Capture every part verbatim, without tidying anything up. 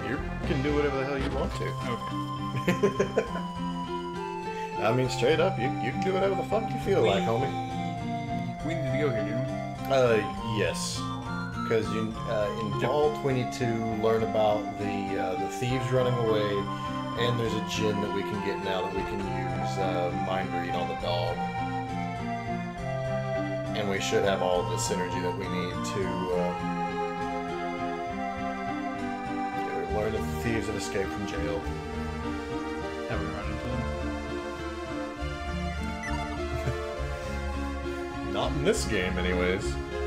You can do whatever the hell you want to. Okay. I mean, straight up, you, you can do whatever the fuck you feel we, like, homie. We need to go here, didn't we? Uh, yes. Because you uh, in Vault, we need to learn about the uh, the thieves running away, and there's a gin that we can get now that we can use uh, Mind Read on the dog. And we should have all the synergy that we need to uh, learn that the thieves have escaped from jail. Have we run into them? Not in this game, anyways.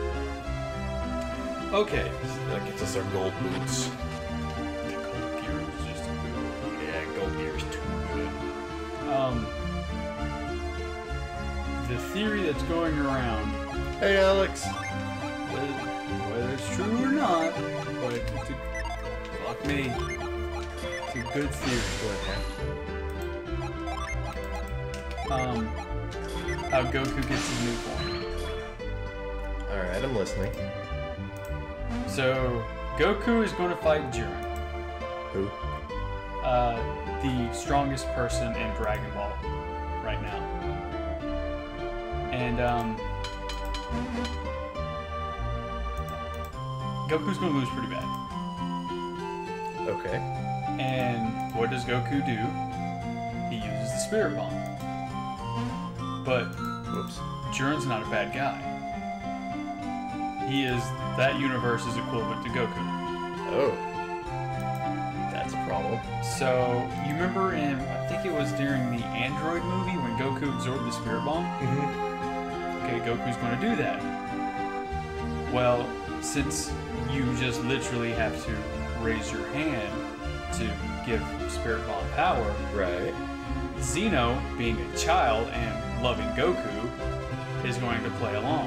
Okay. That gets us our gold boots. The gold gear is just good. Yeah, gold gear is too good. Um, the theory that's going around, Hey, Alex. whether, whether it's true or not, but it's a, fuck me, it's a good theory. Um, how Goku gets his new form. Alright, I'm listening. So, Goku is going to fight Jiren, Who? uh, the strongest person in Dragon Ball right now. And, um, Goku's going to lose pretty bad. Okay. And what does Goku do? He uses the Spirit Bomb. But Whoops. Jiren's not a bad guy. He is, that universe is equivalent to Goku. Oh. That's a problem. So, you remember in, I think it was during the Android movie when Goku absorbed the Spirit Bomb? Mm-hmm. Okay, Goku's going to do that. Well, since you just literally have to raise your hand to give Spirit Bomb power, Right. Zeno, being a child and loving Goku, is going to play along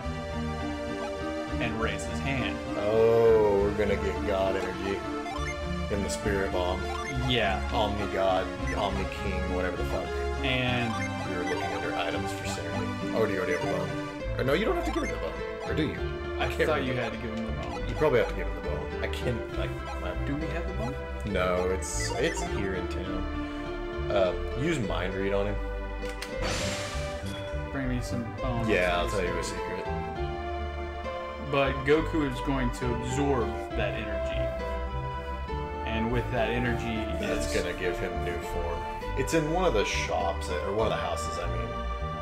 and raise his hand. Oh, we're gonna get God energy in the Spirit Bomb. Yeah, Omni God, Omni King, whatever the fuck. and We were looking under items for Sanity. Oh, do you already have a bone? Or no, you don't have to give it the bone. Or do you? I can't thought you remember. had to give him the bone. You probably have to give it the bone. I can't, like, my... Do we have the bone? No, it's it's here in town. Uh, use Mind Read on him. Bring me some bones. Yeah, I'll tell you a secret. But Goku is going to absorb that energy. And with that energy, That's it's gonna give him new form. It's in one of the shops, or one of the houses, I mean.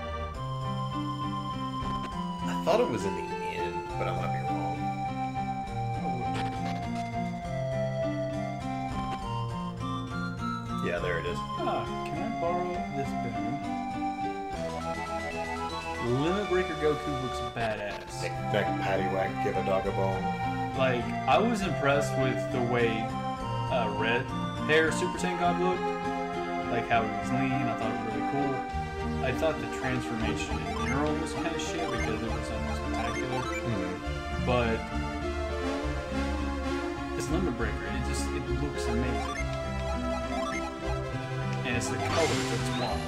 I thought it was in the inn, but I might be wrong. Yeah, there it is. Ah, can I borrow this bone? Limit Breaker Goku looks badass. Nick, neck, patty whack, give a dog a bone. Like, I was impressed with the way uh, Red Hair Super Saiyan God looked. Like how he was lean, I thought it was really cool. I thought the transformation in general was kind of shit because it was unspectacular. Hmm. But this Limit Breaker, it just it looks amazing. And it's the color that's wild.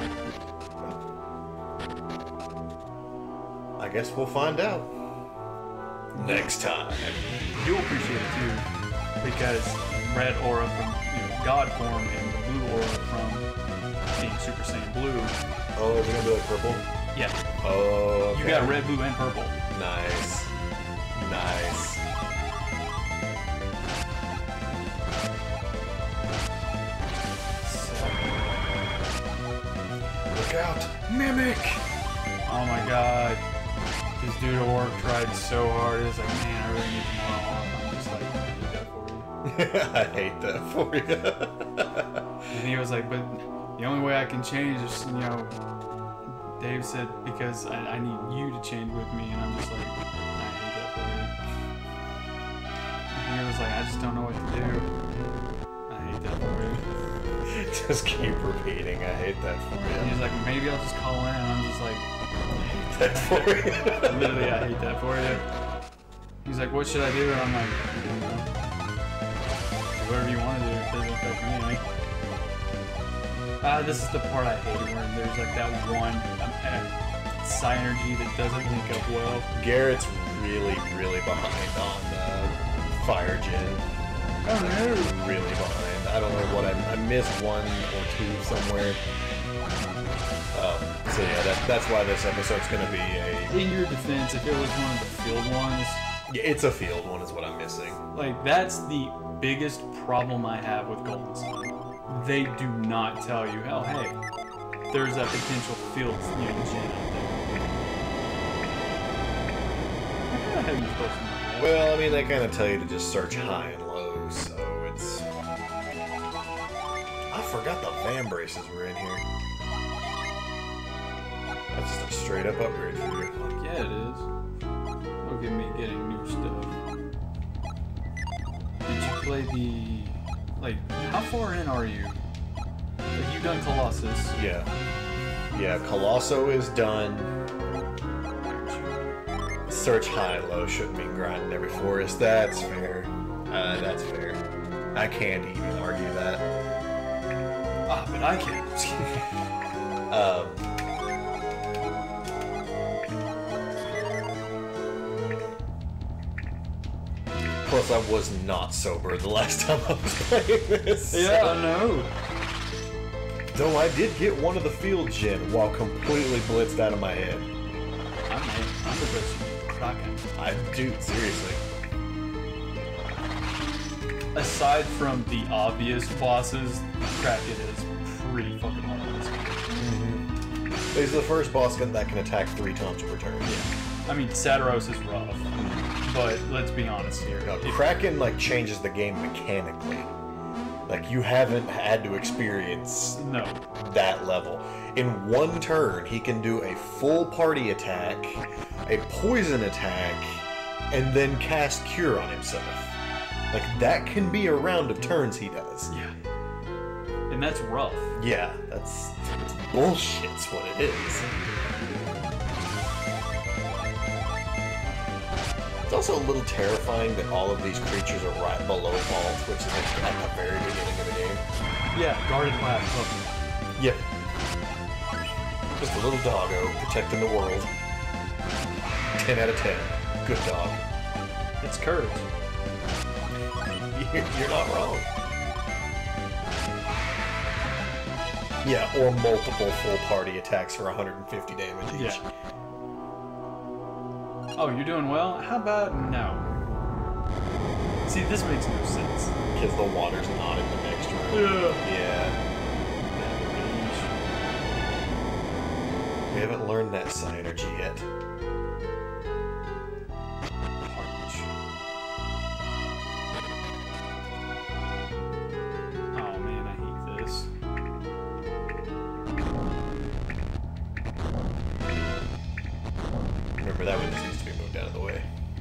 I guess we'll find out. Next time. You'll appreciate it too, because red aura from you know, God form and blue aura from being Super Saiyan Blue. Oh, is it gonna be like purple? Yeah, Oh, okay. you got red, blue, and purple. Nice. Nice. Look out! Mimic! Oh my god. This dude at work tried so hard. It's like, man, I really need more off. I'm just like, I did that for you. I hate that for you. And he was like, but the only way I can change is, you know, Dave said, because I, I need you to change with me. And I'm just like, I hate that for you. And he was like, I just don't know what to do. I hate that for you. Just keep repeating, I hate that for And you. he's like, maybe I'll just call in. And I'm just like, That for you. literally, I hate that for you. He's like, what should I do? And I'm like, whatever you want to do, it doesn't affect me. Ah, this is the part I hate where there's like that one um, uh, synergy that doesn't link up well. Garrett's really, really behind on uh, Fire Gen. Oh no. Really behind. I don't know what I, I missed one or two somewhere. Um, so yeah, that, that's why this episode's gonna be a. In your defense, if it was one of the field ones, Yeah, it's a field one is what I'm missing. like that's the biggest problem I have with Golden Sun. They do not tell you, oh hey, there's that potential field, you know, gen out there. How the heck are you supposed to know that? Well, I mean, they kind of tell you to just search high and low, so it's. I forgot the van braces were in here. That's just a straight up upgrade for you. Fuck yeah, it is. Look at me getting new stuff. Did you play the... Like, how far in are you? Have you done Colossus? Yeah. Yeah, Colosso is done. Search high and low shouldn't mean grinding every forest. That's fair. Uh, that's fair. I can't even argue that. Ah, but I can. Um... Plus, I was not sober the last time I was playing this. Yeah, I know. Though I did get one of the field gen while completely blitzed out of my head. I'm I'm the best Kraken. I dude, seriously. Aside from the obvious bosses, Kraken is pretty fucking hard in this game. Mm-hmm. He's the first boss that can attack three times per turn. Yeah. I mean, Satiros is rough, but let's be honest here. No, If- Kraken like changes the game mechanically. Like you haven't had to experience No. that level. In one turn, he can do a full party attack, a poison attack, and then cast Cure on himself. Like that can be a round of turns he does. Yeah. And that's rough. Yeah, that's it's bullshit's what it is. It's also a little terrifying that all of these creatures are right below vault, which is like at the very beginning of the game. Yeah, guarded by a pup. Yep. Just a little doggo protecting the world. ten out of ten. Good dog. It's courage. You're, you're not wrong. Yeah, or multiple full party attacks for one hundred fifty damage each. Yeah. Oh, you're doing well? How about no? See, this makes no sense. Because the water's not in the next room. Yeah. Yeah. We haven't learned that Psynergy yet. Oh man, I hate this. Remember, that one just needs to be moved out of the way.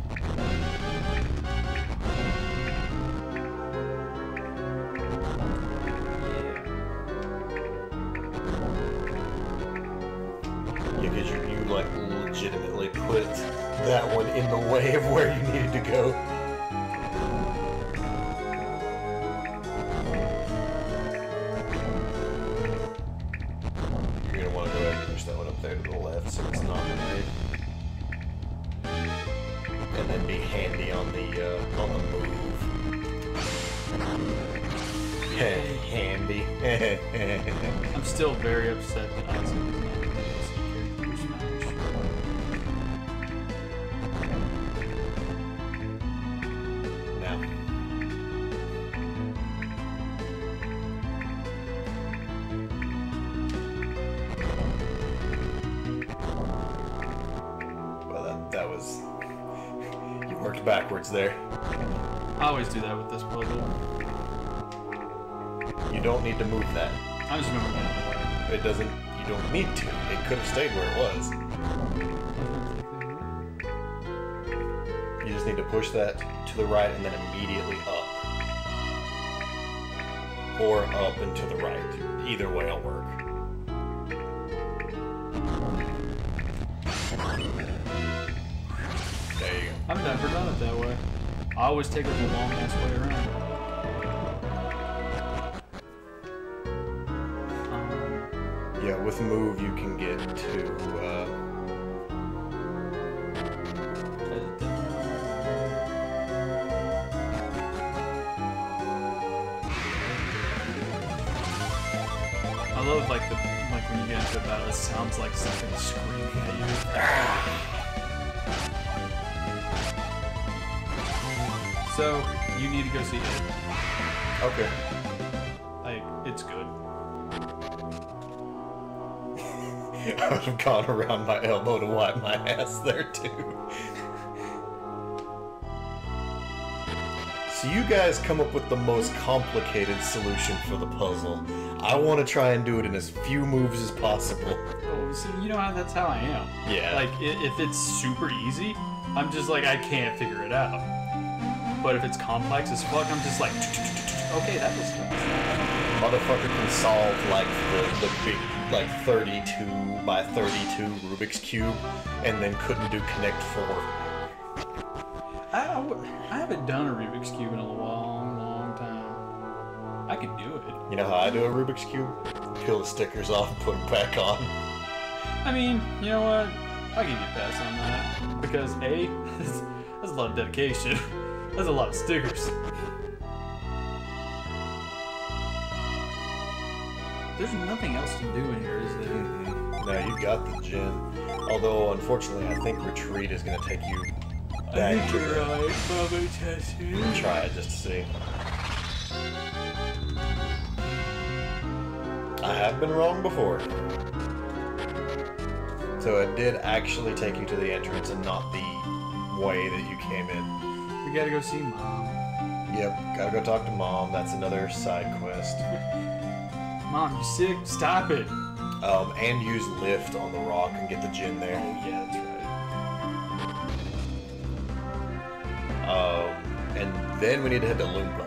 Yeah, because you, you like legitimately put that one in the way of where you needed to go. You're gonna want to go ahead and push that one up there to the left so it's not in there. And then be handy on the uh, on the move. Handy. I'm still very upset that Isaac is not in this character for Smash. Now. Well, that, that was... You worked backwards there. I always do that with this puzzle. You don't need to move that. I just remember that. It doesn't... You don't need to. It could have stayed where it was. You just need to push that to the right and then immediately up. Or up and to the right. Either way will work. There you go. I've never done it that way. I always take it the long ass way around. Um, Yeah, with move you can get to, uh... I love like the like when you get into a battle, it sounds like something screaming at you. So you need to go see it. Okay. Like it's good. I would have gone around my elbow to wipe my ass there too. So you guys come up with the most complicated solution for the puzzle. I want to try and do it in as few moves as possible. Oh, so you know how that's how I am. Yeah. Like i- if it's super easy, I'm just like I can't figure it out. But if it's complex as fuck, I'm just like, okay, that was tough. Motherfucker can solve like the, the big like thirty-two by thirty-two Rubik's Cube and then couldn't do Connect Four. I, I, w- I haven't done a Rubik's Cube in a long, long time. I could do it. You know how I do a Rubik's Cube? Peel the stickers off and put them back on. I mean, you know what? I'll give you a pass on that. Because A, that's, that's a lot of dedication. That's a lot of stickers. There's nothing else to do in here, is there? Mm-hmm. No, you got the gin. Although, unfortunately, I think Retreat is going to take you I back think to you're the... right, Bubba Tessie. Try it just to see. I have been wrong before. So it did actually take you to the entrance and not the way that you came in. We gotta go see Mom. Yep, gotta go talk to Mom. That's another side quest. Mom, you sick? Stop it. Um, and use lift on the rock and get the gin there. Oh, yeah, that's right. Um, and then we need to head to Loomba.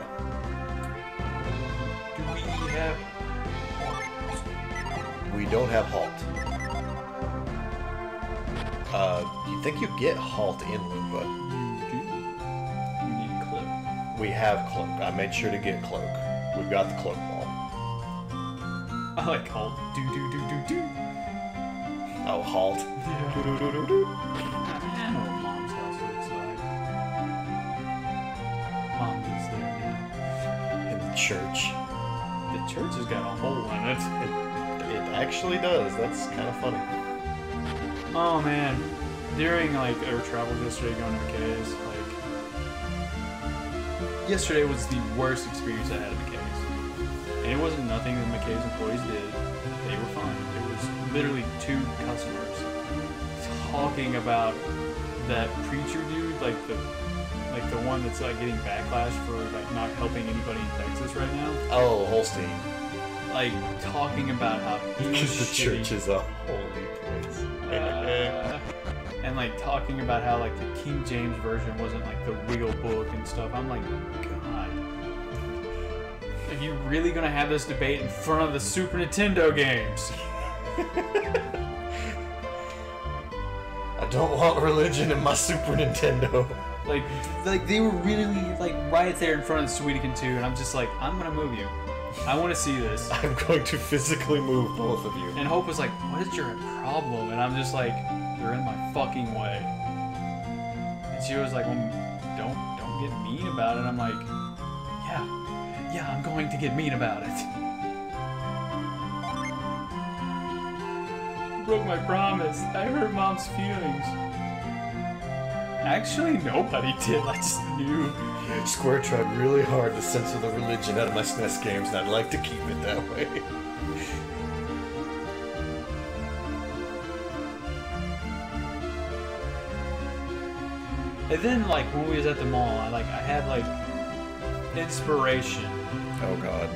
Do we have... We don't have Halt. Uh, you think you get Halt in Loomba? You do. You need a clip. We have Cloak. I made sure to get Cloak. We've got the Cloak Ball. I like Halt. Do, do, do, do, do. Oh, Halt. Yeah. Do-do-do-do-do. I know what Mom's house looks like. Mom lives there now. In the church. The church has got a hole in it. It, it actually does. That's kind of funny. Oh man, during like our travels yesterday going to McKay's, like yesterday was the worst experience I had at McKay's, and it wasn't nothing that McKay's employees did. They were fine. It was literally two customers talking about that preacher dude, like the like the one that's like getting backlash for like not helping anybody in Texas right now. Oh, Holstein. Like talking about how he was Because the shitty. church is a holy place. Uh, and like talking about how like the King James version wasn't like the real book and stuff. I'm like, God, are you really gonna have this debate in front of the Super Nintendo games? I don't want religion in my Super Nintendo. Like, like they were really like right there in front of the Suikoden two, and I'm just like, I'm gonna move you. I want to see this. I'm going to physically move both of you. And Hope was like, what is your problem? And I'm just like, you're in my fucking way. And she was like, well, don't don't get mean about it. I'm like, yeah, yeah, I'm going to get mean about it. Broke my promise. I hurt Mom's feelings. Actually, nobody did. I just knew. Square tried really hard to censor the religion out of my S N E S games, and I'd like to keep it that way. And then, like, when we was at the mall, I like I had like inspiration. Oh god.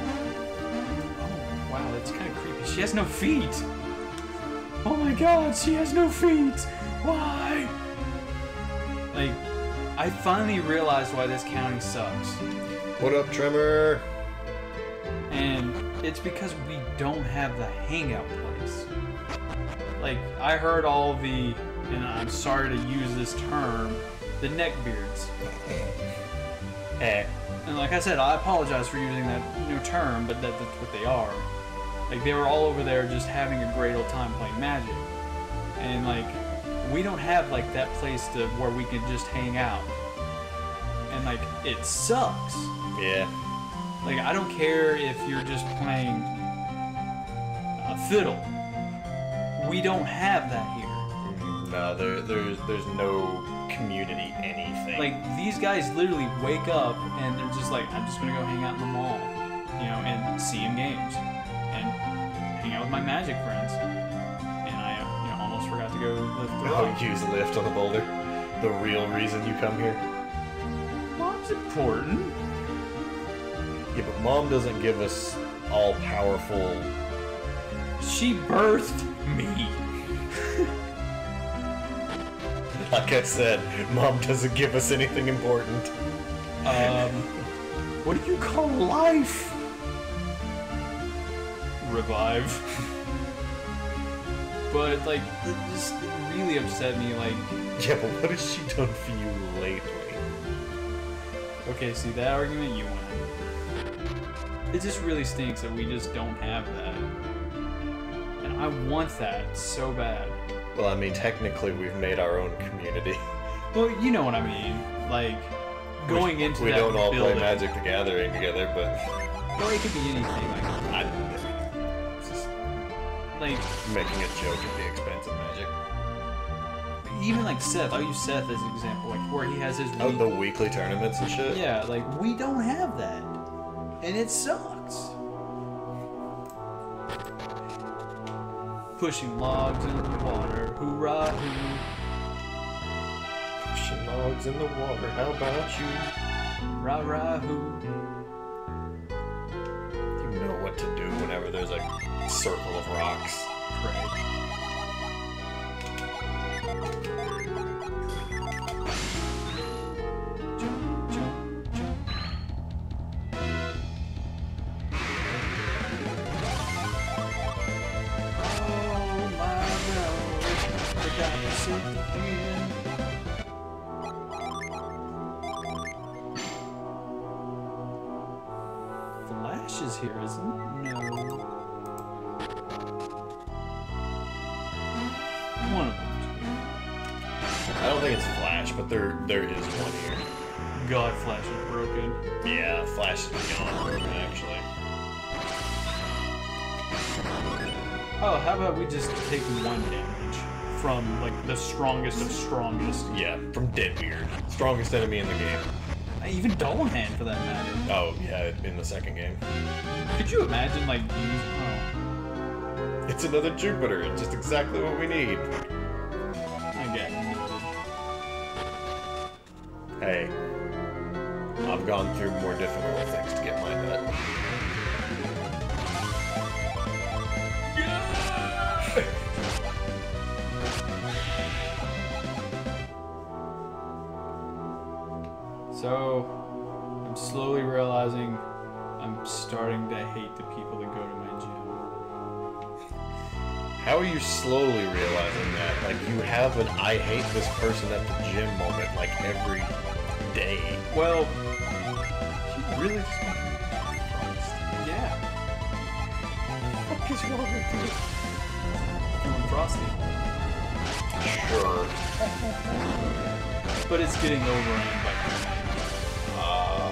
Oh wow, that's kind of creepy. She has no feet. Oh my god, she has no feet. Why? Like, I finally realized why this county sucks. What up, Tremor? And it's because we don't have the hangout place. Like, I heard all the, and I'm sorry to use this term, the neckbeards. Eh. And like I said, I apologize for using that new term, but that, that's what they are. Like, they were all over there just having a great old time playing Magic. And like, we don't have like that place to where we can just hang out. And like, it sucks. Yeah. Like, I don't care if you're just playing a fiddle. We don't have that here. No, there, there's there's no community anything. Like, these guys literally wake up and they're just like, I'm just gonna go hang out in the mall, you know, and see in games, and hang out with my Magic friends. And I, you know, almost forgot to go lift the oh, rock. use lift on the boulder. The real reason you come here. Mom's important. Yeah, but Mom doesn't give us all powerful. She birthed me. Like I said, Mom doesn't give us anything important. Um, what do you call life? Revive. But, like, it just really upset me, like... Yeah, but what has she done for you lately? Okay, see, that argument, you win. It just really stinks that we just don't have that. And I want that so bad. Well, I mean, technically, we've made our own community. Well, you know what I mean. Like, going we, into we that don't all building. play Magic the Gathering together, but Well, it could be anything. Like, I, it's just like making a joke at the expense of Magic. even like Seth. I'll use Seth as an example. Like where he has his. Oh, week- the weekly tournaments and shit? Yeah, like we don't have that, and it sucks. Pushing logs in the water, hoorah hoo. Pushing logs in the water, how about you? Rah rah hoo. You know what to do whenever there's a circle of rocks. Pray. Jump, jump, jump. Oh my God, I got to sit again. Flash is here, isn't it? No. One of them. I don't think it's Flash, but there there is one here. God, Flash is broken. Yeah, Flash is beyond broken, actually. Oh, how about we just take one damage from, like, the strongest of strongest? Yeah, from Deadbeard. Strongest enemy in the game. Even Dullahan, for that matter. Oh, yeah, in the second game. Could you imagine, like, use... Oh, It's another Jupiter, it's just exactly what we need. again. Hey, I've gone through more difficult things to get my nut. So, I'm slowly realizing I'm starting to hate the people that go to my gym. How are you slowly realizing that? Like, you have an I hate this person at the gym moment, like, every day. Well, You really just want to be Christ. yeah, What the fuck is wrong with you? I'm frosty. Sure. But it's getting overran by Uh,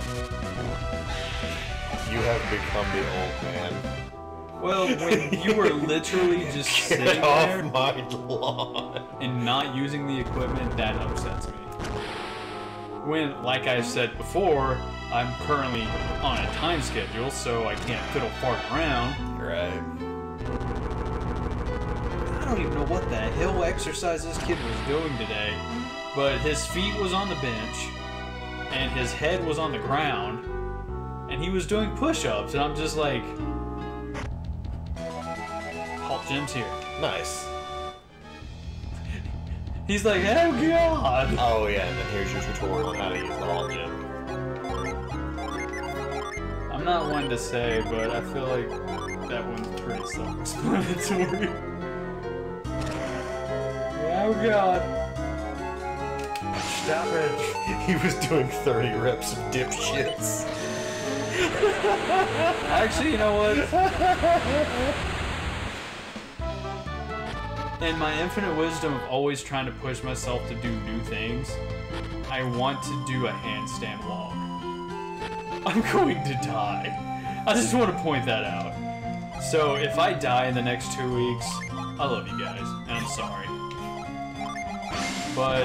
you have become the old man. Well, when you were literally just sitting Get off there my lawn. and not using the equipment, that upsets me. When, like I said before, I'm currently on a time schedule, so I can't fiddle fart around. Right. I don't even know what the hell exercise this kid was doing today, but his feet was on the bench, and his head was on the ground, and he was doing push-ups, and I'm just like, Halt Gym's here. Nice. He's like, oh god! Oh yeah, and then here's your tutorial on how to use the Hall Gym. I'm not one to say, but I feel like that one's pretty self-explanatory. Oh god. Stop it. He was doing thirty reps of dipshits. Actually, you know what? In my infinite wisdom of always trying to push myself to do new things, I want to do a handstand walk. I'm going to die. I just want to point that out. So if I die in the next two weeks, I love you guys, and I'm sorry. But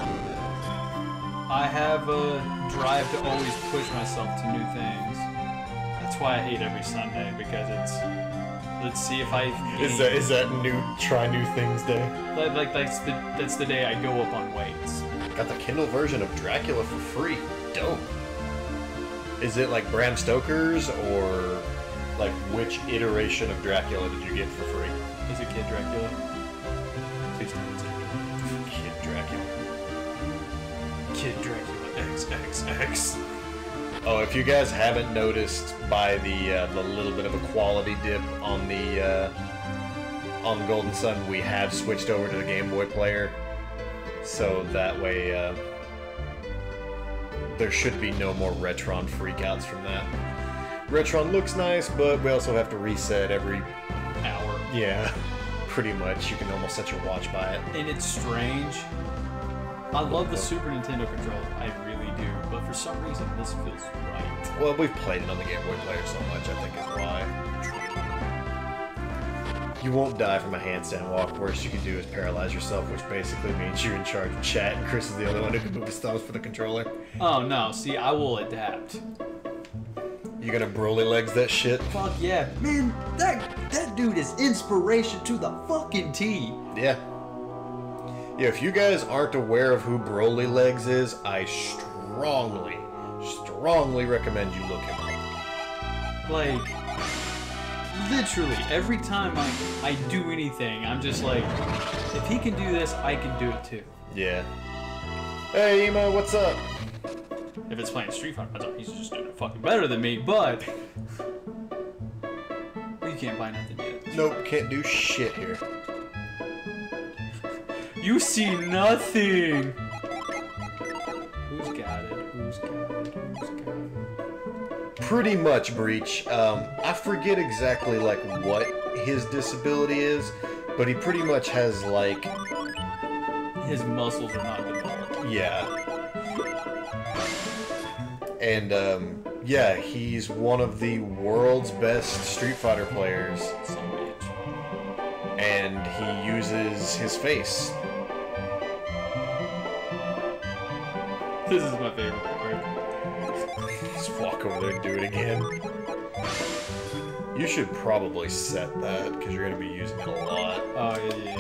I have a drive to always push myself to new things. That's why I hate every Sunday, because it's, let's see if I gain. Is that is that new try new things day? Like, like that's the that's the day I go up on weights. Got the Kindle version of Dracula for free. Dope. Is it like Bram Stoker's, or like which iteration of Dracula did you get for free? Is it Kid Dracula? Please don't say Kid Dracula. Kid Dracula X X X. Oh, if you guys haven't noticed by the uh, the little bit of a quality dip on the uh, on the Golden Sun, we have switched over to the Game Boy player, so that way uh, there should be no more Retron freakouts from that. Retron looks nice, but we also have to reset every Hour. yeah, pretty much. You can almost set your watch by it. And it's strange. I love the Super Nintendo controller. I really do. But for some reason, this feels right. Well, we've played it on the Game Boy player so much, I think is why. You won't die from a handstand walk. Worst you can do is paralyze yourself, which basically means you're in charge of chat, and Chris is the only one who can move his thumbs for the controller. Oh no, see, I will adapt. You gonna Broly legs that shit? Fuck yeah. Man, that that dude is inspiration to the fucking T. Yeah. Yeah, if you guys aren't aware of who Broly Legs is, I strongly, strongly recommend you look him up. Like, literally, every time I, I do anything, I'm just like, if he can do this, I can do it too. Yeah. Hey, Emo, what's up? If it's playing Street Fighter, he's just doing it fucking better than me, but you can't buy nothing yet. Nope, can't do shit here. You see nothing! Who's got it? Who's got it? Who's got it? Pretty much, Breach. Um, I forget exactly, like, what his disability is, but he pretty much has, like... His muscles are not developed. Yeah. And, um, yeah, he's one of the world's best Street Fighter players. Some bitch. And he uses his face. This is my favorite part. Just walk over there and do it again. You should probably set that, because you're going to be using it a lot. Oh, yeah, yeah,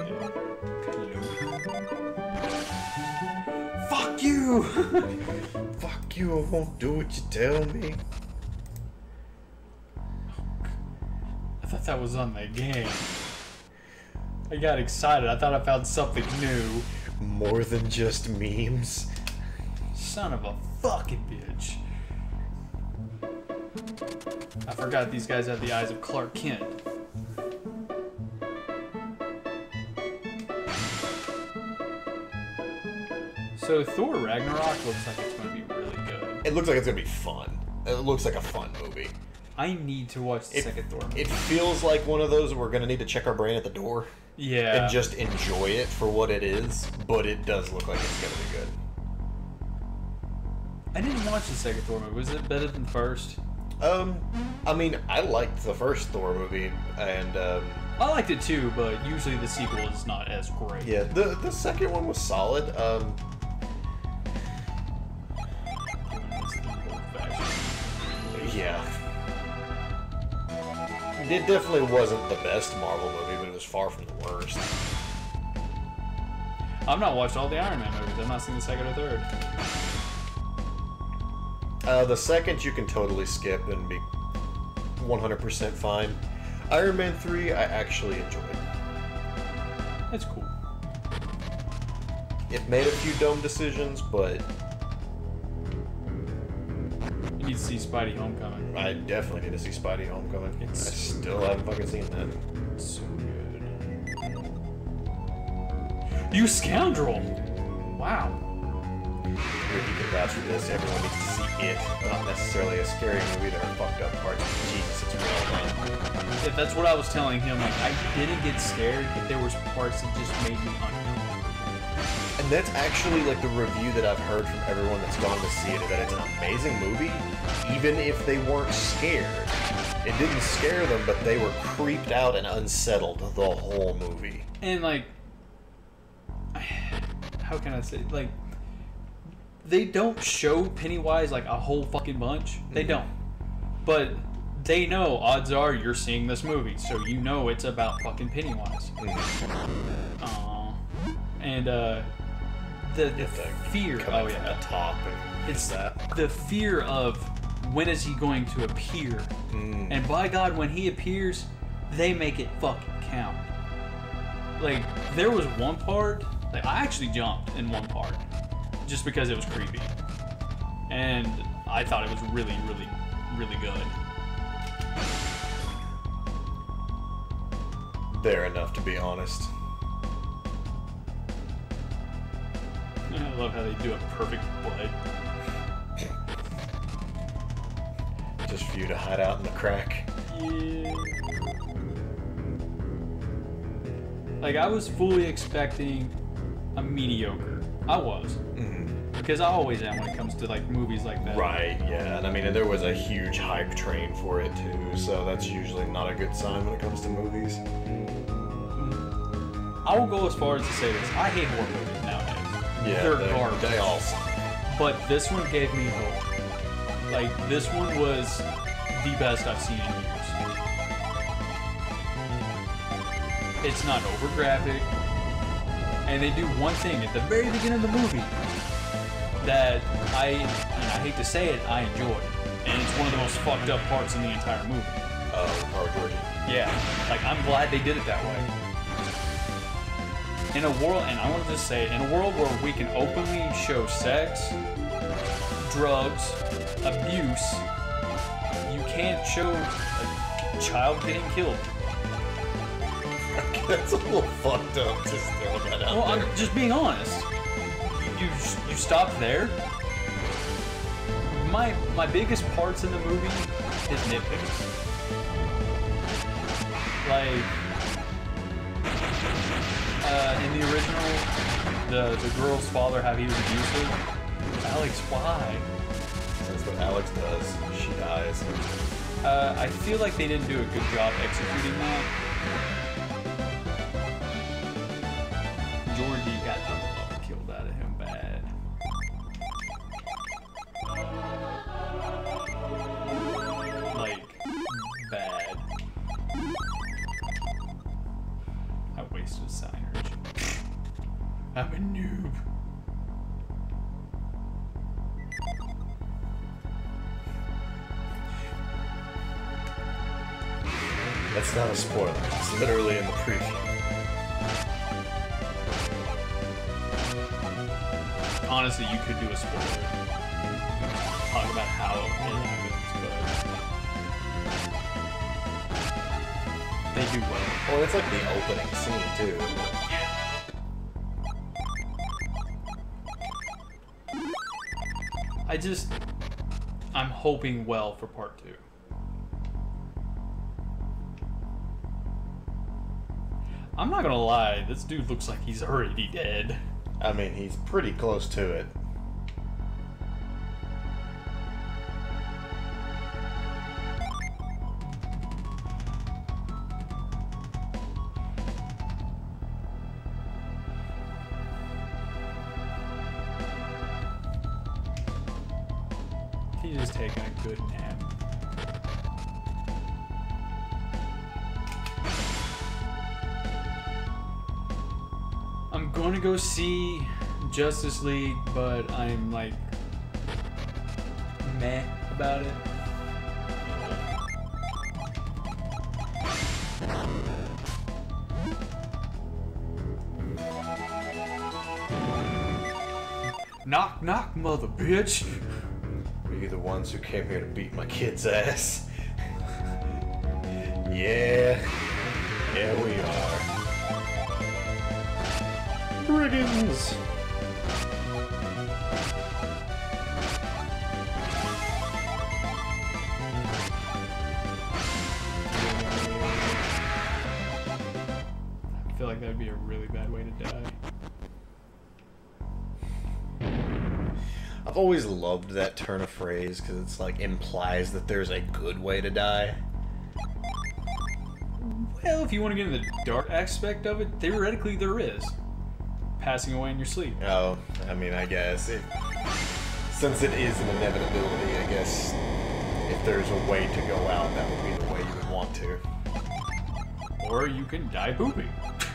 yeah, yeah. Fuck you! Fuck you, I won't do what you tell me. I thought that was on the game. I got excited. I thought I found something new. More than just memes. Son of a fucking bitch. I forgot these guys have the eyes of Clark Kent. So Thor Ragnarok looks like it's going to be really good. It looks like it's going to be fun. It looks like a fun movie. I need to watch the It- second Thor movie. It feels like one of those we're going to need to check our brain at the door Yeah. and just enjoy it for what it is, but it does look like it's going to be good. I didn't watch the second Thor movie. Was it better than the first? Um, I mean, I liked the first Thor movie, and um, I liked it too, but usually the sequel is not as great. yeah, the the second one was solid. Um, yeah, it definitely wasn't the best Marvel movie, but it was far from the worst. I've not watched all the Iron Man movies. I've not seen the second or third. Uh, the second you can totally skip and be one hundred percent fine. Iron Man three, I actually enjoyed. That's cool. It made a few dumb decisions, but You need to see Spidey Homecoming. I definitely need to see Spidey Homecoming. It's- I still haven't fucking seen that. It's so good. You scoundrel! Wow. Ricky can vouch for this. Everyone needs to see it. Not necessarily a scary movie. There are fucked up parts. But Jesus, it's well done. If that's what I was telling him, like, I didn't get scared, but there was parts that just made me uncomfortable. And that's actually like the review that I've heard from everyone that's gone to see it, that it's an amazing movie, even if they weren't scared. It didn't scare them, but they were creeped out and unsettled the whole movie. And like, how can I say, like, they don't show Pennywise like a whole fucking bunch. They mm-hmm. don't. But they know, odds are you're seeing this movie, so you know it's about fucking Pennywise. Mm-hmm. Uh, and uh, the, the fear. Oh yeah, the top. And it's that. The fear of when is he going to appear? Mm. And by God, when he appears, they make it fucking count. Like, there was one part, like, I actually jumped in one part just because it was creepy. And I thought it was really, really, really good. They're enough, to be honest. I love how they do a perfect blood. Just for you to hide out in the crack. Yeah. Like, I was fully expecting a mediocre. I was. Mm-hmm. Because I always am when it comes to, like, movies like that. Right, yeah. And I mean, there was a huge hype train for it, too. So that's usually not a good sign when it comes to movies. I will go as far as to say this. I hate horror movies nowadays. Yeah, They're they, garbage. They all suck. But this one gave me hope. Like, this one was the best I've seen in years. It's not over graphic. And they do one thing at the very beginning of the movie that I, and I hate to say it, I enjoy. And it's one of the most fucked up parts in the entire movie. Oh, Power Georgie. Yeah. Like, I'm glad they did it that way. In a world, and I want to just say, in a world where we can openly show sex, drugs, abuse, you can't show a child getting killed. That's a little fucked up, just throwing that out Well, there. I'm just being honest. You, you you stop there. My my biggest parts in the movie is nitpicks. Like, uh, in the original, the the girl's father, how he was abusive. Alex, why? That's what Alex does. She dies. Uh, I feel like they didn't do a good job executing that. Georgie got the killed out of him bad. Like, bad. I wasted signage. I'm a noob. That's not a spoiler. It's literally in the preview. Honestly, you could do a spoiler. Talk about how it happens, but they do well. Well, it's like the opening scene too. I just, I'm hoping well for part two. I'm not gonna lie, this dude looks like he's already dead. I mean, he's pretty close to it. He's just taking a good nap. I'm going to go see Justice League, but I'm like meh about it. Knock, knock, mother bitch. Were you the ones who came here to beat my kid's ass? Yeah. Yeah, we are. Brigands! I feel like that would be a really bad way to die. I've always loved that turn of phrase because it's like implies that there's a good way to die. Hell, if you want to get into the dark aspect of it, theoretically there is. Passing away in your sleep. Oh, I mean, I guess. It, since it is an inevitability, I guess if there's a way to go out, that would be the way you would want to. Or you can die pooping.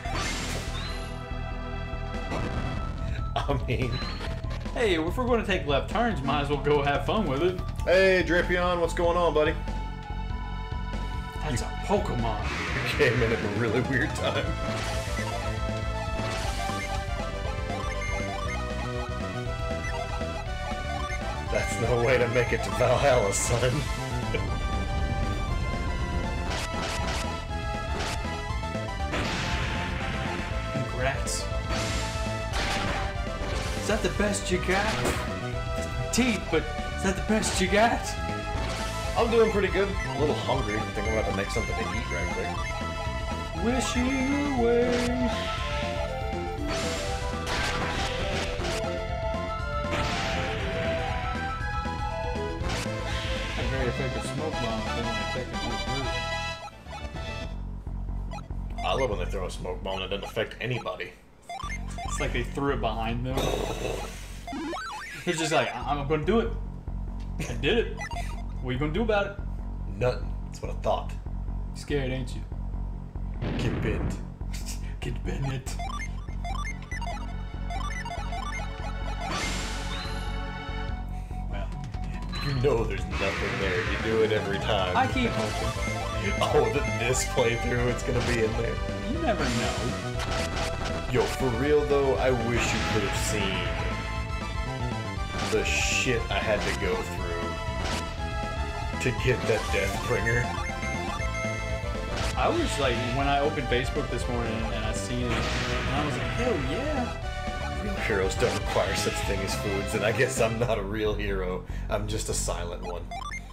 I mean... Hey, if we're going to take left turns, might as well go have fun with it. Hey, Drapion, what's going on, buddy? That's a Pokemon. You came in at a really weird time. That's no way to make it to Valhalla, son. Congrats. Is that the best you got? Teeth, but is that the best you got? I'm doing pretty good. A little hungry. I think I'm about to make something to eat right quick. Wishing away. A very effective smoke bomb if they want to effectively through. I love when they throw a smoke bomb that doesn't affect anybody. It's like they threw it behind them. He's just like, I- I'm gonna do it. I did it. What are you gonna do about it? Nothing. That's what I thought. Scared, ain't you? Get bent. Get Bennett. Well, You know there's nothing there. You do it every time. I keep hoping. Oh, that this playthrough, it's gonna be in there. You never know. Yo, for real though, I wish you could have seen the shit I had to go through to get that Deathbringer. I was like, when I opened Facebook this morning and I seen it, and I was like, hell yeah. Real heroes don't require such thing as foods, and I guess I'm not a real hero. I'm just a silent one.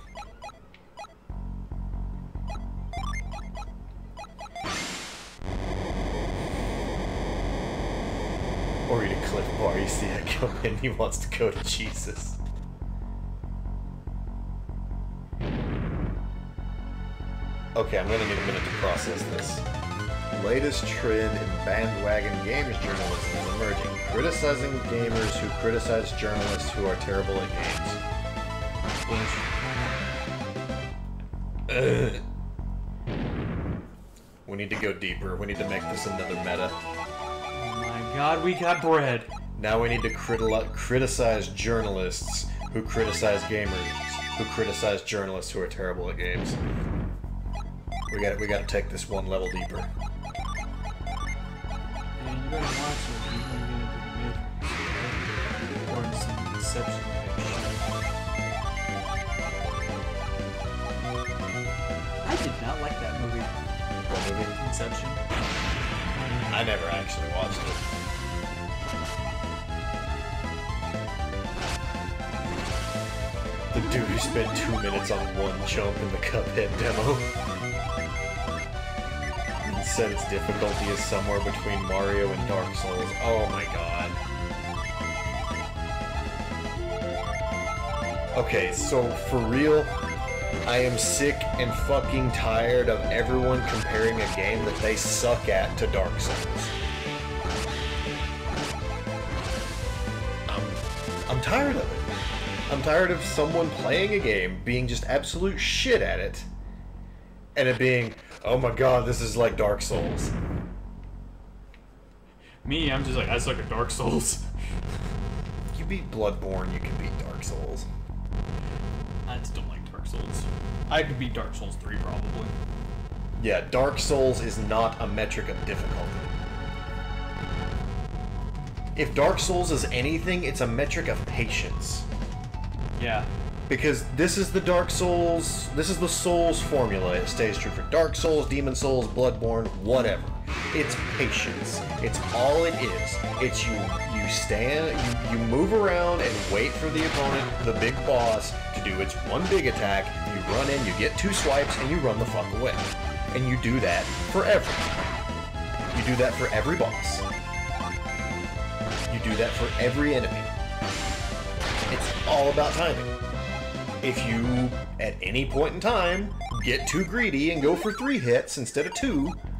Or eat a Cliff Bar. You see that come in, he wants to go to Jesus. Okay, I'm gonna need a minute to process this. Latest trend in bandwagon games journalism is emerging, criticizing gamers who criticize journalists who are terrible at games. Ugh. We need to go deeper. We need to make this another meta. Oh my god, we got bread. Now we need to criti- criticize journalists who criticize gamers who criticize journalists who are terrible at games. We got we got to take this one level deeper. And you better watch it. You're gonna get into the Matrix. Or into some Inception type shit. I did not like that movie. What movie? Inception. I never actually watched it. The dude who spent two minutes on one jump in the Cuphead demo. And said its difficulty is somewhere between Mario and Dark Souls. Oh my god. Okay, so for real, I am sick and fucking tired of everyone comparing a game that they suck at to Dark Souls. I'm, I'm tired of it. I'm tired of someone playing a game, being just absolute shit at it, and it being, oh my god, this is like Dark Souls. Me, I'm just like, I suck at Dark Souls. You beat Bloodborne, you can beat Dark Souls. I just don't like Dark Souls. I could beat Dark Souls three probably. Yeah, Dark Souls is not a metric of difficulty. If Dark Souls is anything, it's a metric of patience. Yeah. Because this is the Dark Souls, this is the Souls formula. It stays true for Dark Souls, Demon Souls, Bloodborne, whatever. It's patience. It's all it is. It's you you stand, you, you move around and wait for the opponent, the big boss, to do its one big attack. You run in, you get two swipes, and you run the fuck away. And you do that forever. You do that for every boss. You do that for every enemy. It's all about timing. If you, at any point in time, get too greedy and go for three hits instead of two,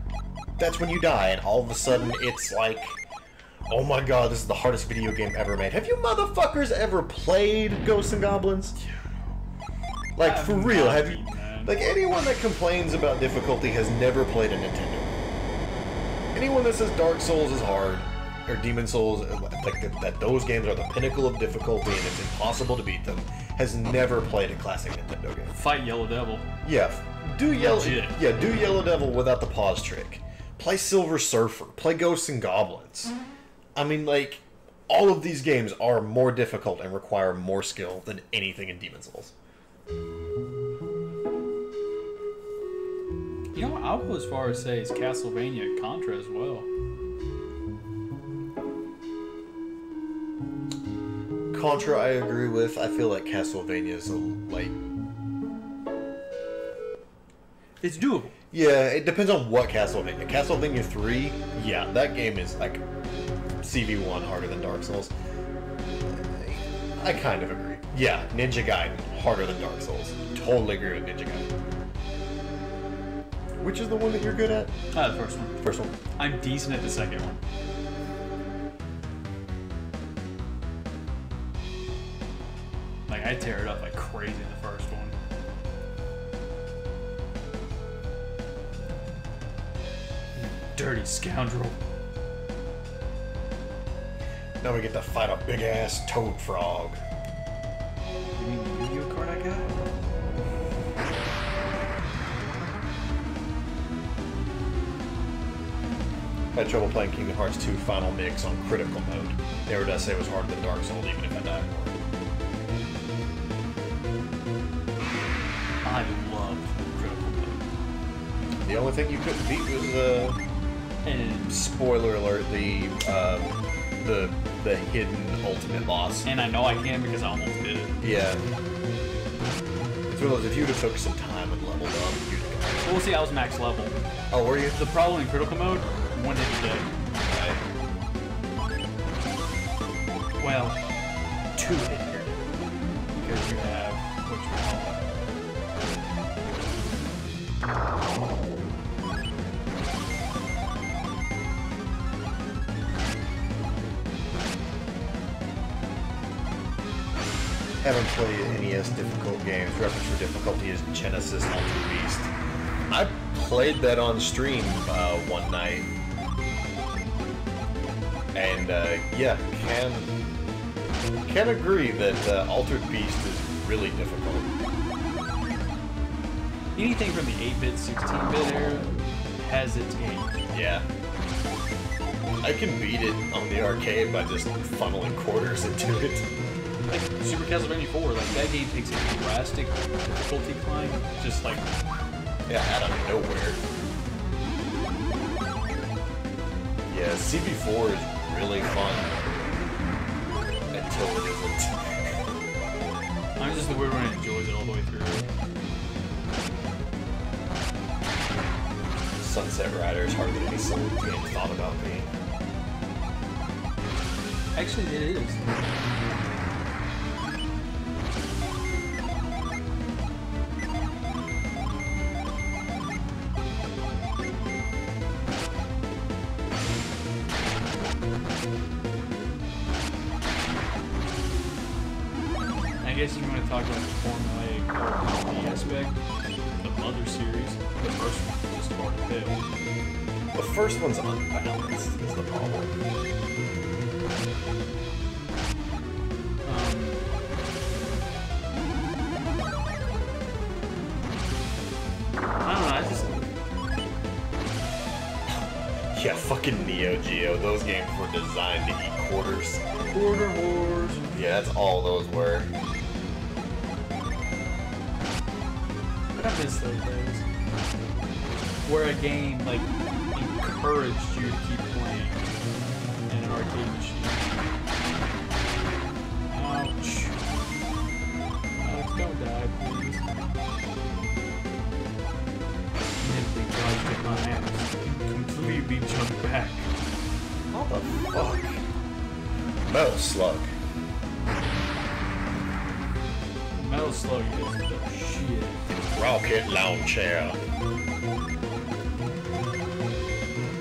that's when you die, and all of a sudden it's like, oh my god, this is the hardest video game ever made. Have you motherfuckers ever played Ghosts and Goblins? Like, for real, have you... Like, anyone that complains about difficulty has never played a Nintendo. Anyone that says Dark Souls is hard, or Demon Souls, like that, that those games are the pinnacle of difficulty and it's impossible to beat them, has never played a classic Nintendo game. Fight Yellow Devil. Yeah, do Yellow, Legit. yeah, do Yellow Devil without the pause trick. Play Silver Surfer. Play Ghosts and Goblins. I mean, like, all of these games are more difficult and require more skill than anything in Demon Souls. You know, I'll go as far as say is Castlevania Contra as well. Contra, I agree with. I feel like Castlevania is a, like... It's doable. Yeah, it depends on what Castlevania. Castlevania three, yeah, that game is like C V one harder than Dark Souls. I kind of agree. Yeah, Ninja Gaiden harder than Dark Souls. Totally agree with Ninja Gaiden. Which is the one that you're good at? Ah, the first one. First one. I'm decent at the second one. Like, I tear it up like crazy in the first one. Dirty scoundrel. Now we get to fight a big ass toad frog. You mean the Yu-Gi-Oh card I got? I had trouble playing Kingdom Hearts two Final Mix on critical mode. Never does say it was harder than Dark Souls, even if I died more. I love critical mode. The only thing you couldn't beat was uh, And spoiler alert, the uh, the the hidden ultimate boss. and I know I can because I almost did it. Yeah. It's one of those, if you'd have took some time and leveled up, you'd have Well, we'll see, I was max level. Oh, were you? The problem in critical mode, one hit a day. Well, two hit your day. Because you have what you call Haven't played N E S difficult games. Reference for difficulty is Genesis Ultra Beast. I played that on stream uh, one night. And uh, yeah, can can agree that uh, Altered Beast is really difficult. anything from the eight bit, sixteen bit era has its game. Yeah. I can beat it on the arcade by just funneling quarters into it. Like Super Castlevania four, like that game takes a drastic difficulty climb, just like Yeah, out of nowhere. Yeah, C B four is really fun. Until it isn't. I'm just the weird one that enjoys it all the way through. Sunset Rider is harder than any Souls game thought about me. Actually, it is. I guess if you want to talk about the formulaic R P G aspect, the Mother series, the first one is just hard to fail. The first one's unbalanced, is the problem. Um, I don't know, I just... Yeah, fucking Neo Geo. Those games were designed to eat quarters. Quarter wars. Yeah, that's all those were. But I miss those days. Where a game, like, encouraged you to keep playing in an arcade machine. Ouch. Alex, don't die, please. Nimbly dodged at my ass. Completely jumped back. What the fuck? Metal Slug. Metal Slug is the shit. Rocket Launcher.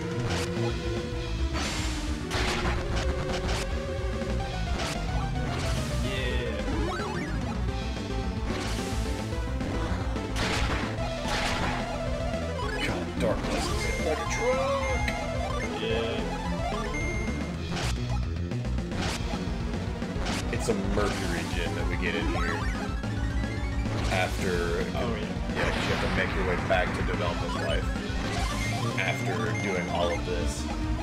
Mercury gin that we get in here after. Oh yeah. Yeah, 'cause you have to make your way back to Development's Life after doing all of this.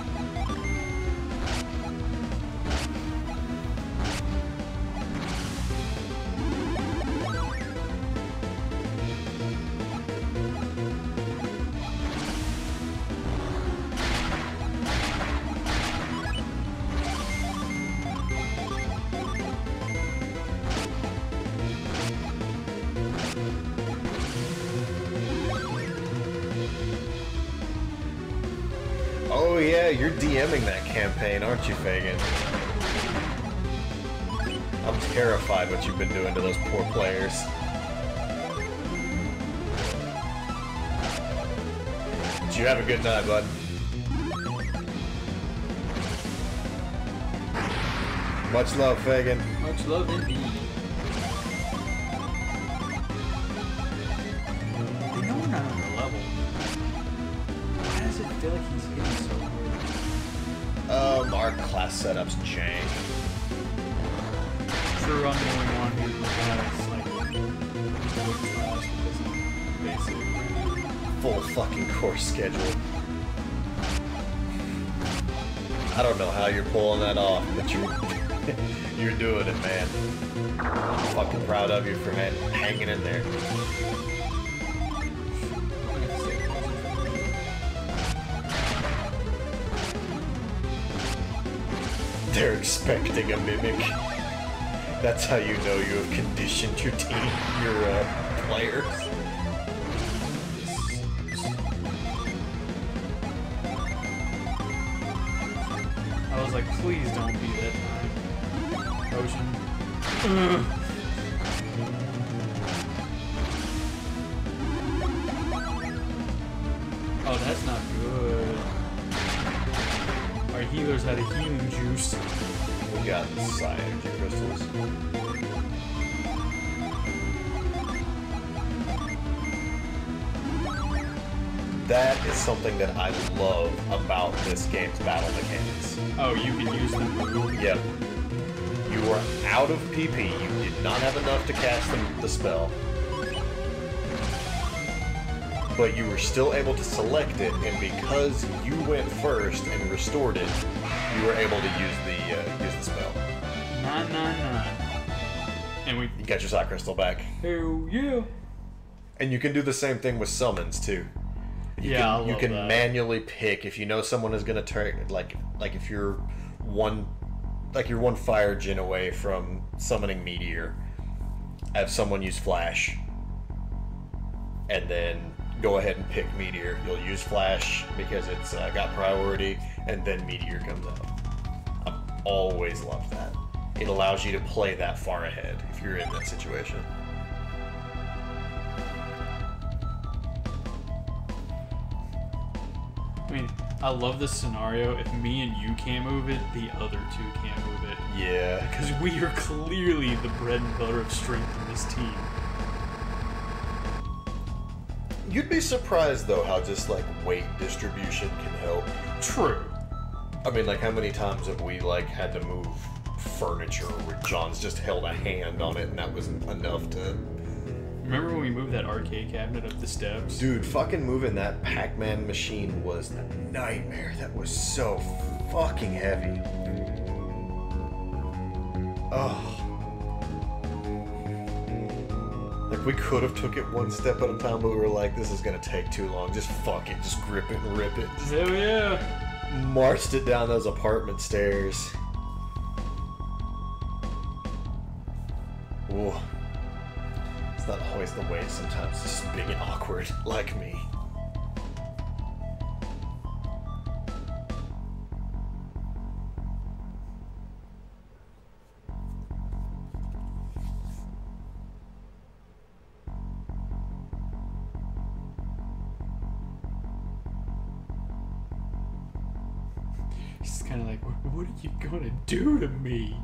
Oh yeah, you're DMing that campaign, aren't you, Fagin? I'm terrified what you've been doing to those poor players. But you have a good night, bud. Much love, Fagin. Much love indeed. I know we're not on the level. Why does it feel like he's hitting so hard? Um, our class setup's jank. Sure, I'm the only one who has like good class because of basic. Full fucking course schedule. I don't know how you're pulling that off, but you're you're doing it, man. I'm fucking proud of you for hang hanging in there. They're expecting a mimic. That's how you know you have conditioned your team, your uh, players. I was like, please don't be that time. Potion. Ugh. Oh, that's not good. Our healers had a healing juice. We got Psi energy crystals. That is something that I love about this game's battle mechanics. Oh, you can use them. Yep. You were out of P P. You did not have enough to cast the, the spell. But you were still able to select it, and because you went first and restored it, you were able to use the uh, use the spell. Nine, nine, nine. And we... You got your Psi Crystal back. Hell yeah. And you can do the same thing with summons, too. You Yeah, can, I you love can that. manually pick if you know someone is going to turn, like like if you're one like you're one fire gen away from summoning Meteor, have someone use Flash, and then go ahead and pick Meteor. You'll use Flash because it's uh, got priority, and then Meteor comes out. I've always loved that. It allows you to play that far ahead if you're in that situation. I mean, I love this scenario. If me and you can't move it, the other two can't move it. Yeah. Because we are clearly the bread and butter of strength in this team. You'd be surprised, though, how just, like, weight distribution can help. True. I mean, like, how many times have we, like, had to move furniture where John's just held a hand on it and that was enough to... Remember when we moved that arcade cabinet up the steps? Dude, fucking moving that Pac-Man machine was a nightmare. That was so fucking heavy. Oh. Like, we could have took it one step at a time, but we were like, this is gonna take too long. Just fuck it. Just grip it and rip it. Just Hell yeah. marched it down those apartment stairs. Ooh. It's not always the way, sometimes it's just being awkward, like me. She's kind of like, what, what are you gonna do to me?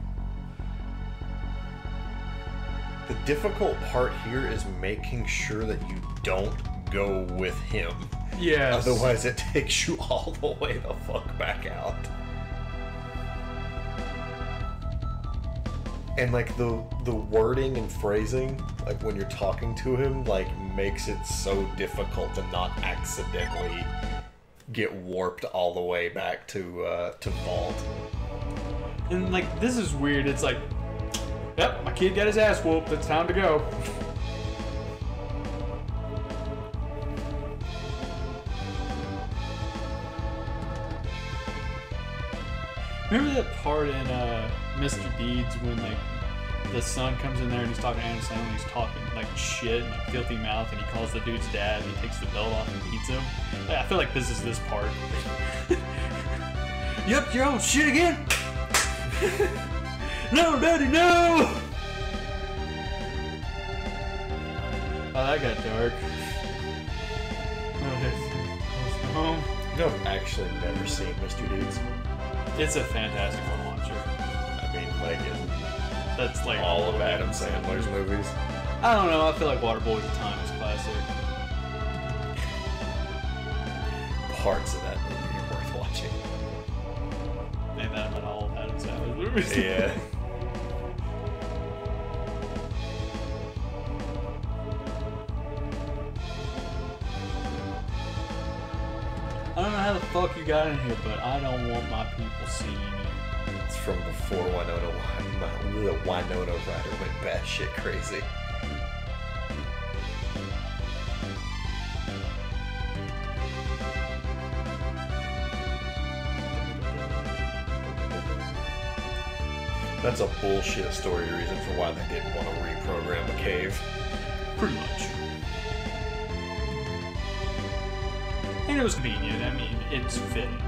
The difficult part here is making sure that you don't go with him. Yes. Otherwise it takes you all the way the fuck back out. And like the the wording and phrasing, like when you're talking to him, like makes it so difficult to not accidentally get warped all the way back to uh, to Vault. And like this is weird. It's like, yep, my kid got his ass whooped. It's time to go. Remember that part in uh, Mister Deeds when like the son comes in there and he's talking to Adam Sandler and he's talking like shit and like filthy mouth and he calls the dude's dad and he takes the belt off and beats him? I feel like this is this part. You up to your own shit again? No, daddy, no! Oh, that got dark. Home. You know, I've actually never seen Mister Deeds. It's a fantastic one watcher. I mean, like it, That's like all of Adam Sandler's movies. I don't know. I feel like Waterboy's a timeless classic. Parts of that movie are worth watching. And that about all of Adam Sandler's movies. Yeah. I don't know how the fuck you got in here, but I don't want my people seeing you. It's from before Winona, the Winona Ryder went batshit crazy. That's a bullshit story reason for why they didn't want to reprogram a cave. Pretty much. And it was convenient. I mean, it's fitting.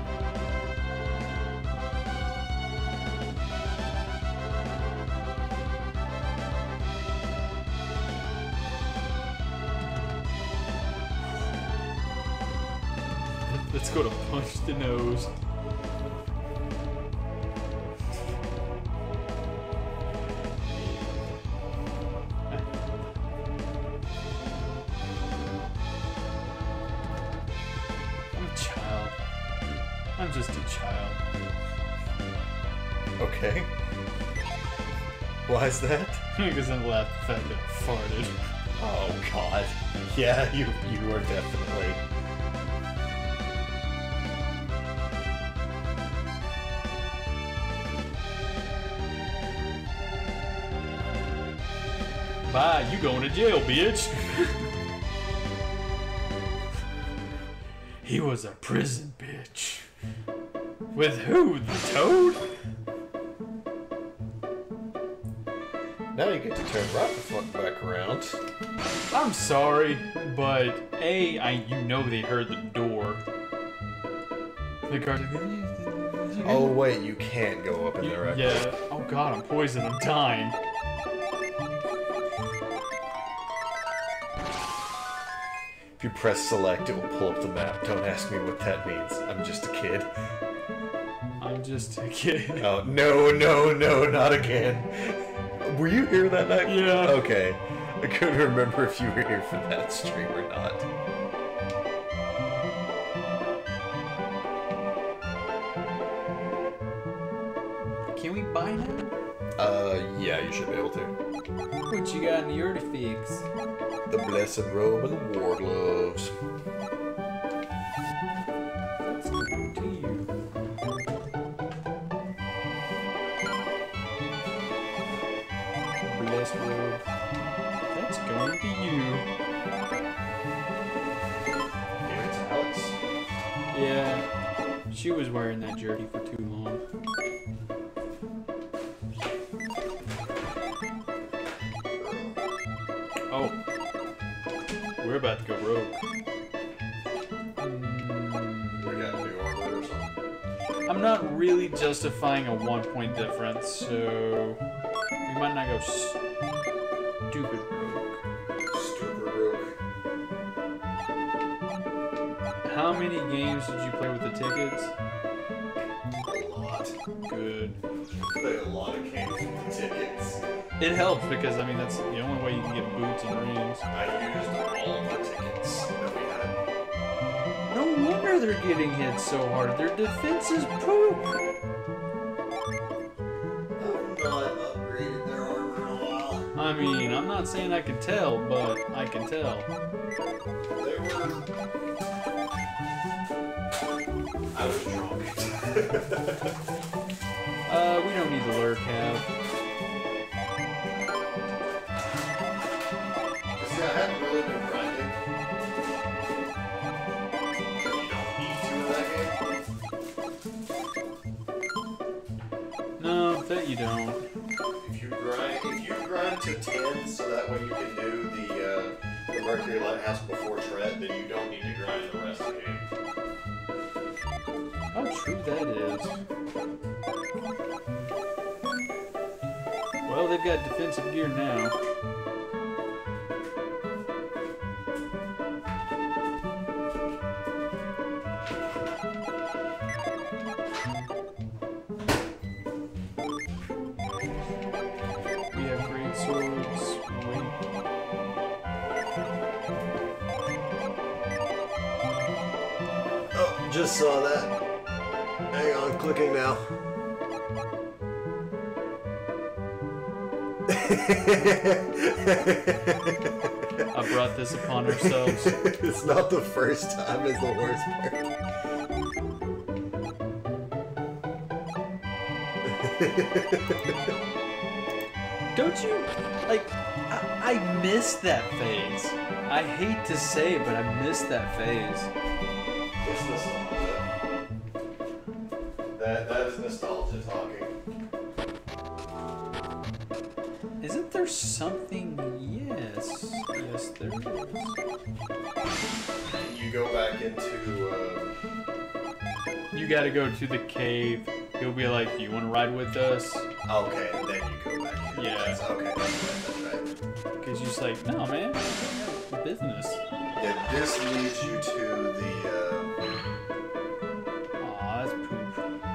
Let's go to punch the nose. I'm just a child. Okay. Why is that? Because I'm laughing the fact that I farted. Oh god. Yeah, you you are definitely. Bye, you going to jail, bitch. He was a prison bitch. With who? The Toad? Now you get to turn right the fuck back around. I'm sorry, but A, I you know they heard the door. The guard's like, Oh wait, you can't go up in there. yeah. Oh god, I'm poisoned. I'm dying. If you press select, it will pull up the map. Don't ask me what that means. I'm just a kid. I'm just a kid. Oh, no, no, no, not again. Were you here that night? Yeah. Okay. I couldn't remember if you were here for that stream or not. Can we buy now? Uh, yeah, you should be able to. What you got in the artifacts? The Blessed Robe and the War Gloves. That's going to you. Blessed Robe. That's going to you. Give it to Alex. Yeah. She was wearing that jersey for too long. Oh. We're about to go rogue. We got new armor or something. I'm not really justifying a one point difference, so we might not go stupid rogue. Stupid Rogue. How many games did you play with the tickets? A lot. Good. Played a lot of games with the tickets. It helps because, I mean, that's the only way you can get boots and rings. I used all of the tickets that we had. No wonder they're getting hit so hard. Their defense is poop. I've not upgraded their not saying I can tell, but I can tell. They were... I was drunk. uh, we don't need the lure cab. See, I hadn't really been grinding. You don't need to in that game. No, that you don't. If you grind, if you grind to ten, so that way you can do the uh, the Mercury Lighthouse before Tret, then you don't need to grind the rest of the game. How true that is. Well, they've got defensive gear now. We have great swords. Wait. Oh, just saw that. Hang on, clicking now. I brought this upon ourselves. It's not the first time, is the worst part. Don't you, like, I, I miss that phase. I hate to say it, but I miss that phase. It's nostalgia. That, that is nostalgia talking. Isn't there something? Yes. Yes, there is. You go back into, uh... You gotta go to the cave. He'll be like, do you want to ride with us? Okay, and then you go back in. Yeah. That's, okay, that's right, that's right. Because you're just like, no, man. Business. Yeah, this leads you to the, uh... Aw, that's poop.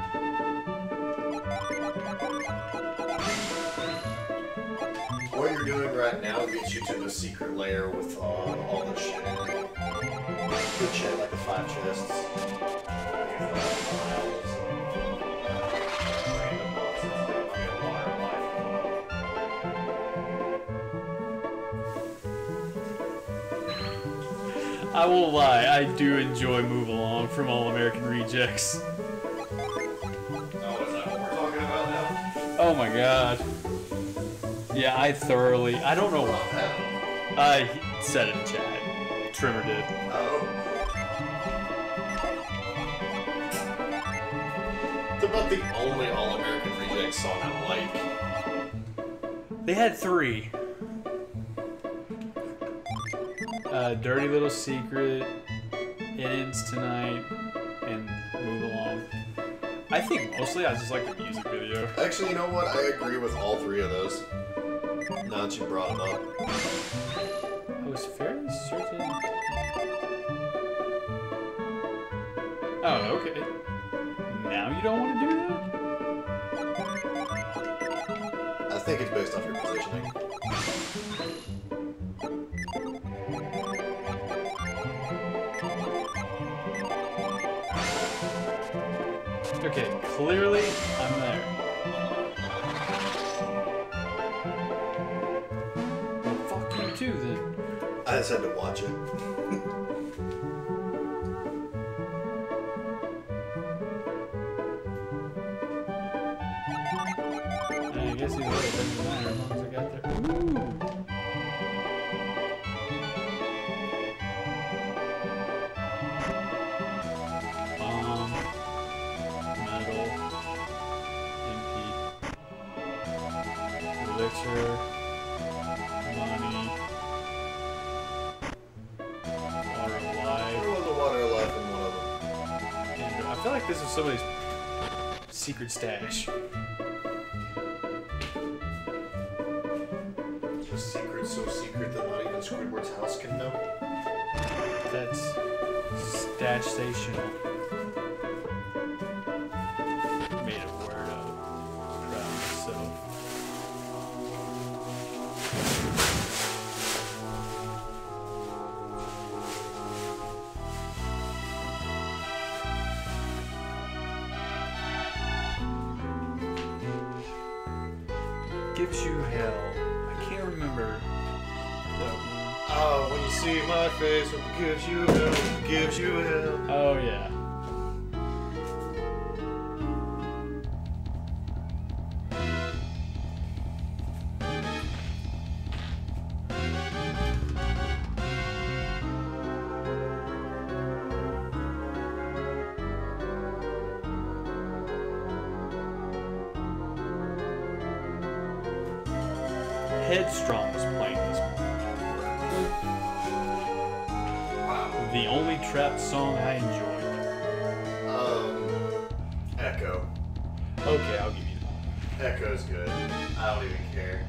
What you're doing right now gets you to the secret lair with uh, all the shit in it. The shit, like the five chests. I won't lie, I do enjoy Move Along from All American Rejects. Oh, is that what we're talking about now? Oh my god. Yeah, I thoroughly. I don't know. I said it in chat. Trimmer did. Oh. It's about the only All American Rejects song I like. They had three. Uh, Dirty Little Secret, It Ends Tonight, and Move Along. I think mostly I just like the music video. Actually, you know what? I agree with all three of those. Now that you brought them up. I was fairly certain. Oh, okay. Now you don't want to do that? I think it's based off your positioning. Okay, clearly I'm there. Well, fuck you too then. I just had to watch it. I guess either way, it doesn't matter as long as I got there. Ooh! Bomb. Metal. Empty. Elixir. Money. Water of life. There was a water of life in one of And I feel like this is somebody's secret stash. them. Just secret, so secret that not even Squidward's house can know. That's stash station. Made a word out of crap myself. Gives you hell. I can't remember. see my face, what gives you hell, what gives you hell. Oh yeah. Headstrong was playing this morning. Wow. The only trap song I enjoyed. Um, Echo. Okay, I'll give you that. Echo's good. I don't even care.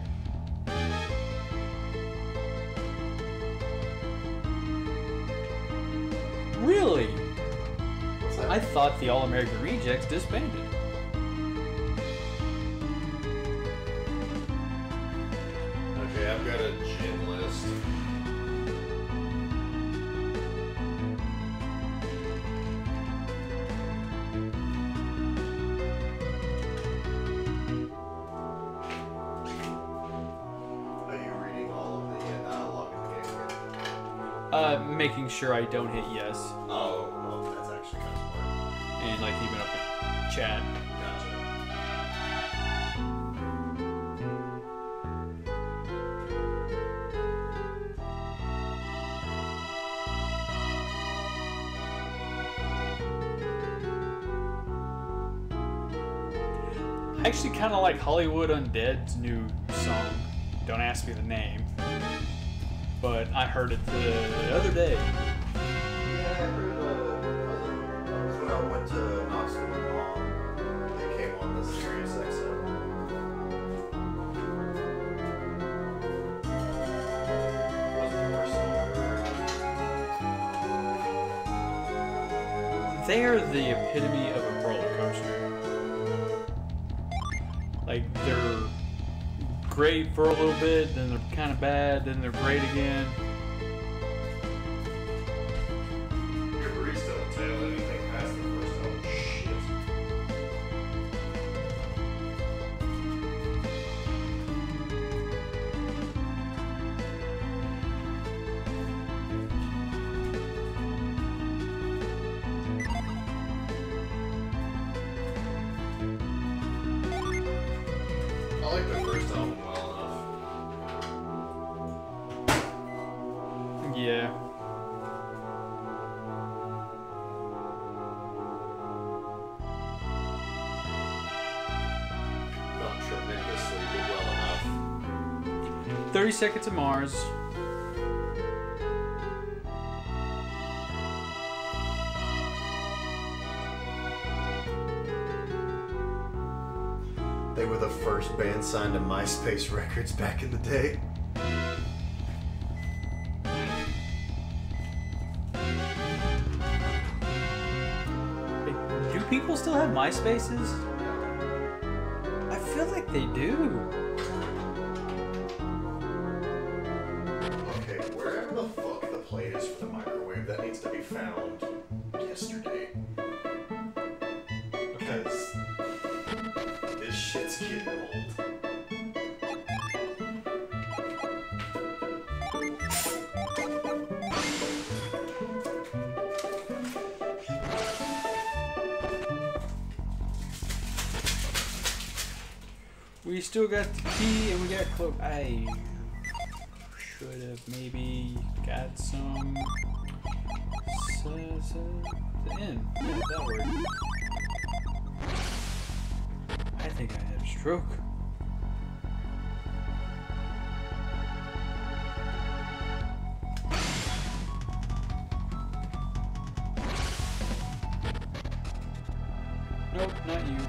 Really? What's that? I thought the All American Rejects disbanded. Okay, I've got a gin list. Are you reading all of the uh, dialogue in the game again? Uh, making sure I don't hit yes, Oh, well, that's actually kind of smart. and like keeping up with chat. Gotcha. I actually kind of like Hollywood Undead's new song. Don't ask me the name, but I heard it the other day. Yeah, I heard, uh, that was when I went to Knoxville with Mom. It came on the Sirius X M. Wasn't the worst song I've ever heard. They are the epitome of a roller coaster. Like, they're great for a little bit, then they're kind of bad, then they're great again. Your barista will tell you anything past the first oh shit. I like the first album well enough. Yeah. Not tremendously, but well enough. thirty Seconds to Mars. They were the first band signed to MySpace Records back in the day. Do people still have MySpaces? I feel like they do. Okay, wherever the fuck the plate is for the microwave, that needs to be found yesterday. Because this shit's getting old. We still got the key and we got cloak. I should have maybe got some. S- s- the N. Yeah, that word. I think I had a stroke. Nope, not you.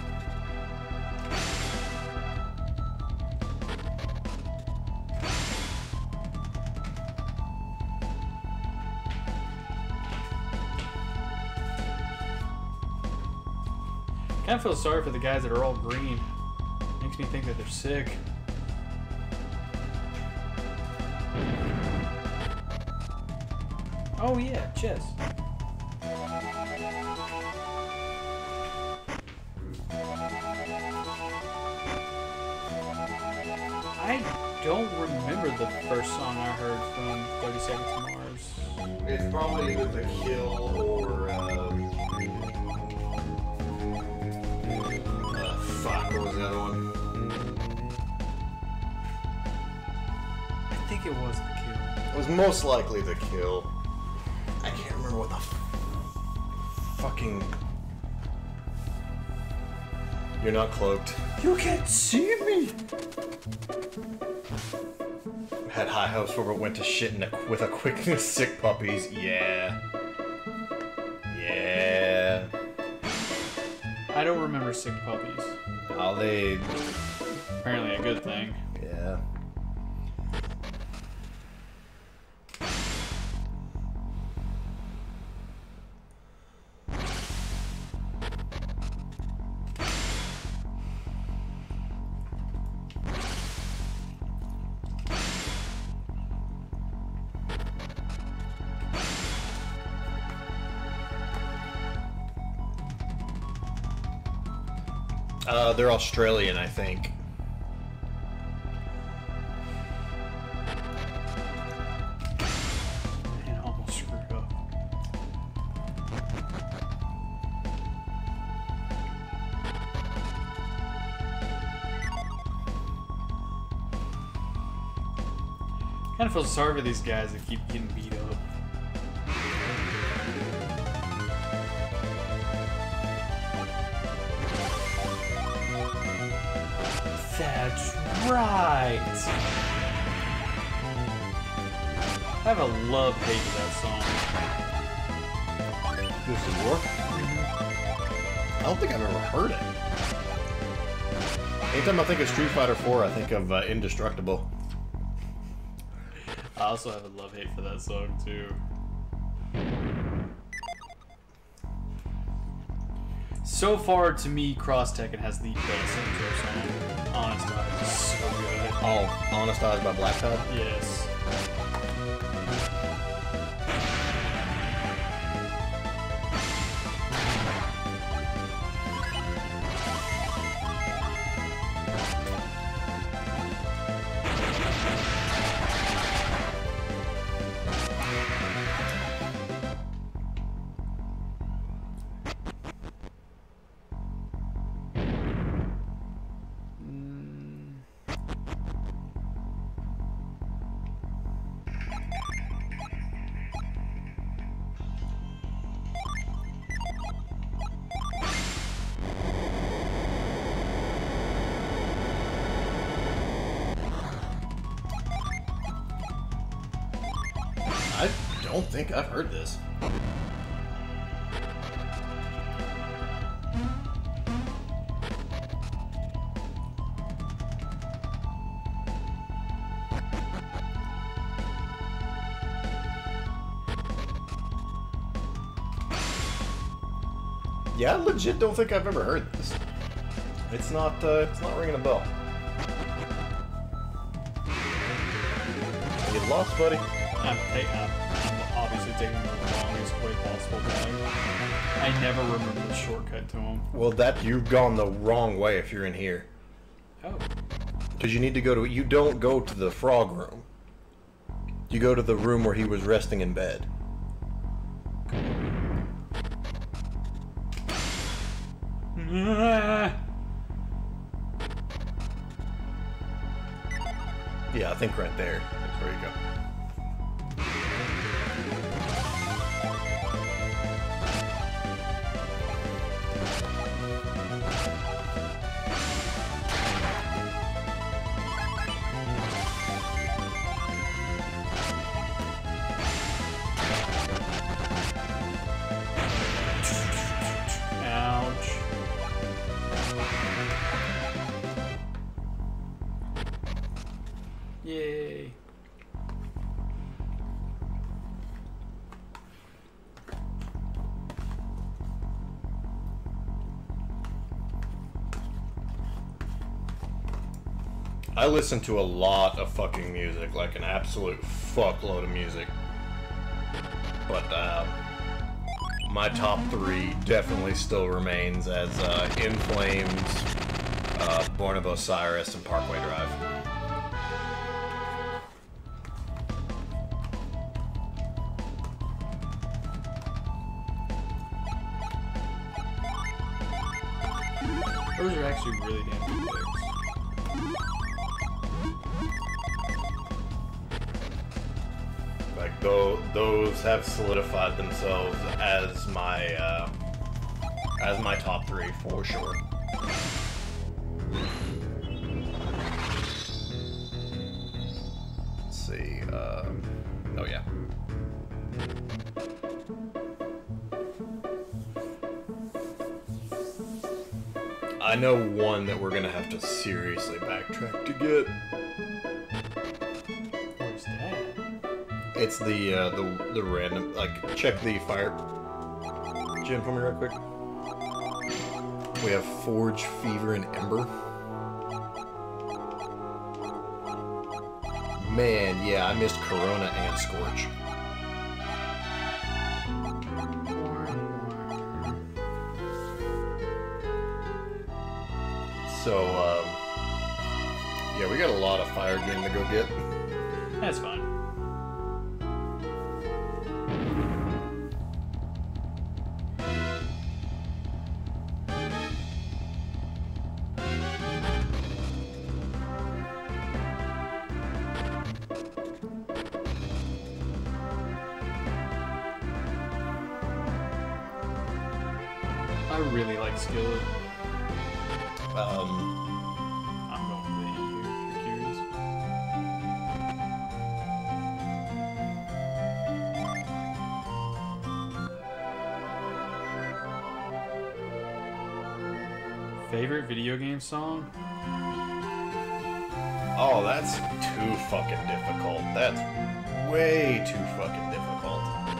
I kind of feel sorry for the guys that are all green. Makes me think that they're sick. Oh yeah, chess. I don't remember the first song I heard from thirty Seconds to Mars. It's probably either The Kill or, um... Uh, fuck, what was the other one? I think it was The Kill. It was most likely The Kill. I can't remember what the f fucking... You're not cloaked. You can't see me! Had high hopes for it, went to shit in a, with a quickness, sick puppies. Yeah. Yeah. I don't remember Sick Puppies. How they... Apparently a good thing. Yeah. Uh, they're Australian, I think. Man, I almost screwed up. Kind of feel sorry for these guys that keep getting beat up. That's right. I have a love-hate for that song. This is War? I don't think I've ever heard it. Anytime I think of Street Fighter four, I think of uh, Indestructible. I also have a love-hate for that song, too. So far, to me, Cross Tekken has the best intro song. Honest Eyes is so good. Oh, Honest Eyes by Black Tide? Yes. I don't think I've heard this. Yeah, I legit don't think I've ever heard this. It's not, uh, it's not ringing a bell. You lost, buddy? I'm, take, I'm, I'm obviously taking the longest way possible back. I never remember the shortcut to him. Well, that you've gone the wrong way if you're in here. Oh. Because you need to go to... You don't go to the frog room. You go to the room where he was resting in bed. Yeah, I think right there. That's where you go. Ouch. Yay. I listen to a lot of fucking music, like an absolute fuckload of music. But uh, my top three definitely still remains as uh, In Flames, uh, Born of Osiris, and Parkway Drive. Those are actually really damn good picks. Like those, those have solidified themselves as my uh, as my top three for sure. Let's see. Um, oh yeah. I know one that we're gonna have to seriously backtrack to get. Where's that? It's the uh, the the random, like, check the fire gym for me real quick. We have Forge, Fever, and Ember. Man, yeah, I missed Corona and Scorch. So, um, yeah, we got a lot of fire game to go get. That's fine. I really like Skillet. Um, I'm going for the end here, if you're curious. Favorite video game song? oh, that's too fucking difficult. That's way too fucking difficult.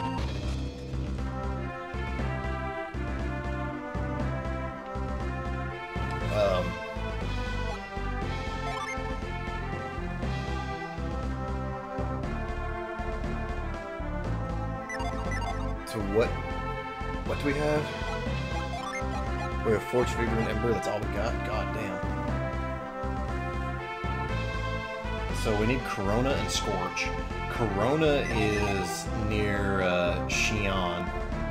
Um, so what, what do we have? We have Forge, Fever, and Ember, that's all we got? God damn. So we need Corona and Scorch. Corona is near, uh, Xi'an.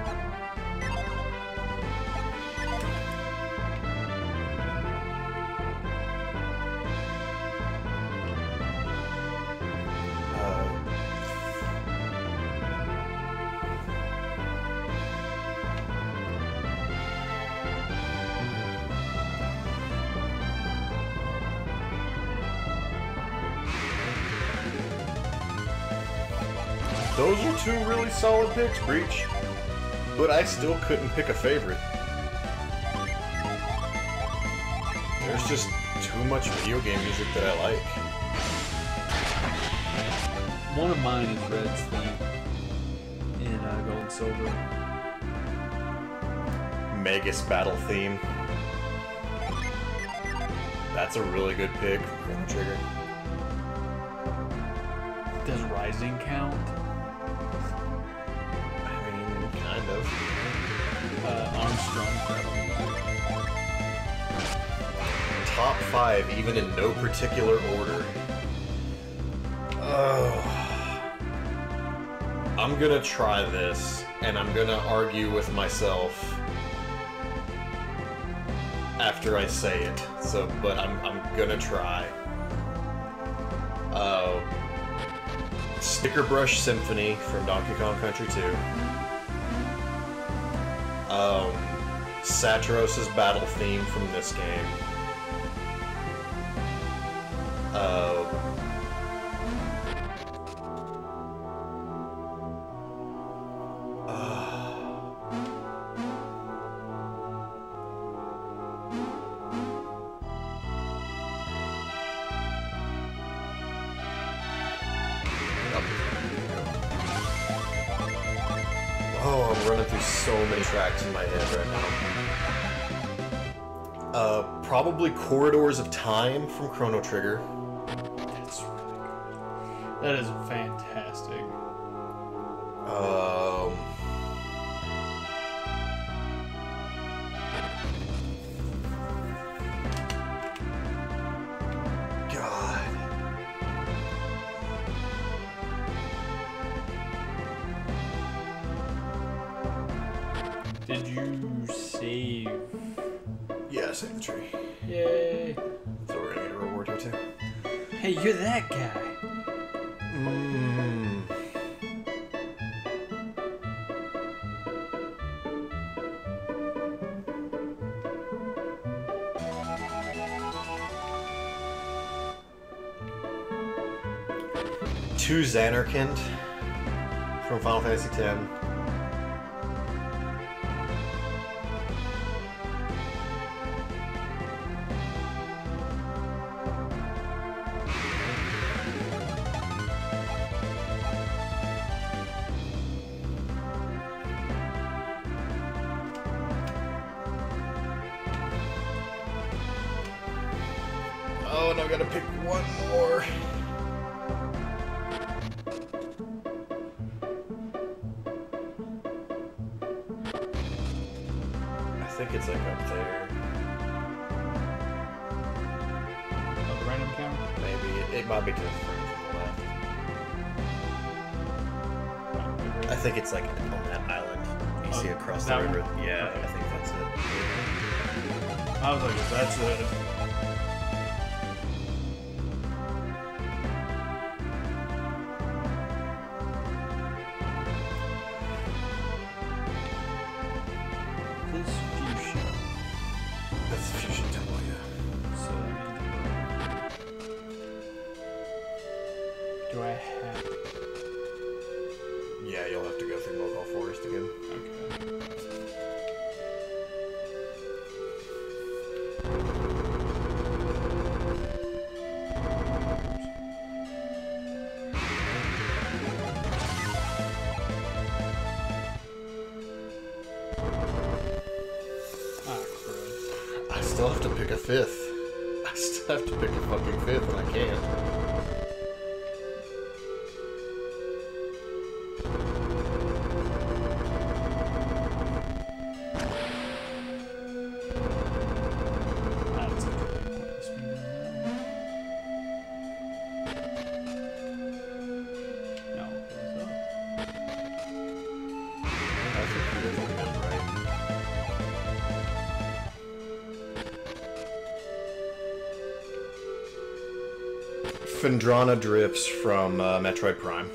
Those are two really solid picks, Breach. But I still couldn't pick a favorite. There's just too much video game music that I like. One of mine is Red's theme in uh, Gold and Silver. Magus Battle Theme. That's a really good pick from Chrono Trigger. Does Rising count? I mean, kind of. Uh, Armstrong. Top five, even in no particular order. Oh. I'm gonna try this, and I'm gonna argue with myself after I say it. So, but I'm I'm gonna try. Uh, Sticker Brush Symphony from Donkey Kong Country two. Um, Satros' battle theme from this game. Uh, Oh, I'm running through so many tracks in my head right now. Uh, probably Corridors of Time from Chrono Trigger. That's really good. That is fantastic. Um, God. Did you save? Yes. saved the tree. Yay. So we're gonna get a reward here too. Hey, you're that guy. Mmm. Two Xanarkand from Final Fantasy X. Oh, and I've got to pick one more. I think it's like up there. Oh, the random counter? Maybe. It, it might be to the front to the left. I think it's like on that island. You Oh, see across the that river. one? Yeah, Okay. I think that's it. I was like, if that's it. This fuchsia. That's the Fusion Temple, yeah. So that means. Do I have. Yeah, you'll have to go through Mobile Forest again. Okay. Ah, crud. I still have to pick a fifth. I still have to pick a fucking fifth, and I can't. That's okay. Let's be doing that. No, what's up? I think you guys are good, right? Phendrana drifts from uh, Metroid Prime.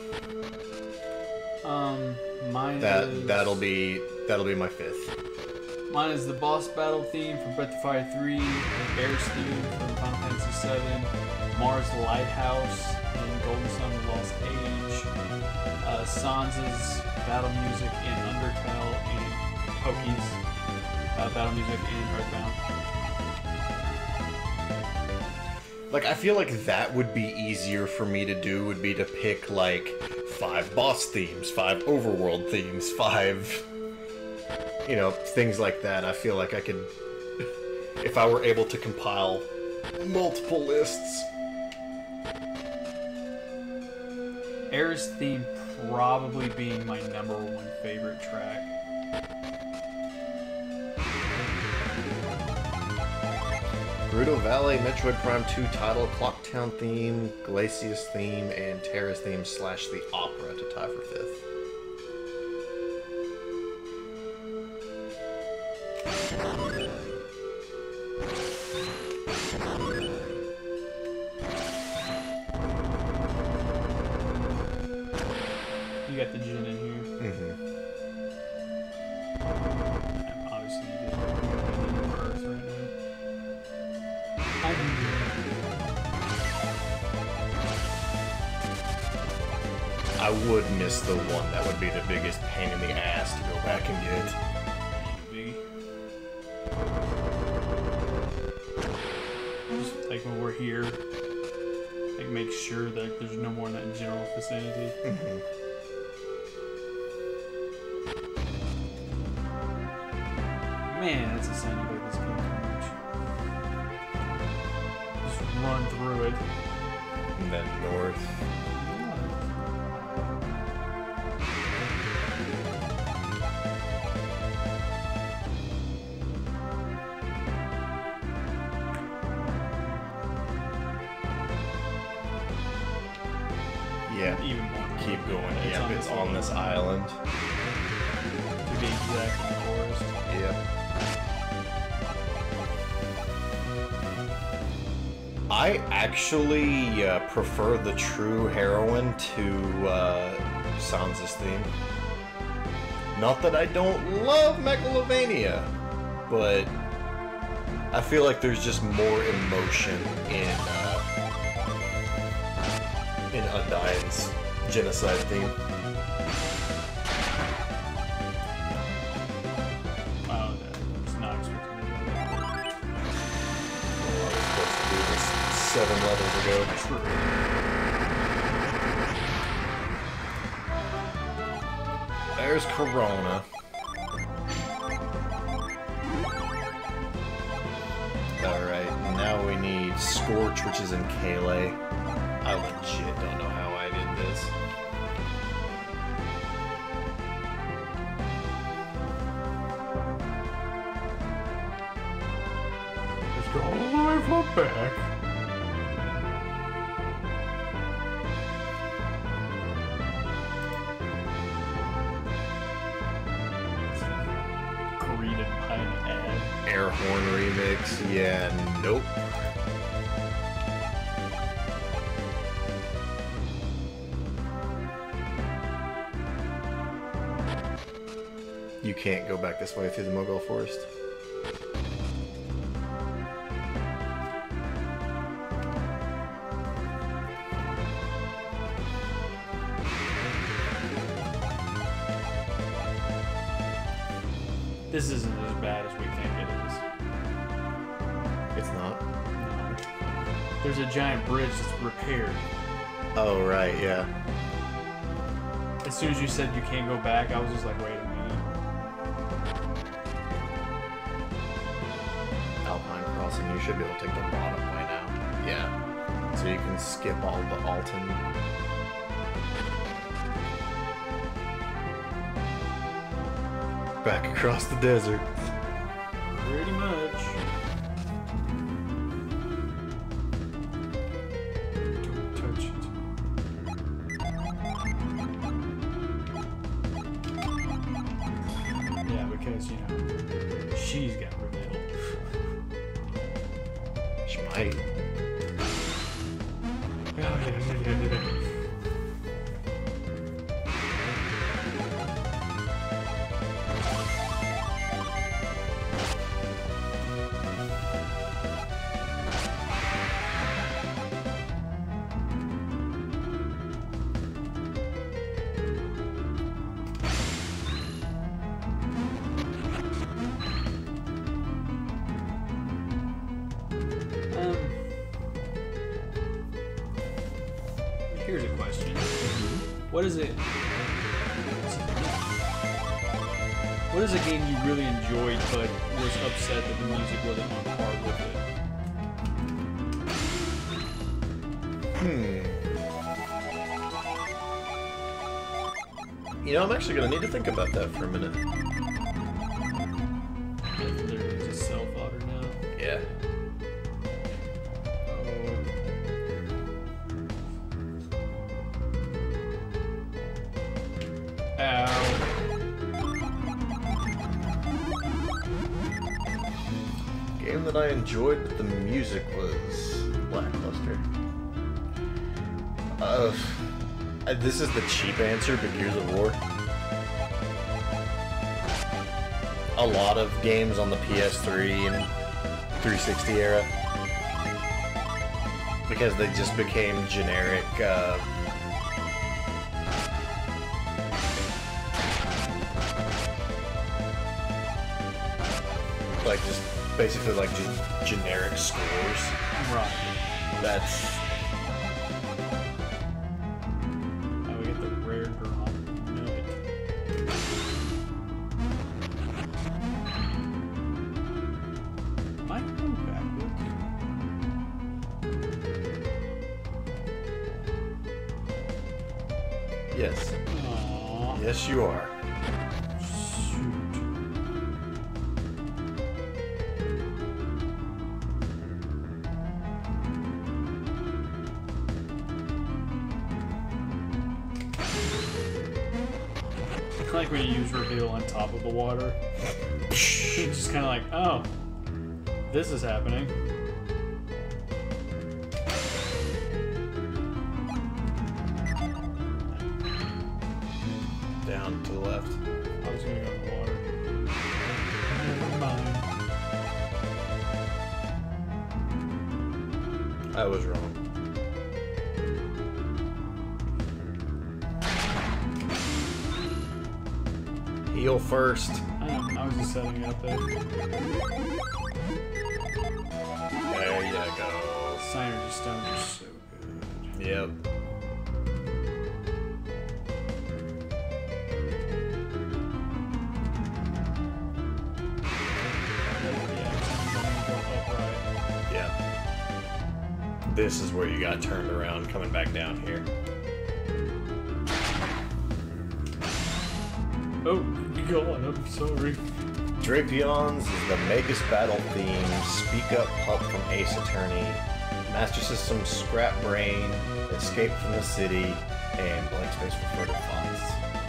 Um, mine That is that'll be that'll be my fifth. mine is the boss battle theme from Breath of Fire three, Air's theme from Final Fantasy seven, Mars Lighthouse, and Golden Sun: The Lost Age, uh, Sansa's battle music in Undertale, and Poki's uh, battle music in Earthbound. Like, I feel like that would be easier for me to do, would be to pick, like, five boss themes, five overworld themes, five, you know, things like that. I feel like I could, if I were able to compile multiple lists. Air's theme probably being my number one favorite track. Gerudo Valley, Metroid Prime two title, Clocktown theme, Glacius theme, and Terra's theme slash the opera to tie for fifth. You got the gin in here. Mm-hmm. And obviously you did. You're in Earth right now. I can do it. I would miss the one that would be the biggest pain in the ass to go back and get. Maybe. Just like when we're here, like make sure that there's no more in that general vicinity. Mm-hmm. Man, that's a sign you like this game too much. Just run through it. And then north. Yeah. Even more. Keep going. It's Yep, on it's this on this island. To be exact in the forest. Yep. I actually uh, prefer the true heroine to uh, Sansa's theme. Not that I don't love Megalovania, but I feel like there's just more emotion in uh, in Undyne's genocide theme. Wow, that's not expecting that. Well, I was supposed to do this seven levels ago. True. There's Corona. Alright, now we need Scorch, which is in Kayle. I legit don't know how I did this. Let's go all the way from back. Greeted by an ad. Air horn remix, yeah, nope. You can't go back this way through the Mogul Forest. This isn't as bad as we think it is. It's not. No. There's a giant bridge that's repaired. Oh, right, yeah. As soon as you said you can't go back, I was just like, wait a minute. Alpine Crossing, you should be able to take the bottom way now. Yeah. So you can skip all the Alton. Back across the desert. Pretty much. Don't touch it. Yeah, because, you know, she's got revealed. She might. Um, here's a question. What is it? What is a game you really enjoyed but was upset that the music wasn't on par with it? Hmm. You know, I'm actually gonna need to think about that for a minute. They're just self-fodder now. Yeah. Oh. Ow. Game that I enjoyed, but the music was lackluster. Uh, uh, this is the cheap answer, but Gears of War. A lot of games on the P S three and three sixty era, because they just became generic. Uh, like just basically like just generic scores. Right. That's How we get the rare drop nugget. Am I going backwards? yes, Aww. yes you are. Shoot. Like when you use reveal on top of the water. It's just kind of like, oh, this is happening. Down to the left. I was gonna go in the water. Never mind. I was wrong. Heal first. I know, I was just setting it up there. There you go. Synergy stones are so good. Yep. Yeah. This is where you got turned around coming back down here. Oh, God, I'm sorry. Drapions is the Magus Battle theme, Speak Up Pup from Ace Attorney, Master System Scrap Brain, Escape from the City, and Blank Space for Further Thoughts.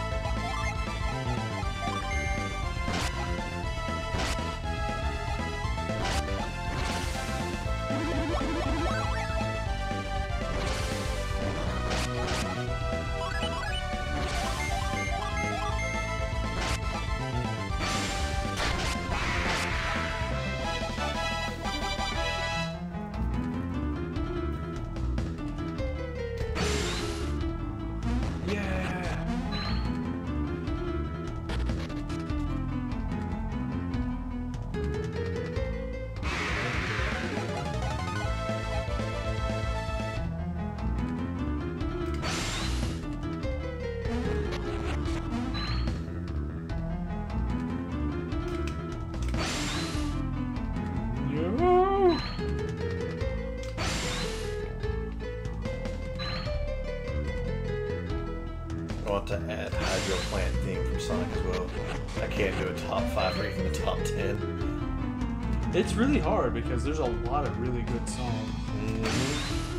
I want to add Hydro Plant theme from Sonic as well. I can't do a top five or even a top ten. It's really hard because there's a lot of really good songs. Mm-hmm.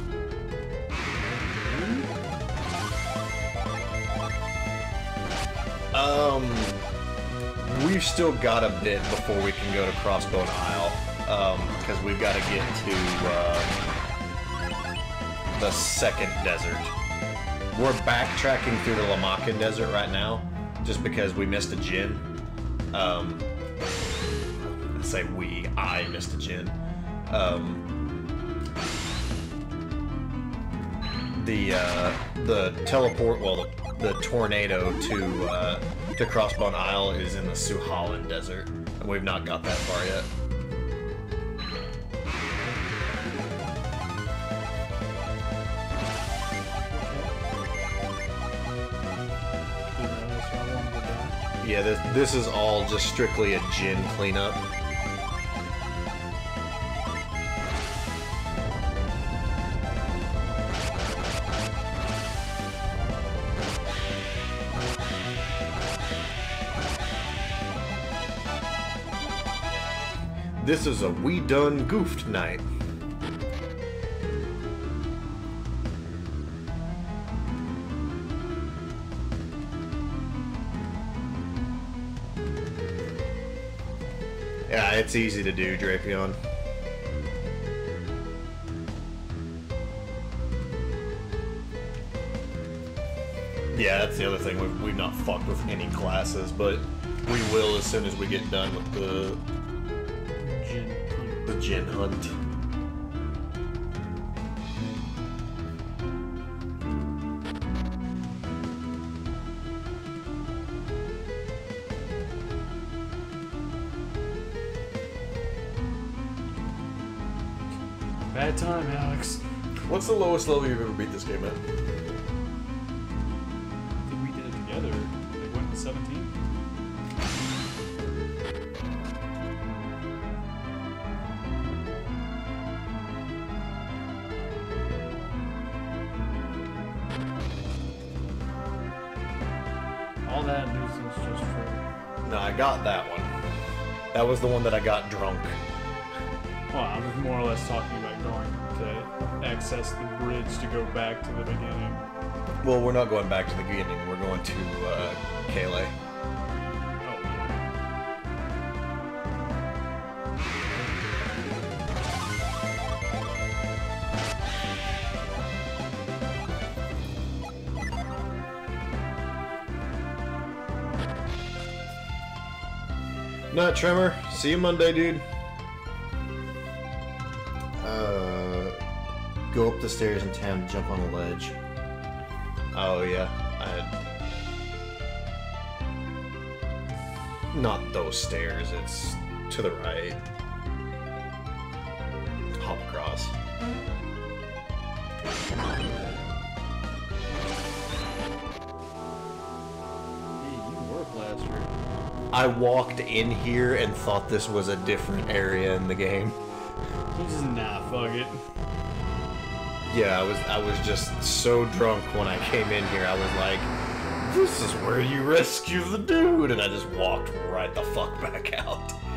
Um, we've still got a bit before we can go to Crossbone Isle, um, because we've got to get to uh, the second desert. We're backtracking through the Lamakan Desert right now, just because we missed a gin. Um, I say we, I missed a gin. Um, the uh, the teleport, well, the, the tornado to uh, to Crossbone Isle is in the Suhalin Desert, and we've not got that far yet. Yeah, this, this is all just strictly a gin cleanup. This is a we done goofed night. Yeah, it's easy to do, Drapion. Yeah, that's the other thing. We've, we've not fucked with any classes, but we will as soon as we get done with the Gin. the gin hunt. Bad time, Alex. What's the lowest level you've ever beat this game at? I think we did it together. It went to seventeen. All that nuisance just for... No, I got that one. That was the one that I got drunk. Well, I was more or less talking about going to access the bridge to go back to the beginning. Well, we're not going back to the beginning. We're going to uh, Kayleigh. Oh, yeah. Night, Tremor. See you Monday, dude. Uh, go up the stairs in town, jump on a ledge. Oh, yeah. I... Not those stairs, it's to the right. Hop across. I walked in here and thought this was a different area in the game. He just, nah, fuck it. Yeah, I was I was just so drunk when I came in here. I was like, this is where you rescue the dude, and I just walked right the fuck back out.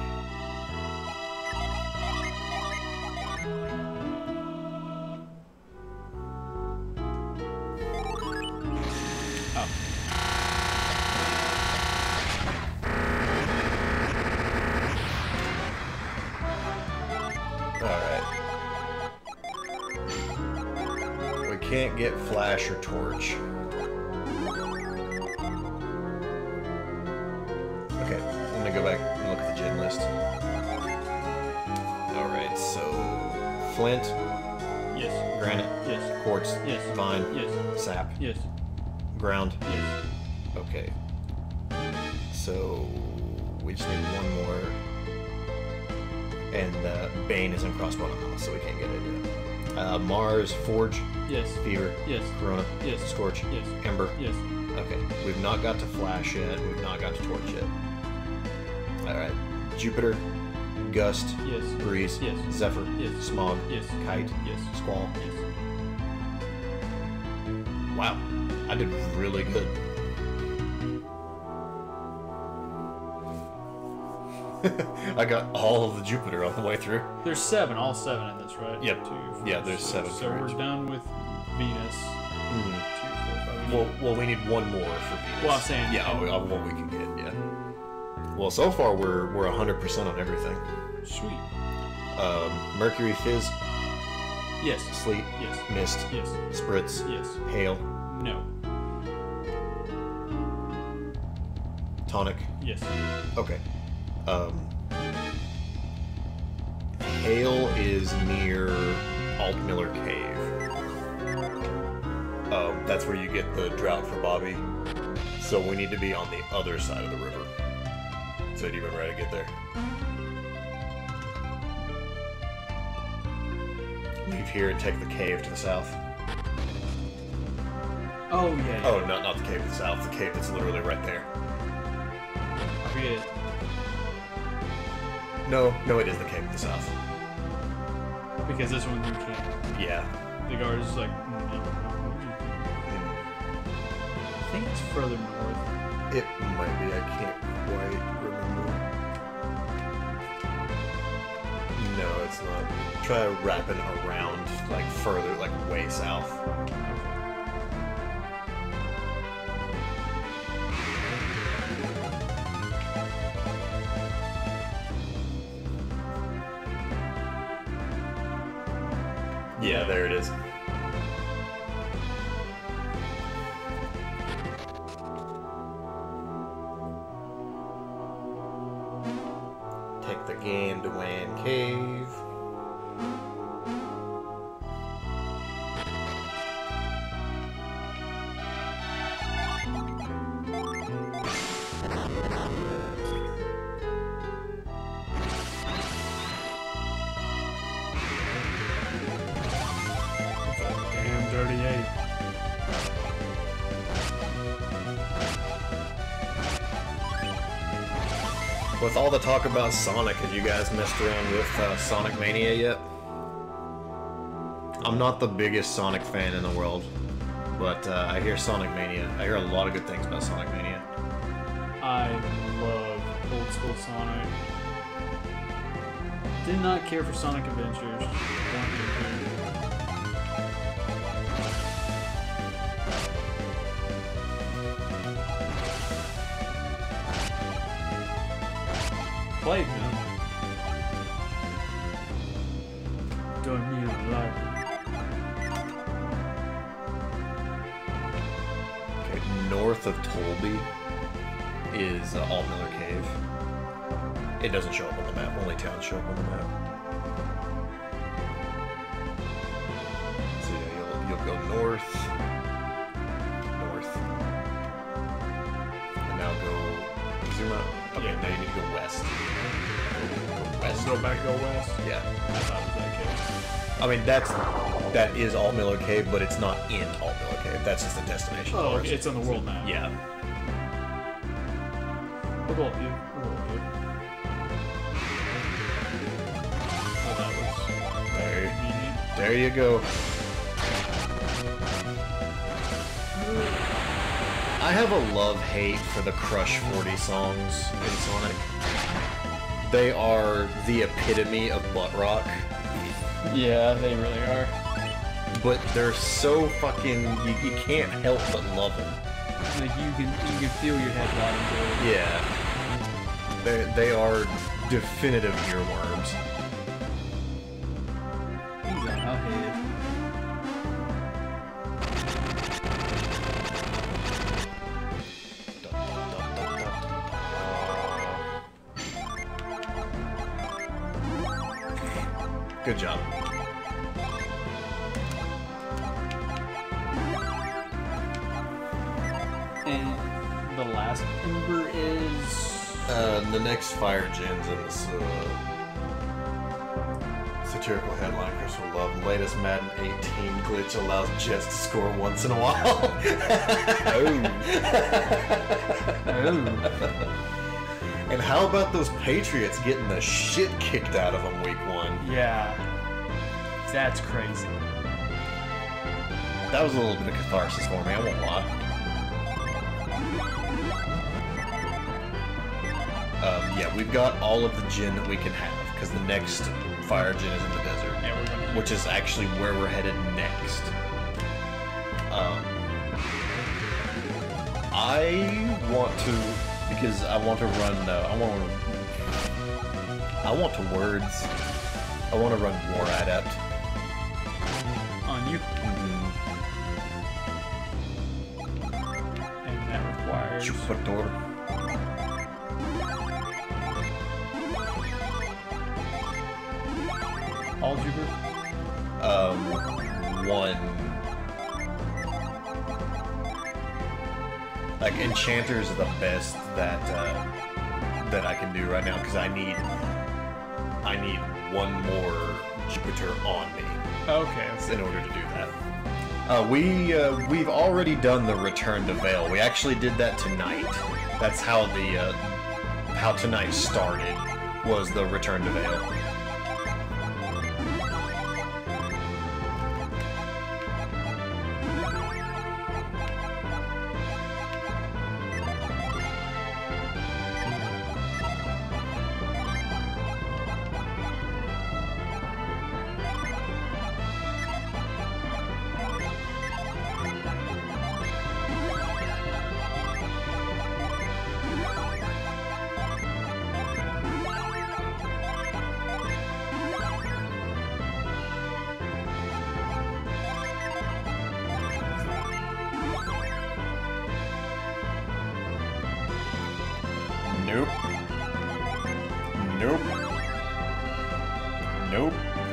Can't get Flash or Torch. Okay, I'm gonna go back and look at the gym list. Alright, so... Flint. Yes. Granite. Yes. Quartz. Yes. Vine. Yes. Sap. Yes. Ground. Yes. Okay. So... we just need one more. And uh, Bane is in Crossbow now, so we can't get it yet. Uh, Mars, Forge. Yes. Fever. Yes. Corona. Yes. Scorch. Yes. Ember. Yes. Okay. We've not got to Flash yet. We've not got to Torch yet. Alright. Jupiter. Gust. Yes. Breeze. Yes. Zephyr. Yes. Smog. Yes. Kite. Yes. Squall. Yes. Wow. I did really good. I got all of the Jupiter on the way through. There's seven, all seven in this, right? Yep. Two, four, Yeah, there's six. seven So for we're each. done with Venus. Mm-hmm. Two, four, five. We Well, need- well, we need one more for Venus. Well, I'm saying- Yeah, oh, of what we can get, yeah. Well, so far we're we're one hundred percent on everything. Sweet. Um, Mercury Fizz, Yes. Sleet, Yes. Mist, Yes. Spritz, Yes. Hail, No. Tonic. Yes. Okay. Um, Hail is near Altmiller Cave. Um, that's where you get the drought for Bobby. So we need to be on the other side of the river. So do you remember how to get there? Leave here and take the cave to the south. Oh, yeah. yeah. Oh, not, not the cave to the south. The cave that's literally right there. I forget. No, no, it is the cave to the south. Because this one you can't. Yeah. The guard is like, mm, no, no, no. I think it's further north. It might be. I can't quite remember. No, it's not. Try wrapping around, like, further, like, way south. Yeah, there it is. Take the Gandawan Cave. Damn dirty ape. With all the talk about Sonic, have you guys messed around with uh, Sonic Mania yet? I'm not the biggest Sonic fan in the world, but uh, I hear Sonic Mania. I hear a lot of good things about Sonic Mania. I love old school Sonic. Did not care for Sonic Adventures. Don't really care. Played them. Don't mean a lot. Okay, north of Tolby is uh, Altmiller Cave. It doesn't show up on the map. Only towns show up on the map. So yeah, you'll, you'll go north, north, and now go zoom out. Okay, Yeah. now you need to go west. Go west. Go back, go west. Yeah. I thought it was that case. I mean, that's that is Altmiller Cave, but it's not in Altmiller Cave. That's just a destination. Oh, for okay, us. it's on the world map. Yeah. We'll go with you. We'll go with you. Oh, that was There, convenient. there you go. I have a love-hate for the Crush forty songs in Sonic. They are the epitome of butt rock, Yeah, they really are. but they're so fucking... You, you can't help but love them. Like you can you can feel your head nodding to it. Yeah. They, they are definitive earworms. He's on our head. Good job. And the last Ember is Uh, the next fire gen's in this uh, satirical headline, Chris will love. Latest Madden eighteen glitch allows Jets to score once in a while. And how about those Patriots getting the shit kicked out of them week one? yeah. That's crazy. That was a little bit of catharsis for me, I won't lie. Um, yeah, we've got all of the gin that we can have, because the next fire gin is in the desert. Yeah, we're gonna Which is actually where we're headed next. Um, I want to, because I want to run, uh, I want to, I want to words, I want to run War Adept. on you. Mm-hmm. And that requires Jupiter. algebra. Um, one. Like enchanters are the best that uh, that I can do right now because I need I need one more Jupiter on me Okay. in order to do that. Uh, we uh, we've already done the Return to Vale. We actually did that tonight. That's how the uh, how tonight started. Was the Return to Vale. Nope. Nope. Nope.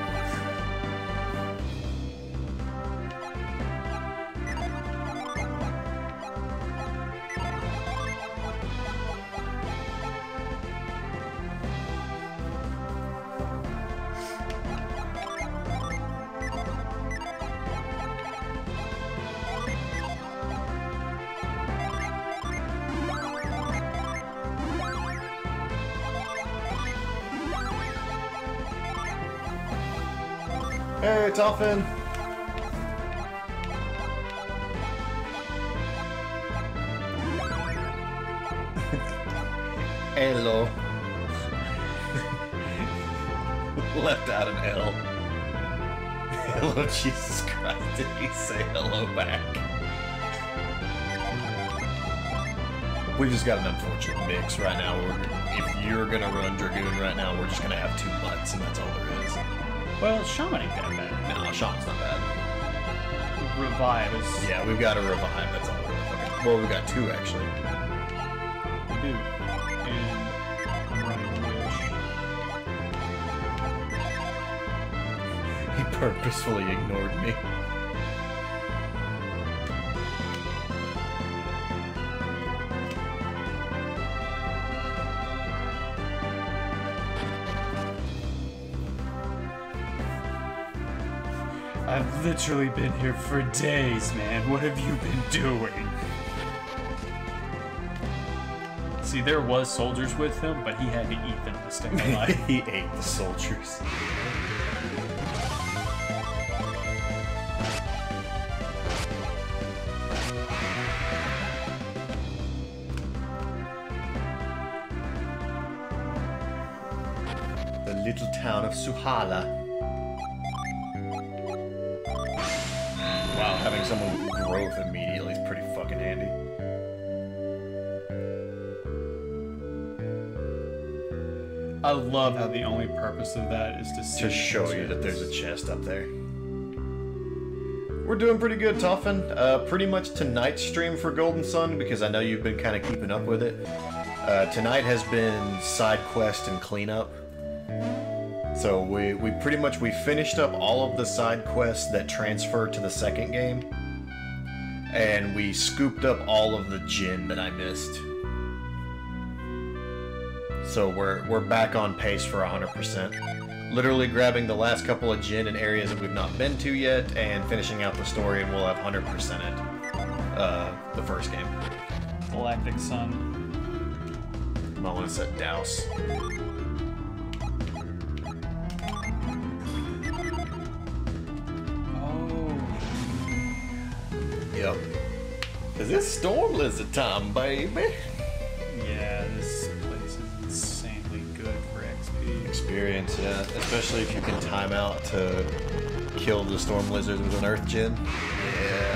Hey, Toffin. Hello. Left out an L. Hello, Jesus Christ. Did he say hello back? We just got an unfortunate mix right now. We're, if you're gonna run Dragoon right now, we're just gonna have two butts, and that's all there is. Well, Shaman ain't that bad. No, Shaman's not bad. Revive is. Yeah, we've got a revive. That's all. Okay. Well, we've got two actually. We do. And I'm running Wish. purposefully ignored me. I've literally been here for days, man. What have you been doing? See, there was soldiers with him, but he had to eat them to stay alive. He ate the soldiers. The little town of Suhala. Wow, having someone with growth immediately is pretty fucking handy. I love how the only purpose of that is to see To show you that there's a chest up there. We're doing pretty good, Toffin. Uh, pretty much tonight's stream for Golden Sun, because I know you've been kind of keeping up with it. Uh, tonight has been side quest and cleanup. So we, we pretty much, we finished up all of the side quests that transfer to the second game. And we scooped up all of the Jinn that I missed. So we're, we're back on pace for one hundred percent. Literally grabbing the last couple of Jinn in areas that we've not been to yet, and finishing out the story, and we'll have one hundred percented uh, the first game. Galactic Sun. I want to set Douse. Yep. Cause it's Storm Lizard time, baby. Yeah, this place is insanely good for X P. Experience, yeah. Especially if you can time out to kill the Storm Lizards with an Earth Gin. Yeah.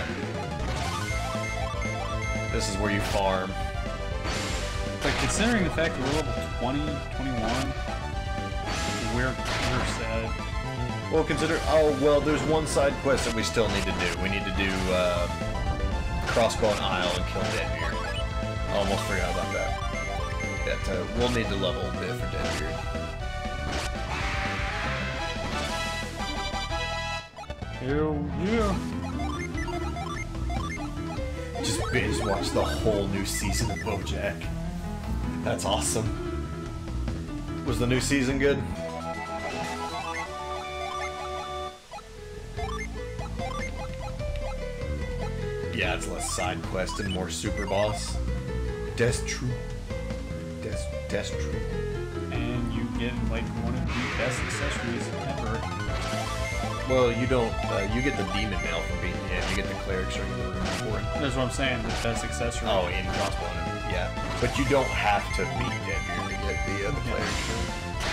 This is where you farm. But considering the fact that we're level twenty, twenty-one, we're, we're sad. Well, consider... Oh, well, there's one side quest that we still need to do. We need to do, uh... Crossbone Isle and kill Deadbeard. I almost forgot about that. That uh, we'll need to level a bit for Deadbeard. Hell yeah! Just binge watch the whole new season of BoJack. That's awesome. Was the new season good? Yeah, it's less side quest and more super boss. That's true. That's, that's true. And you get like one of the best accessories ever. Well, you don't, uh, you get the demon mail from beating him. You get the cleric ring in the room for it. That's what I'm saying, the best accessory. Oh, in Crossbone, yeah. But you don't have to beat Deadbeard to get the, uh, the cleric ring.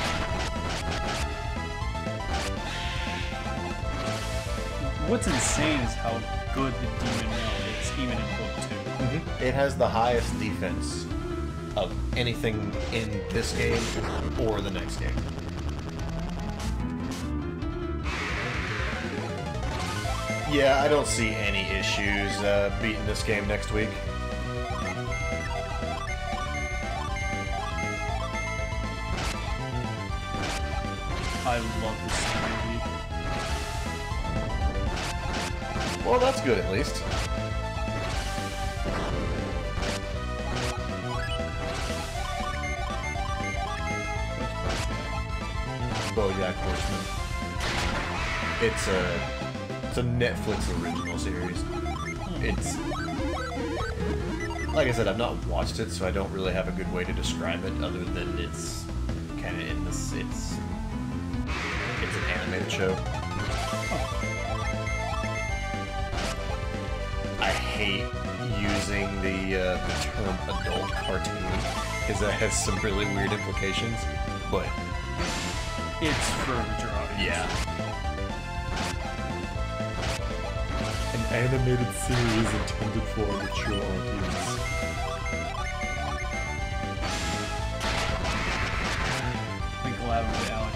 What's insane is how good the demon mail is, even in book two. Mm-hmm. It has the highest defense of anything in this game or the next game. Yeah, I don't see any issues uh, beating this game next week. I love this story. Well, that's good at least. BoJack Horseman. It's a it's a Netflix original series. It's like I said, I've not watched it, so I don't really have a good way to describe it other than it's kind of in this. It's it's an animated show. I hate using the, uh, the term adult cartoon because that has some really weird implications, but it's for a mature audience. Yeah. An animated series intended for a mature audience. Think loud with Alex.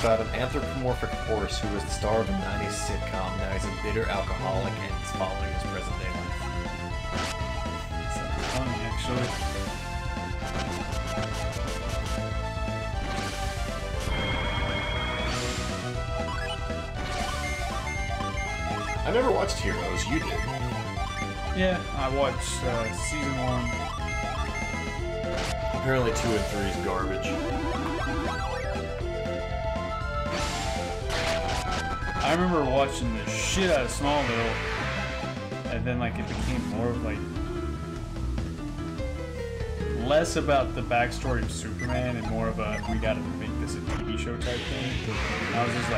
about an anthropomorphic horse who was the star of a nineties sitcom. Now he's a bitter alcoholic and is following his present day life. Sounds funny, actually. I never watched Heroes. You did. Yeah, I watched uh, season one. Apparently two and three is garbage. I remember watching the shit out of Smallville, and then like it became more of like less about the backstory of Superman and more of a we gotta make this a T V show type thing. And I was just like,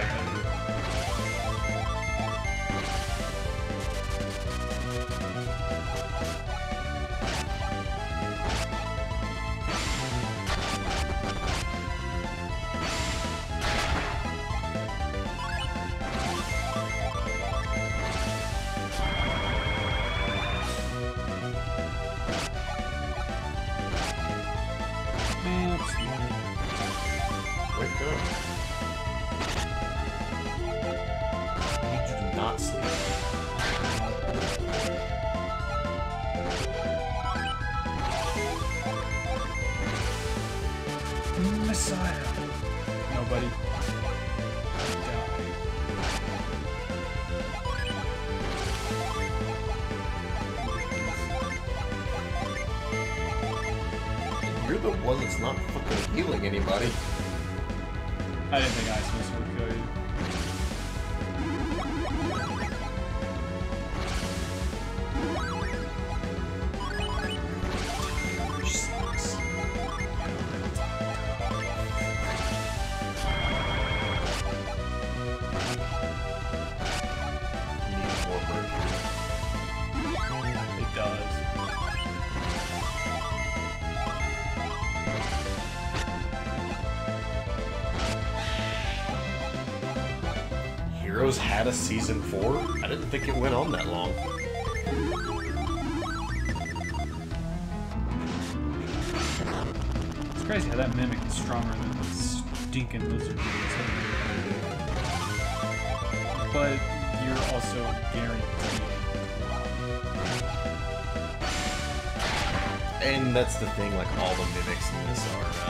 Wake up. I need you to not sleep. Messiah. Nobody. You're the one that's not fucking healing anybody. I didn't think Ice Mist would kill you. Which sucks. Needs more mercury. It does. Heroes had a season four? I didn't think it went on that long. It's crazy how that mimic is stronger than the stinking lizard. But you're also guaranteed. And that's the thing, like all the mimics in this are uh,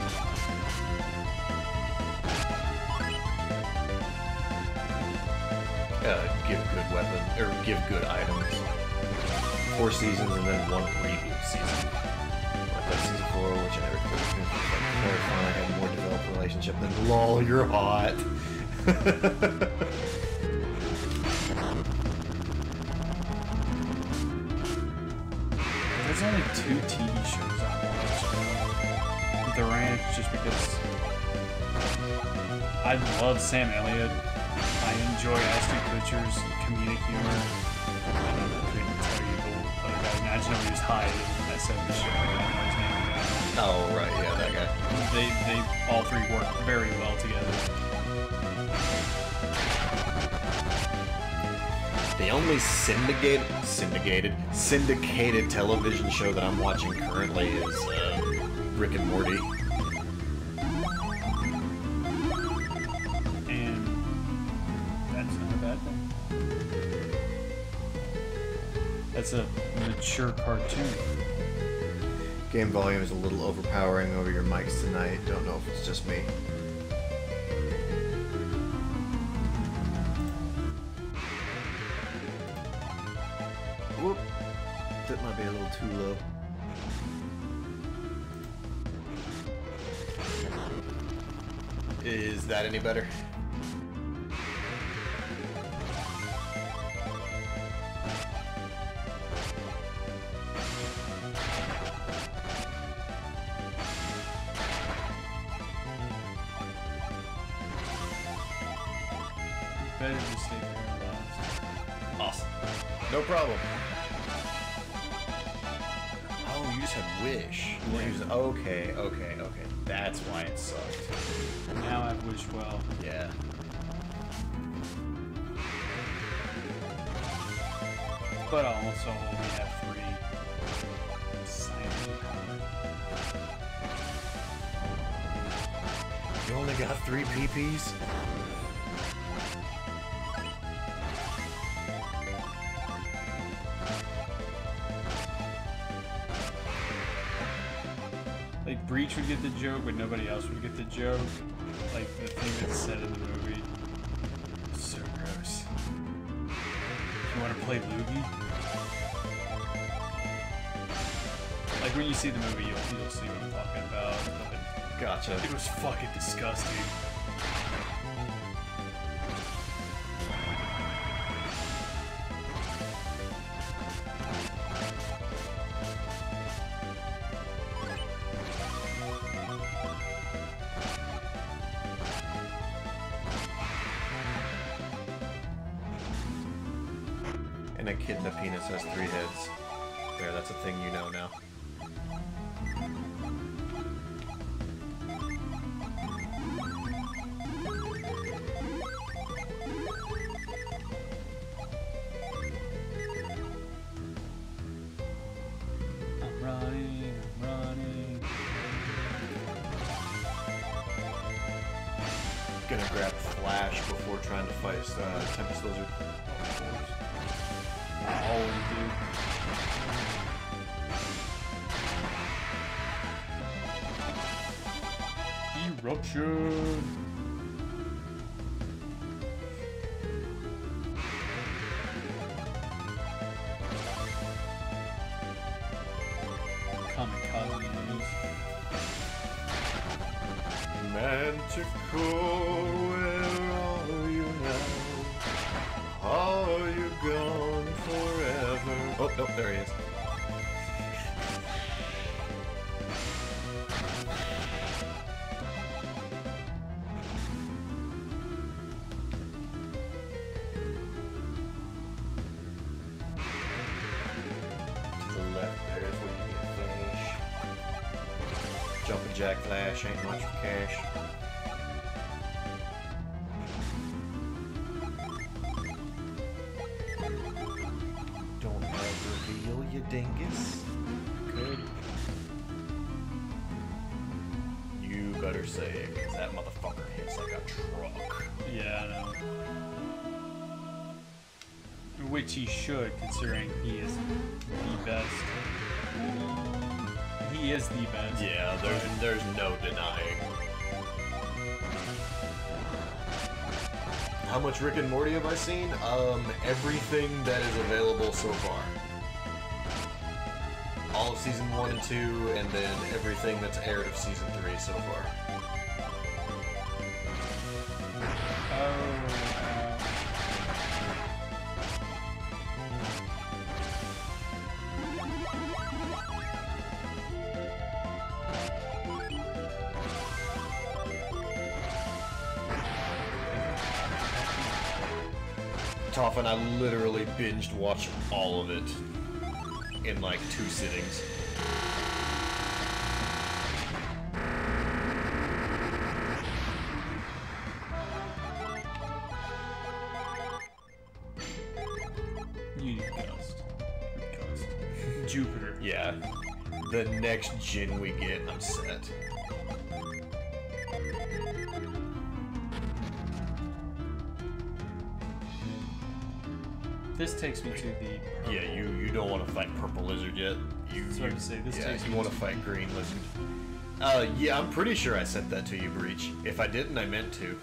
Uh, give good weapon or give good items. Four seasons and then one reboot season. Like that season four, which I never could have clarifying. I had more developed relationship than lol, you're hot. There's only two T V shows I watched. The Ranch, just because I love Sam Elliott. I enjoy Ashton Kutcher's comedic humor. I couldn't tell you the other guy's name. I just know he was high in that seventies show. I don't know his name. Oh right, yeah, that guy. They, they all three work very well together. The only syndicated, syndicated, syndicated television show that I'm watching currently is uh, Rick and Morty. And that's not a bad thing. That's a mature cartoon. Game volume is a little overpowering over your mics tonight. Don't know if it's just me. Whoop. That might be a little too low. Is that any better? Better to stay paralyzed. Awesome. No problem. Oh, you just had Wish. You weren't using- Okay, okay, okay. That's why it sucked. Now I've wished well. Yeah. But I also only have three psionic power. You only got three P Ps? Like, Breach would get the joke, but nobody else would get the joke. Like, the thing that's said in the movie. So gross. You want to play Loogie? Like, when you see the movie, you'll, you'll see what I'm talking about. But Gotcha. it was fucking disgusting. And a echidna penis has three heads. There, that's a thing you know now. I'm running, I'm running. Gonna grab Flash before trying to fight uh, Tempest Lizard. Always do. Eruption! Kamikaze. Manticore, where are you now? Are you gone forever? Oh, oh, there he is. To the left there is where you get Flash. Jumping Jack Flash ain't much for cash. Don't ever reveal, you dingus. Good. You better say it, because that motherfucker hits like a truck. Yeah, I know. Which he should, considering he is the best. He is the best. Yeah, there's there's no denying. How much Rick and Morty have I seen? Um, everything that is available so far. All of season one and two, and then everything that's aired of season three so far. Oh, Toffin, I literally binged watched all of it in like two sittings. you need Ghost. Ghost. Jupiter. Yeah. The next gin we get, I'm set. This takes me to the. Yeah, you you don't want to fight Purple Lizard yet. You, That's what I was gonna say, this yeah, takes you me want to to- fight Green Lizard. Uh, yeah, I'm pretty sure I sent that to you, Breach. If I didn't, I meant to.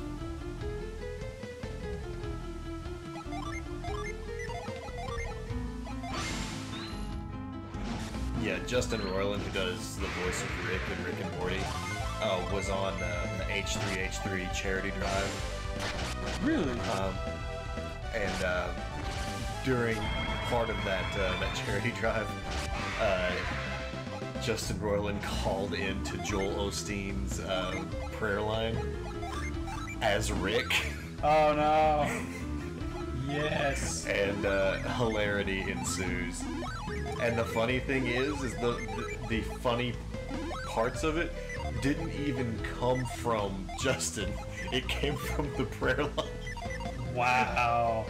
Yeah, Justin Roiland, who does the voice of Rick and Rick and Morty, uh, was on uh, the H three H three charity drive. Really? Um, and uh, during part of that uh, that charity drive, uh, Justin Roiland called in to Joel Osteen's uh, prayer line as Rick, Oh no. Yes. and uh, hilarity ensues. And the funny thing is, is the, the the funny parts of it didn't even come from Justin. It came from the prayer line. Wow.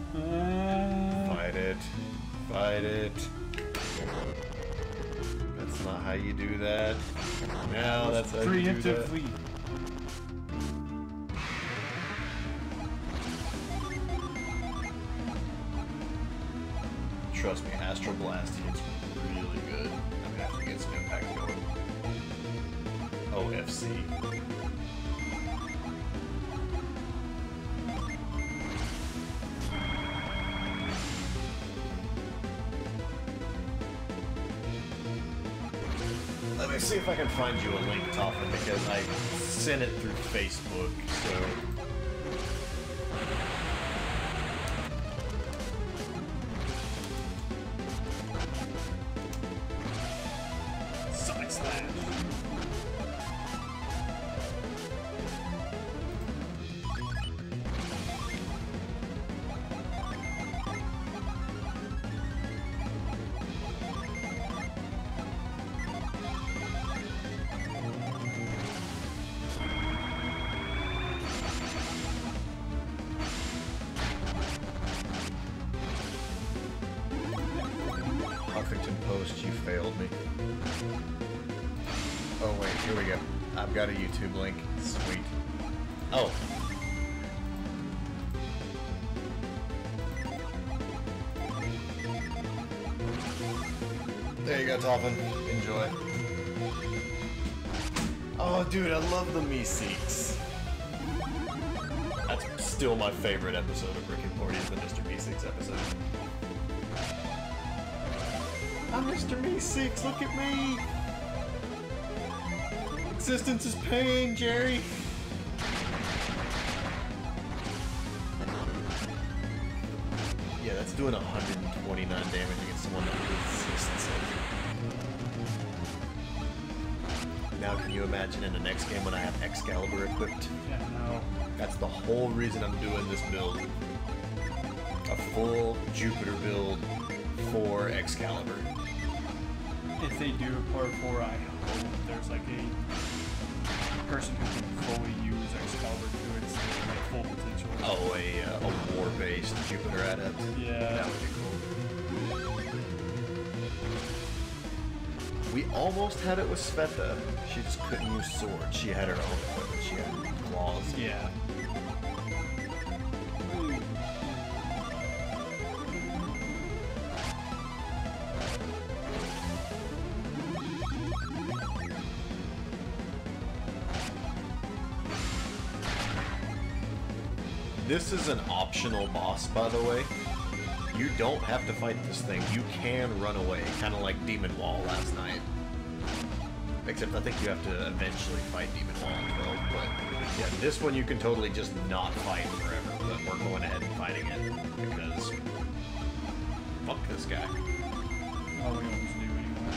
Uh, Fight it. Fight it. That's That's not how you do that. No, that's how you do that. Preemptively. Trust me, Astral Blast hits really good. I'm gonna have to get some impact going. O F C. Let me see if I can find you a link, Toffin, because I sent it through Facebook, so... Sonic Slash! Huffington Post, you failed me. Oh wait, here we go. I've got a YouTube link. Sweet. Oh. There you go, Toffin. Enjoy. Oh, dude, I love the Meeseeks. That's still my favorite episode of Rick and Morty is the Mister Meeseeks episode. I'm Mister Meeseeks, look at me! Existence is pain, Jerry! Yeah, that's doing one hundred twenty-nine damage against someone that resists it. Now can you imagine in the next game when I have Excalibur equipped? Yeah, no. That's the whole reason I'm doing this build. A full Jupiter build for Excalibur. If they do a part four, I hope there's like a person who can fully use Excalibur to its like, full potential. Oh, a, uh, a war-based Jupiter adept. Yeah. That would be cool. We almost had it with Sveta. She just couldn't use swords. She had her own equipment. She had claws. Yeah. This is an optional boss, by the way. You don't have to fight this thing. You can run away, kind of like Demon Wall last night. Except I think you have to eventually fight Demon Wall in twelve, but yeah, this one you can totally just not fight forever, but we're going ahead and fighting it, because fuck this guy. Oh, we always do anyway.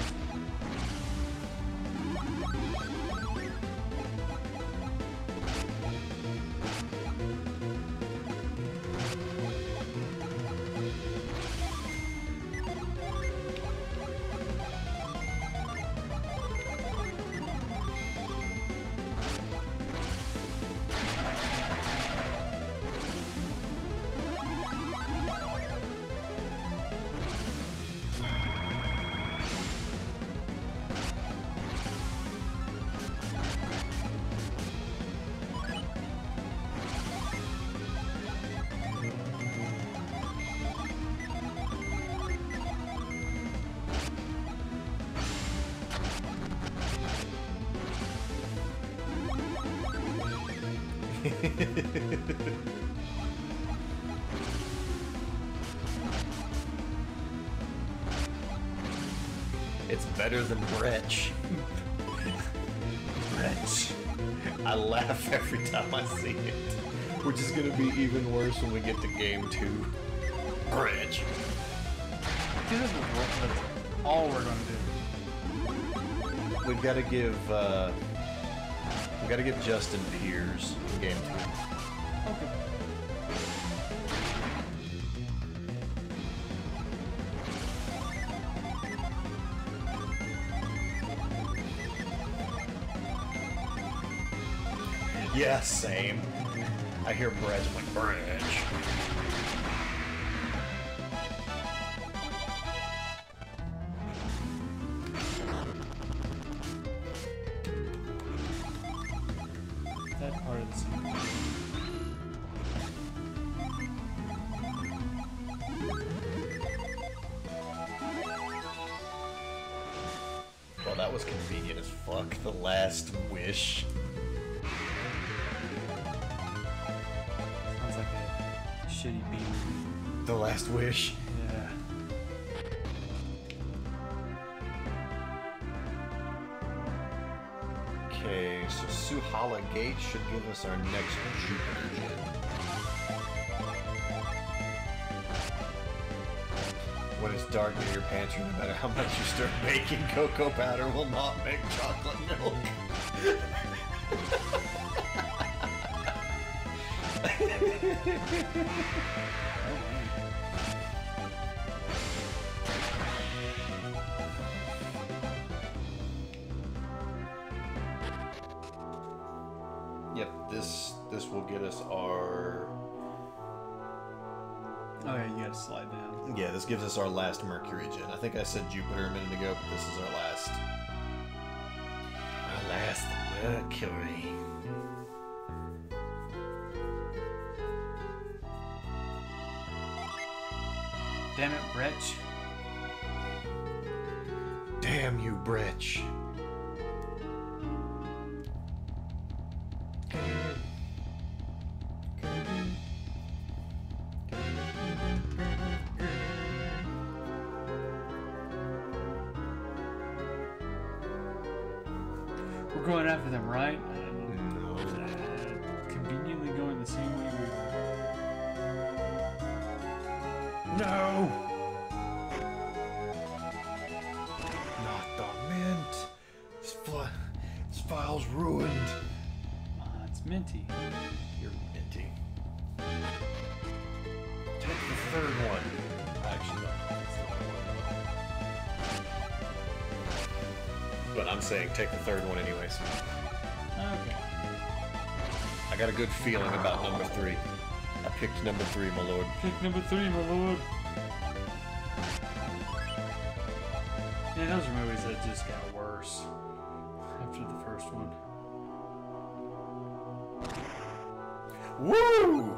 It's better than Wretch. Wretch. I laugh every time I see it. Which is gonna be even worse when we get to game two. Wretch. This is that's all we're gonna do. We've got to give uh, we've got to give Justin Piers in game two. Okay. Yeah, same. I hear Bradge, I'm like, Bradge. that was convenient as fuck. The last wish. Sounds like a shitty beat. The last wish. Yeah. Okay, so Suhala Gate should give us our next Jupiter gem. When it's dark near your pantry, no matter how much you stir, baking cocoa powder will not make chocolate milk. Yep, this this will get us our... Oh yeah, you gotta slide down. Yeah, this gives us our last Mercury gen. I think I said Jupiter a minute ago, but this is our last. Our last Mercury. Damn it, Bretch. Damn you, Bretch. We're going after them, right? No. Uh, conveniently going the same way we were. No! Not the mint. This, fl this file's ruined. Uh, it's minty. You're minty. Take the third one. Actually, no, that's the right one. But I'm saying take the third one anyways. Okay. I got a good feeling about number three. I picked number three, my lord. Pick number three, my lord. Yeah, those are movies that just got worse after the first one. Woo!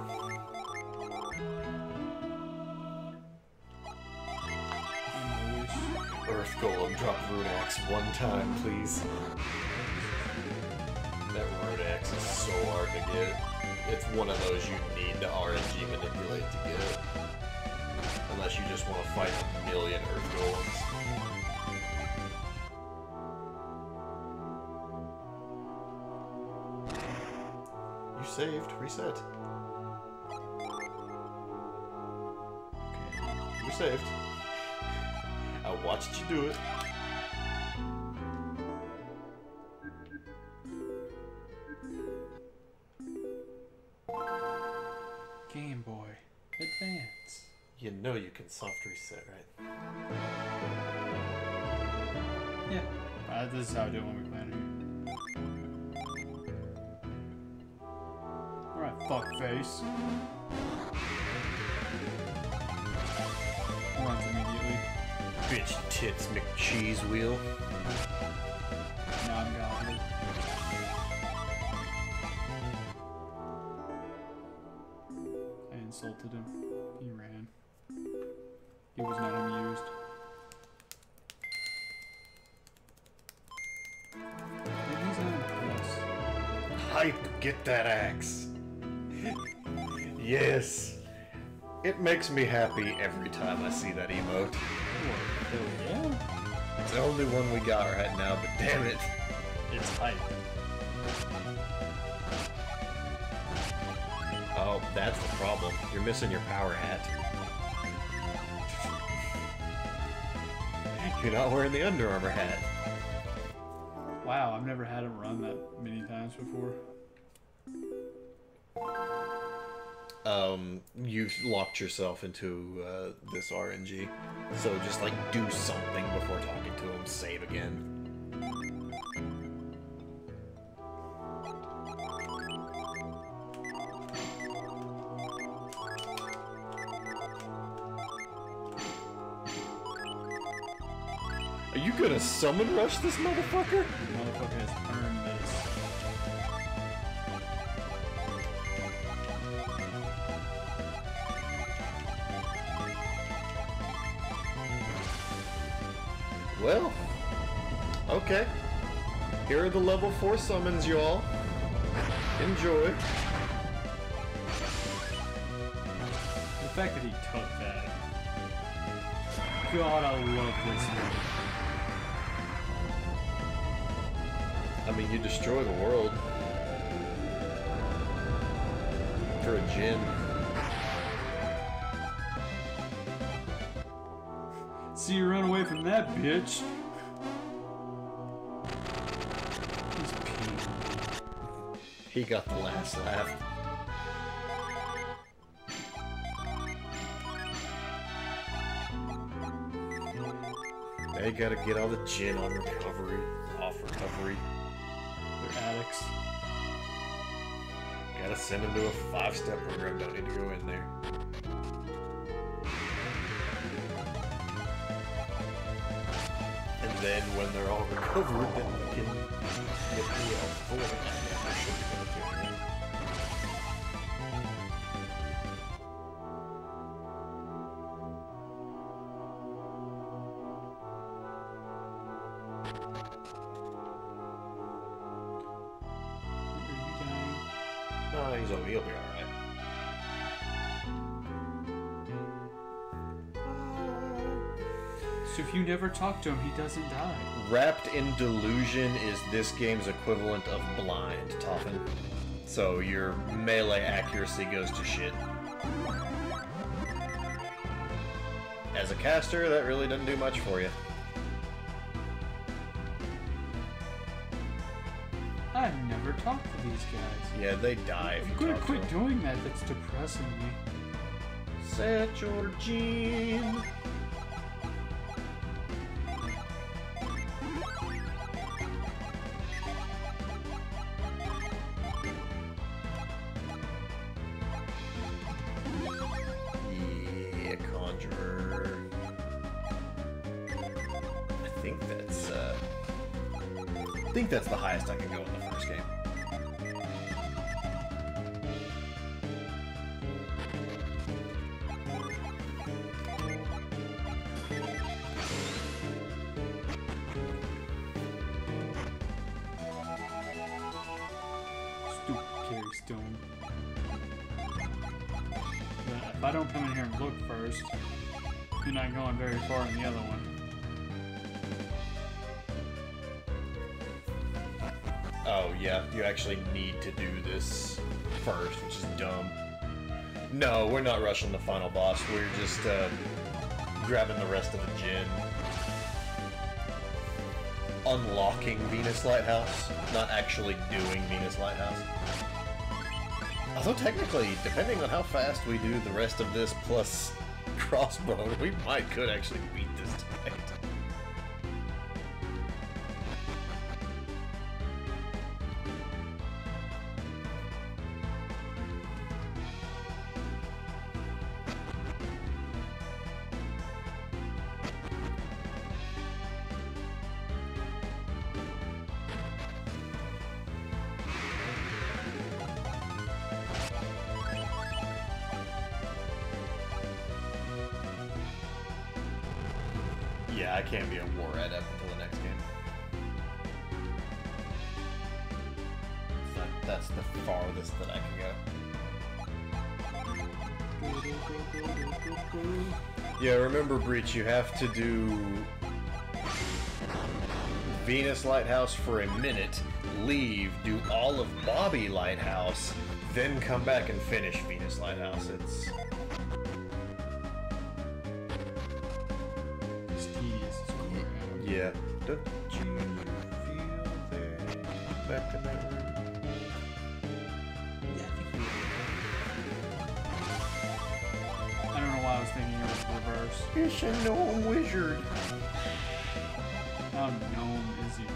Earth Golem, drop Rune Axe one time, please. That Rune Axe is so hard to get. It's one of those you need to R N G manipulate to get. Unless you just want to fight a million Earth Golems. You saved. Reset. Okay. You saved. I watched you do it. Game Boy Advance. You know you can soft reset, right? Yeah. Uh, this is how I do it when we play here. Alright, fuckface. Runs immediately. Bitch tits McCheese wheel. Now I'm gone. I insulted him. He ran. He was not amused. Maybe he's not impressed. Hype, get that axe. Yes. It makes me happy every time I see that emote. Hell yeah. It's the only one we got right now, but damn it. It's hype. Oh, that's the problem. You're missing your power hat. You're not wearing the Under Armour hat. Wow, I've never had him run that many times before. Um, you've locked yourself into uh, this R N G. So just like do something before talking to him. Save again. Are you gonna summon rush this motherfucker? Motherfucker has earned this. Well, Okay. Here are the level four summons, y'all. Enjoy. The fact that he took that. God, I love this movie. I mean, you destroy the world. For a Jin. See you run away from that bitch. He's peeing. He got the last laugh. They gotta get all the Jin on recovery, off recovery. They're addicts. Gotta send them to a five-step program, don't need to go in there. And then when they're all recovered, then we can get the L four. Oh, he's over. He'll be alright. So if you never talk to him, he doesn't die. Wrapped in Delusion is this game's equivalent of Blind, Toffin. So your melee accuracy goes to shit. As a caster, that really doesn't do much for you. I've never talked to these guys. Yeah, they die if you I'm gonna talk quit to them. doing that. That's depressing me. Set your gene. Yeah, Conjurer. I think that's, uh... I think that's the highest I can go in the first game. Stupid Carrie Stone. But if I don't come in here and look first, you're not going very far in the other one. Oh, yeah, you actually need to do this first, which is dumb. No, we're not rushing the final boss. We're just uh, grabbing the rest of the Jin. Unlocking Venus Lighthouse, not actually doing Venus Lighthouse. Although technically, depending on how fast we do the rest of this plus Crossbone, we might could actually beat this tonight. Yeah, I can't be a war adept until the next game. So that, that's the farthest that I can go. Yeah, remember, Breach, you have to do Venus Lighthouse for a minute, leave, do all of Bobby Lighthouse, then come back and finish Venus Lighthouse. It's... Yeah. Don't you feel there? Back in that room. Yeah, I think we I don't know why I was thinking it was reverse. It's a gnome wizard. How gnome is he?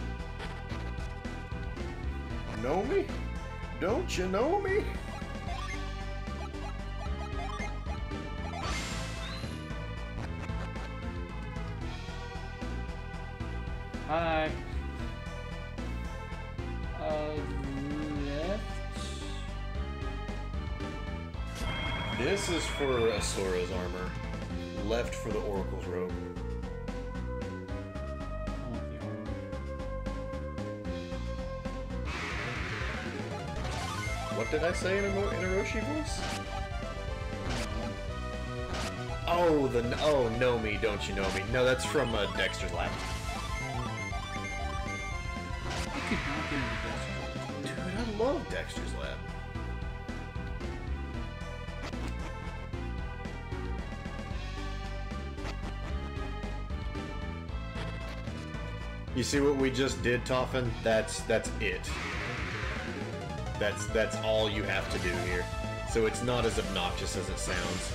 Know me? Don't you know me? Hi. Uh, left. This is for Asura's armor. Left for the Oracle's robe. I want the armor. What did I say in a, in a Roshi voice? Oh, the oh, know me, don't you know me? No, that's from uh, Dexter's Lab. I could not get into Dexter's Lab. Dude, I love Dexter's Lab. You see what we just did, Toffin? That's that's it. That's that's all you have to do here. So it's not as obnoxious as it sounds.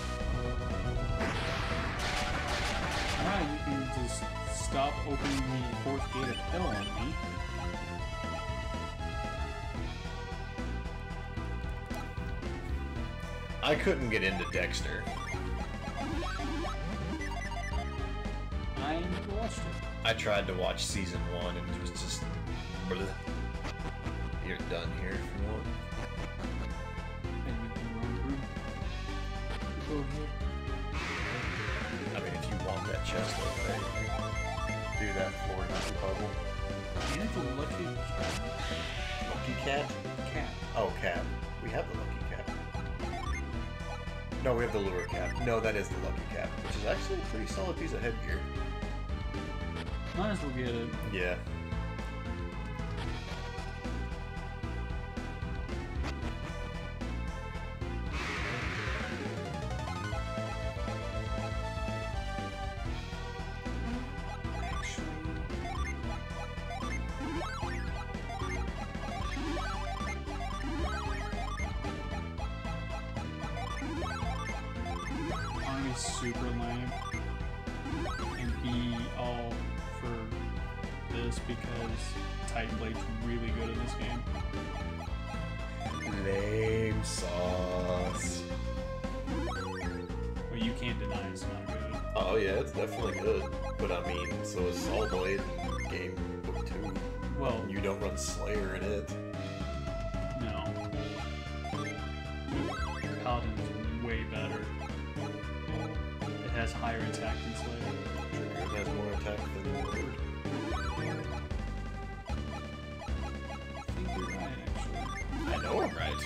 Alright, you can just stop opening the fourth gate of hell on me. I couldn't get into Dexter. I never watched it. I tried to watch season one and it was just... Bleh. You're done here if you want. Maybe in the wrong room. Go here. I mean, if you want that chest over there, you can do that floor, not the puzzle. And it's a lucky Lucky cat? cat. Oh, cat. We have the lucky cat. No, we have the lure cap. No, that is the lucky cap, which is actually a pretty solid piece of headgear. Might as well get it. Yeah. I'm super lame. And be all for this because Titan Blade's really good in this game. Lame sauce. Well, you can't deny it's not good. Oh yeah, it's definitely good. But I mean, so is Soul Blade in Game Book two. Well, You don't run Slayer in it. no. Paladin's way better. It has higher attack than Slayer. Trigger has more attack than Lord. I think you're right, actually. I know I'm right.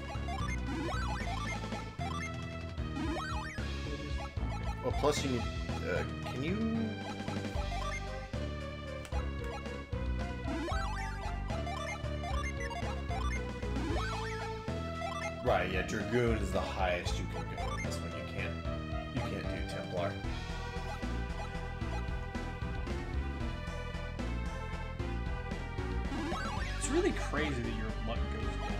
Well, plus you need... Uh, can you... Right, yeah, Dragoon is the highest you can go. This one you can't... You can't do Templar. It's really crazy that your luck goes down.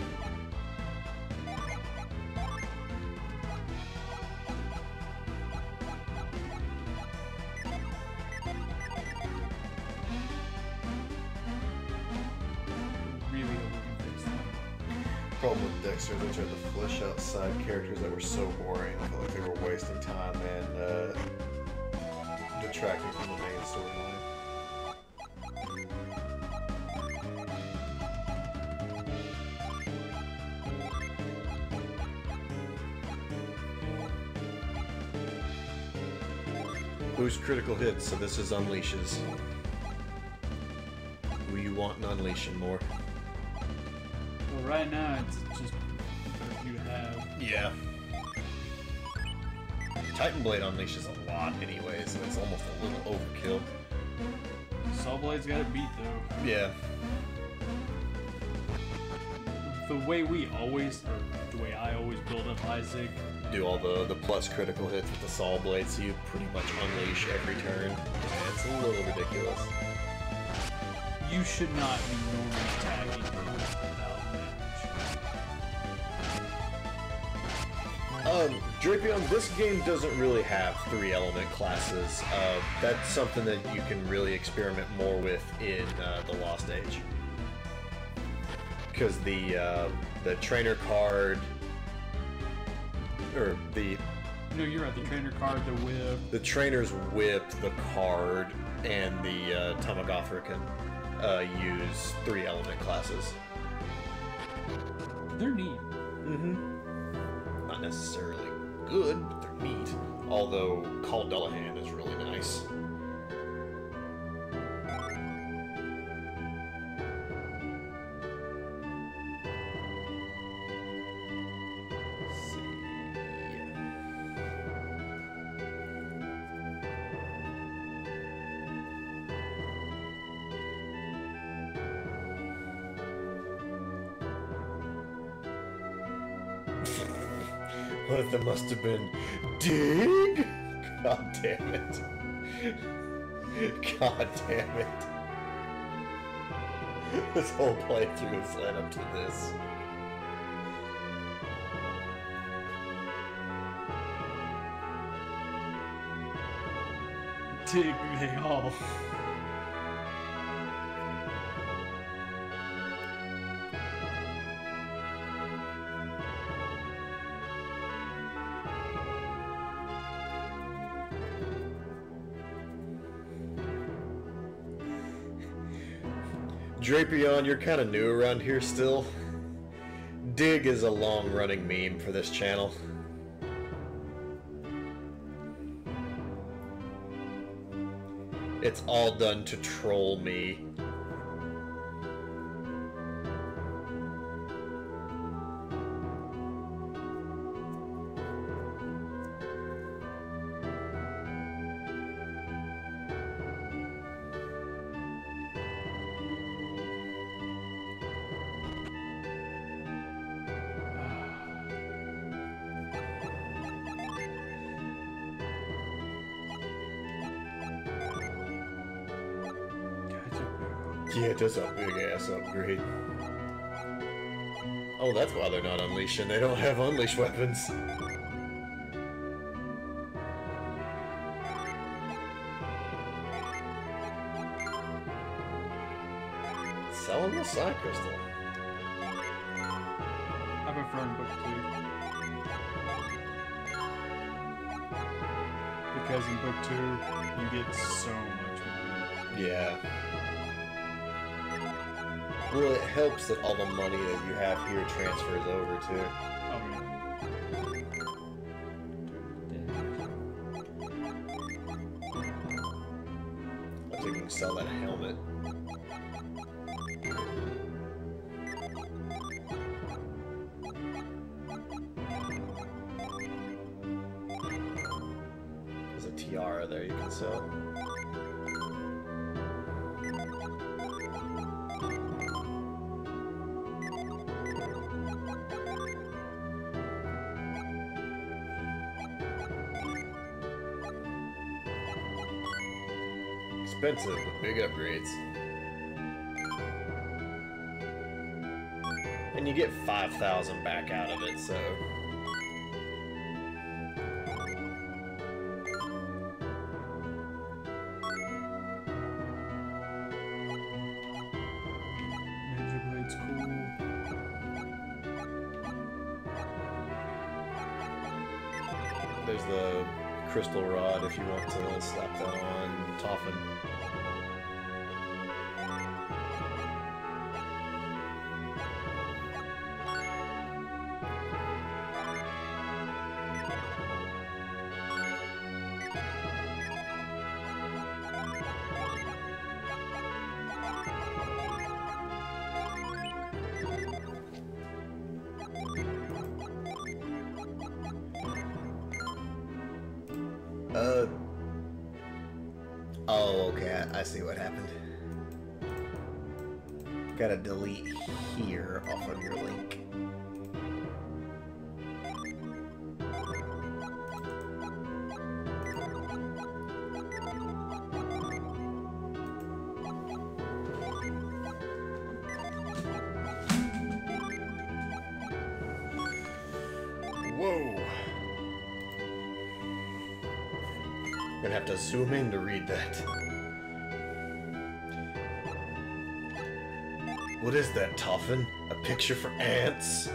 Really overconfixed them. Problem with Dexter, they tried to flesh out side characters that were so boring. I felt like they were wasting time and uh, detracting from the main storyline. Boost critical hits, so this is unleashes. Who you want in unleashing more? Well, right now it's just what you have. Yeah. Titan Blade unleashes a lot anyway, so it's almost a little overkill. Soul Blade's got it beat though. Yeah. The way we always, or the way I always build up Isaac, Do all the, the plus critical hits with the Saw Blade, so you pretty much unleash every turn. Yeah, it's a little ridiculous. you should not be normally attacking without damage. Um, Drapion, this game doesn't really have three element classes. Uh, that's something that you can really experiment more with in uh, the Lost Age. Because the, uh, the trainer card, or the No, you're right. The trainer card, the whip. the trainer's whip, the card, and the uh, Tamagotchi can uh, use three element classes. They're neat. Mm-hmm. Not necessarily good, but they're neat. Although Call Dullahan is really nice. What that must have been Dig? God damn it. God damn it. This whole playthrough has led up to this. Dig they all. Drapion, you're kind of new around here still. Dig is a long-running meme for this channel. It's all done to troll me. Yeah, it does a big ass upgrade. Oh, that's why they're not unleashing. They don't have unleash weapons. Sell them the Psy Crystal. I prefer in book two. Because in book two, you get so much money. Yeah. Well, it helps that all the money that you have here transfers over, too. Oh, yeah. I think we can sell that helmet. There's a tiara there you can sell. Expensive, but big upgrades. And you get five thousand back out of it, so... Major Blade's cool. There's the crystal rod if you want to slap that on Toffin. Uh. Oh, okay. I, I see what happened. Gotta delete here off of your link. Whoa. I'm gonna have to zoom in to read that. What is that, Toffin? A picture for ants?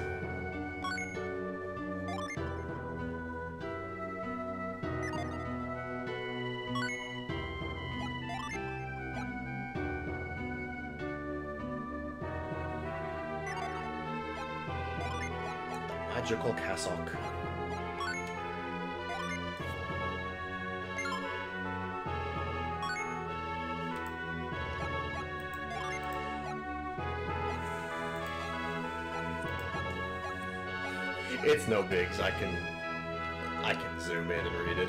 The magical cassock. It's no bigs. I can, I can zoom in and read it.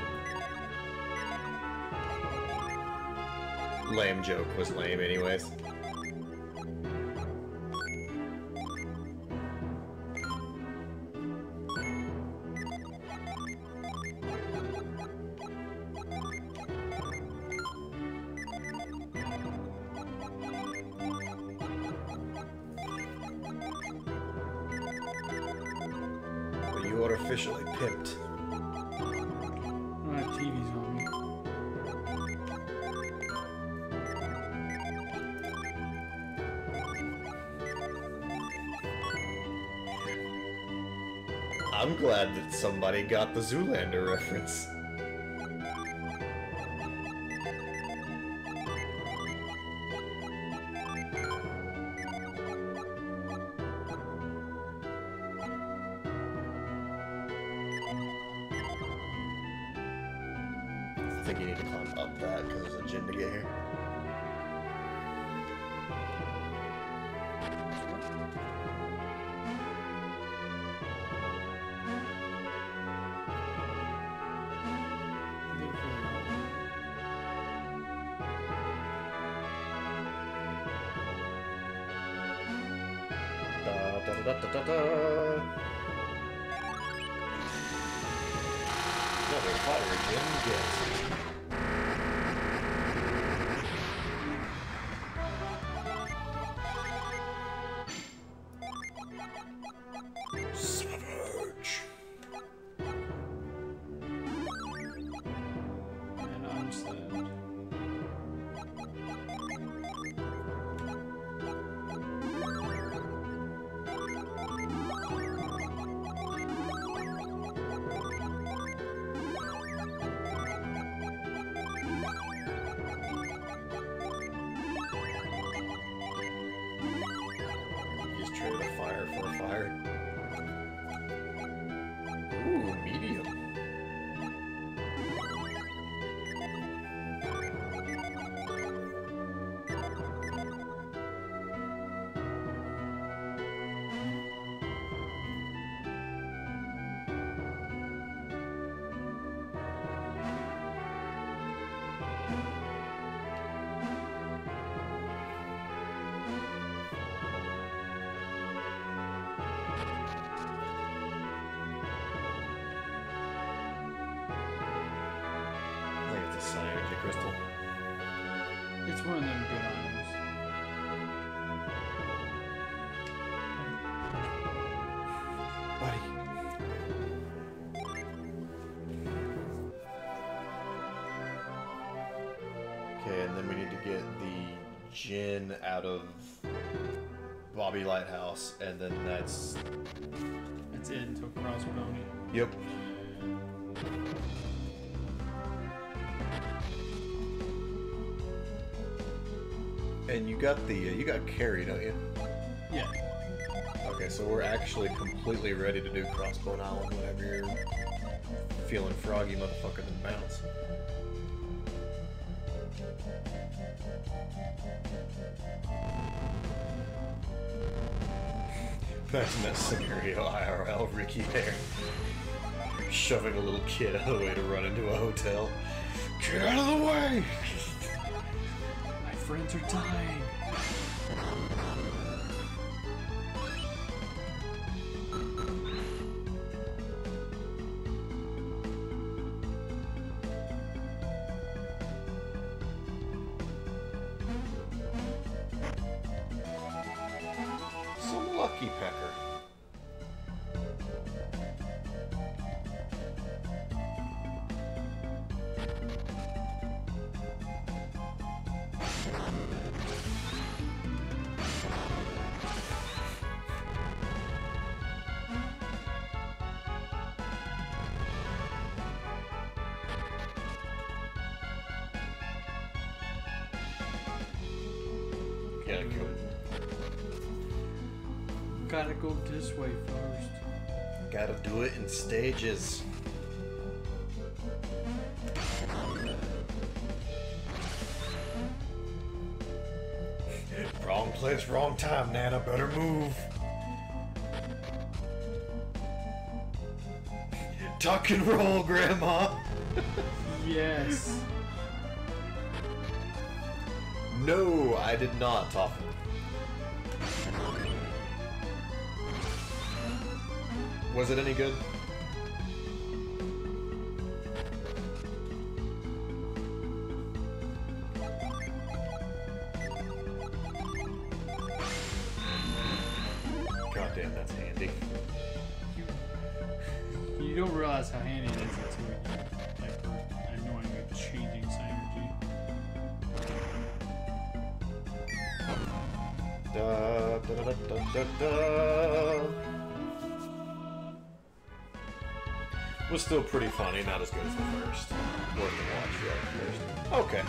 Lame joke was lame, anyways. officially pimped. I don't have T Vs on me. I'm glad that somebody got the Zoolander reference. I think you need to climb up that because there's a gym to get here. Da da da da da da. Another fire gym get. Savage. And I'm sad. Just trade a fire for a fire. Ooh, medium. I think it's a Cyanogen crystal. It's one of them good items. Buddy. Okay, and then we need to get the gin out of Bobby Lighthouse, and then that's... That's it until Cross Pony. Yep. And you got the, uh, you got Carrie, don't you? Yeah. Okay, so we're actually completely ready to do Crossbone Island whenever you're feeling froggy motherfucker then bounce. Imagine that scenario I R L, Ricky there. Shoving a little kid out of the way to run into a hotel. Get out of the way! My friends are dying. Some lucky pecker. Gotta go. Gotta go this way first. Gotta do it in stages. Wrong place, wrong time, Nana. Better move. Tuck and roll, Grandma. Yes. No, I did not, Toffin. Was it any good? God damn, that's handy. Da-da-da-da-da. Was still pretty funny, not as good as the first. Worth the watch, yeah, the first. Okay.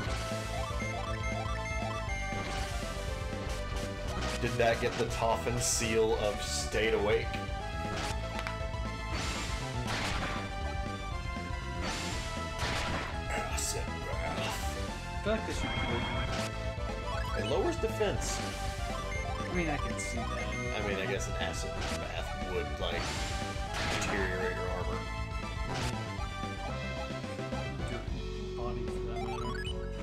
Did that get the Toffin seal of stayed awake? Acid bath. I feel like this should be. It lowers defense. I mean, I can see that. I mean, I guess an acid bath would, like, deteriorate your armor. Your body, for that matter.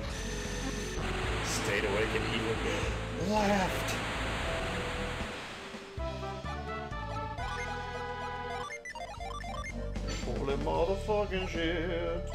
Stayed awake and even laughed. Holy motherfucking shit.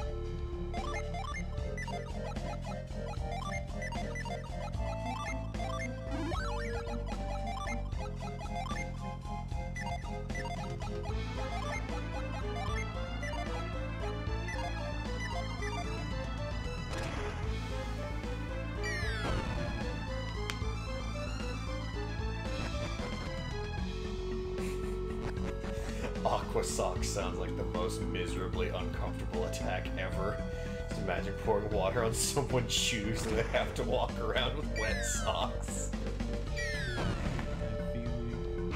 Aqua Sock sounds like the most miserably uncomfortable attack ever. Just imagine pouring water on someone's shoes and they have to walk around with wet socks. That feeling.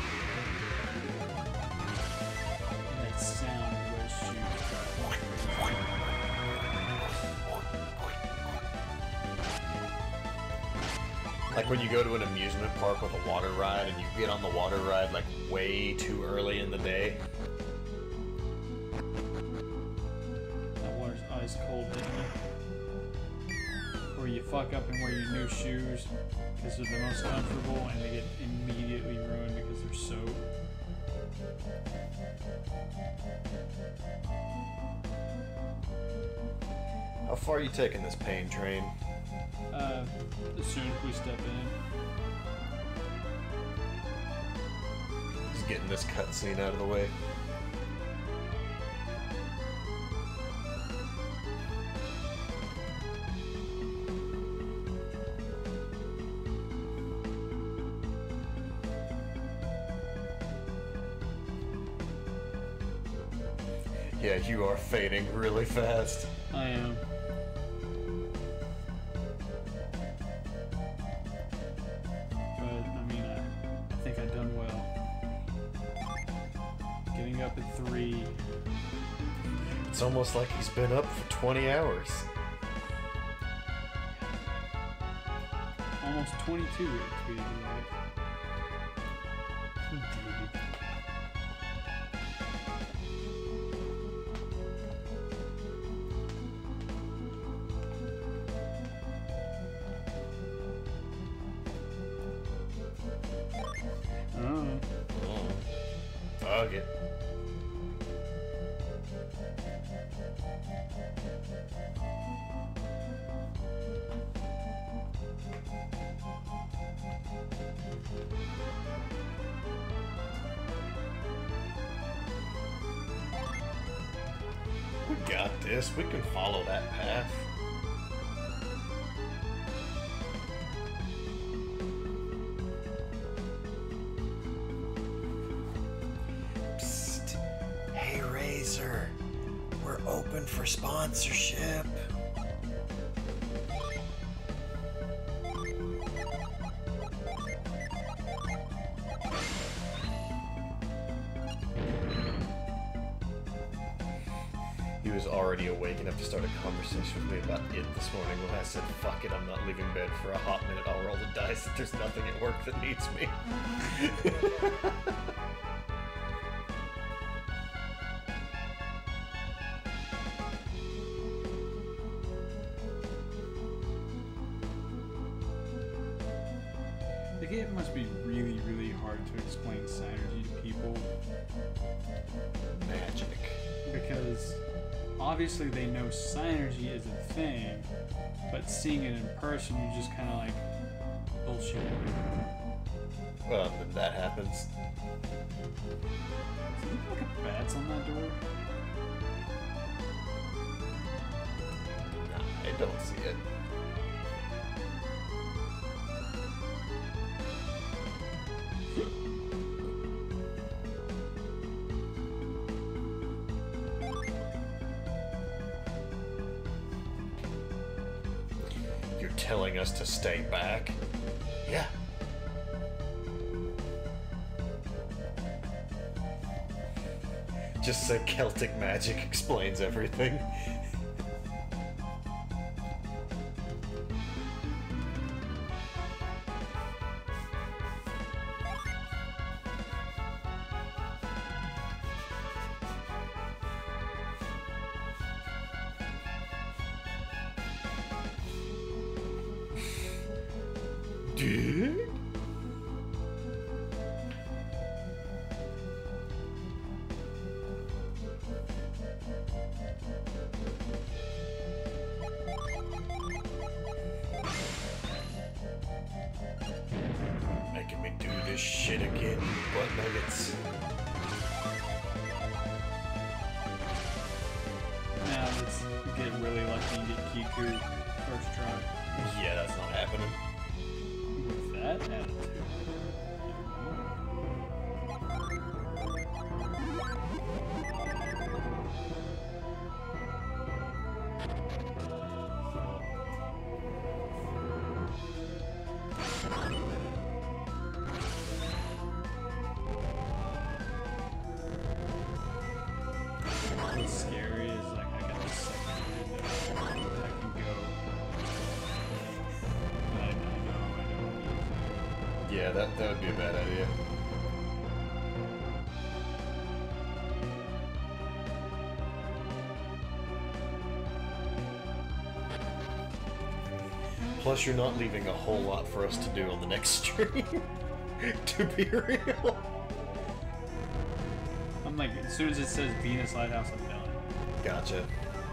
That sound of wet shoes. Like when you go to an amusement park with a water ride and you get on the water ride like way too early in the day. That water's ice cold, isn't it? Or you fuck up and wear your new shoes because they're the most comfortable and they get immediately ruined because they're soaked. How far are you taking this pain train? Uh, as soon as we step in. Just getting this cutscene out of the way. Yeah, you are fading really fast. I am. But, I mean, I, I think I've done well. Getting up at three. It's almost like he's been up for twenty hours. Almost twenty-two, it tweeted me, right? Indeed. Oh. Oh. Fuck it. We got this. We can follow that path. Psst. Hey, Razor. We're open for sponsorship. He was already awake enough to start a conversation with me about it this morning when I said, fuck it, I'm not leaving bed for a hot minute. I'll roll the dice that there's nothing at work that needs me. I think it must be really, really hard to explain synergy to people Magic. because obviously they know synergy is a thing, but seeing it in person, you're just kind of like, bullshit. Well, then that happens. Does it look like a bat's on that door? Nah, I don't see it. telling us to stay back? Yeah. Just say Celtic magic explains everything. Dude? Making me do this shit again, butt nuggets. Now let's get really lucky and get Kiku first try. Yeah, that's not happening. With that attitude. What's scary is like I got this second window I can go. But I, I know I don't need to. Yeah, that, that would be a bad idea. Plus, you're not leaving a whole lot for us to do on the next stream, to be real. I'm like, as soon as it says Venus Lighthouse, I'm done. Gotcha.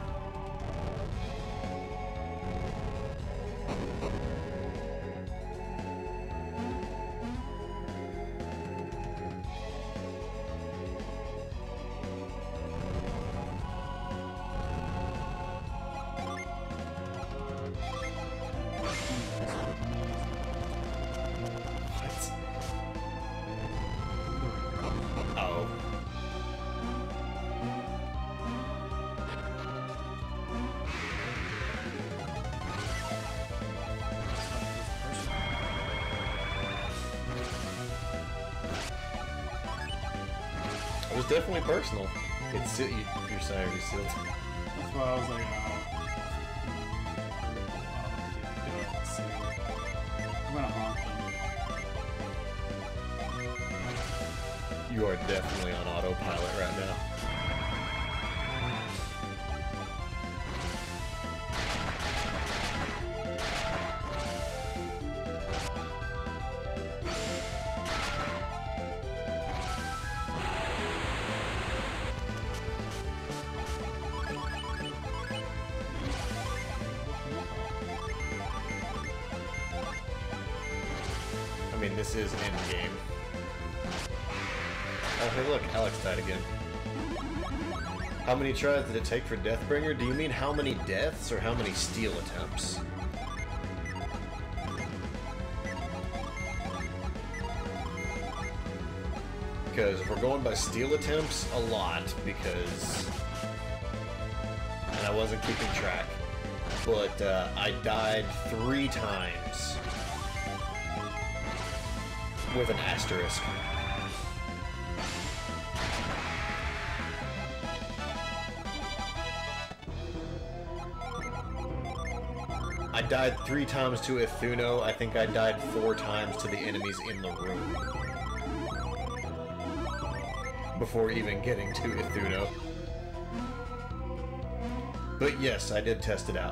Oh. It was definitely personal. It's you, you're sorry, you sealed. That's why I was like, oh. Let's see. I'm gonna haunt them. You are definitely on autopilot right now. I mean, this is endgame. Oh, hey, look, Alex died again. How many tries did it take for Deathbringer? Do you mean how many deaths or how many steal attempts? Because if we're going by steal attempts, a lot, because... And I wasn't keeping track. But uh, I died three times with an asterisk. I died three times to Ithuno. I think I died four times to the enemies in the room. Before even getting to Ithuno. But yes, I did test it out.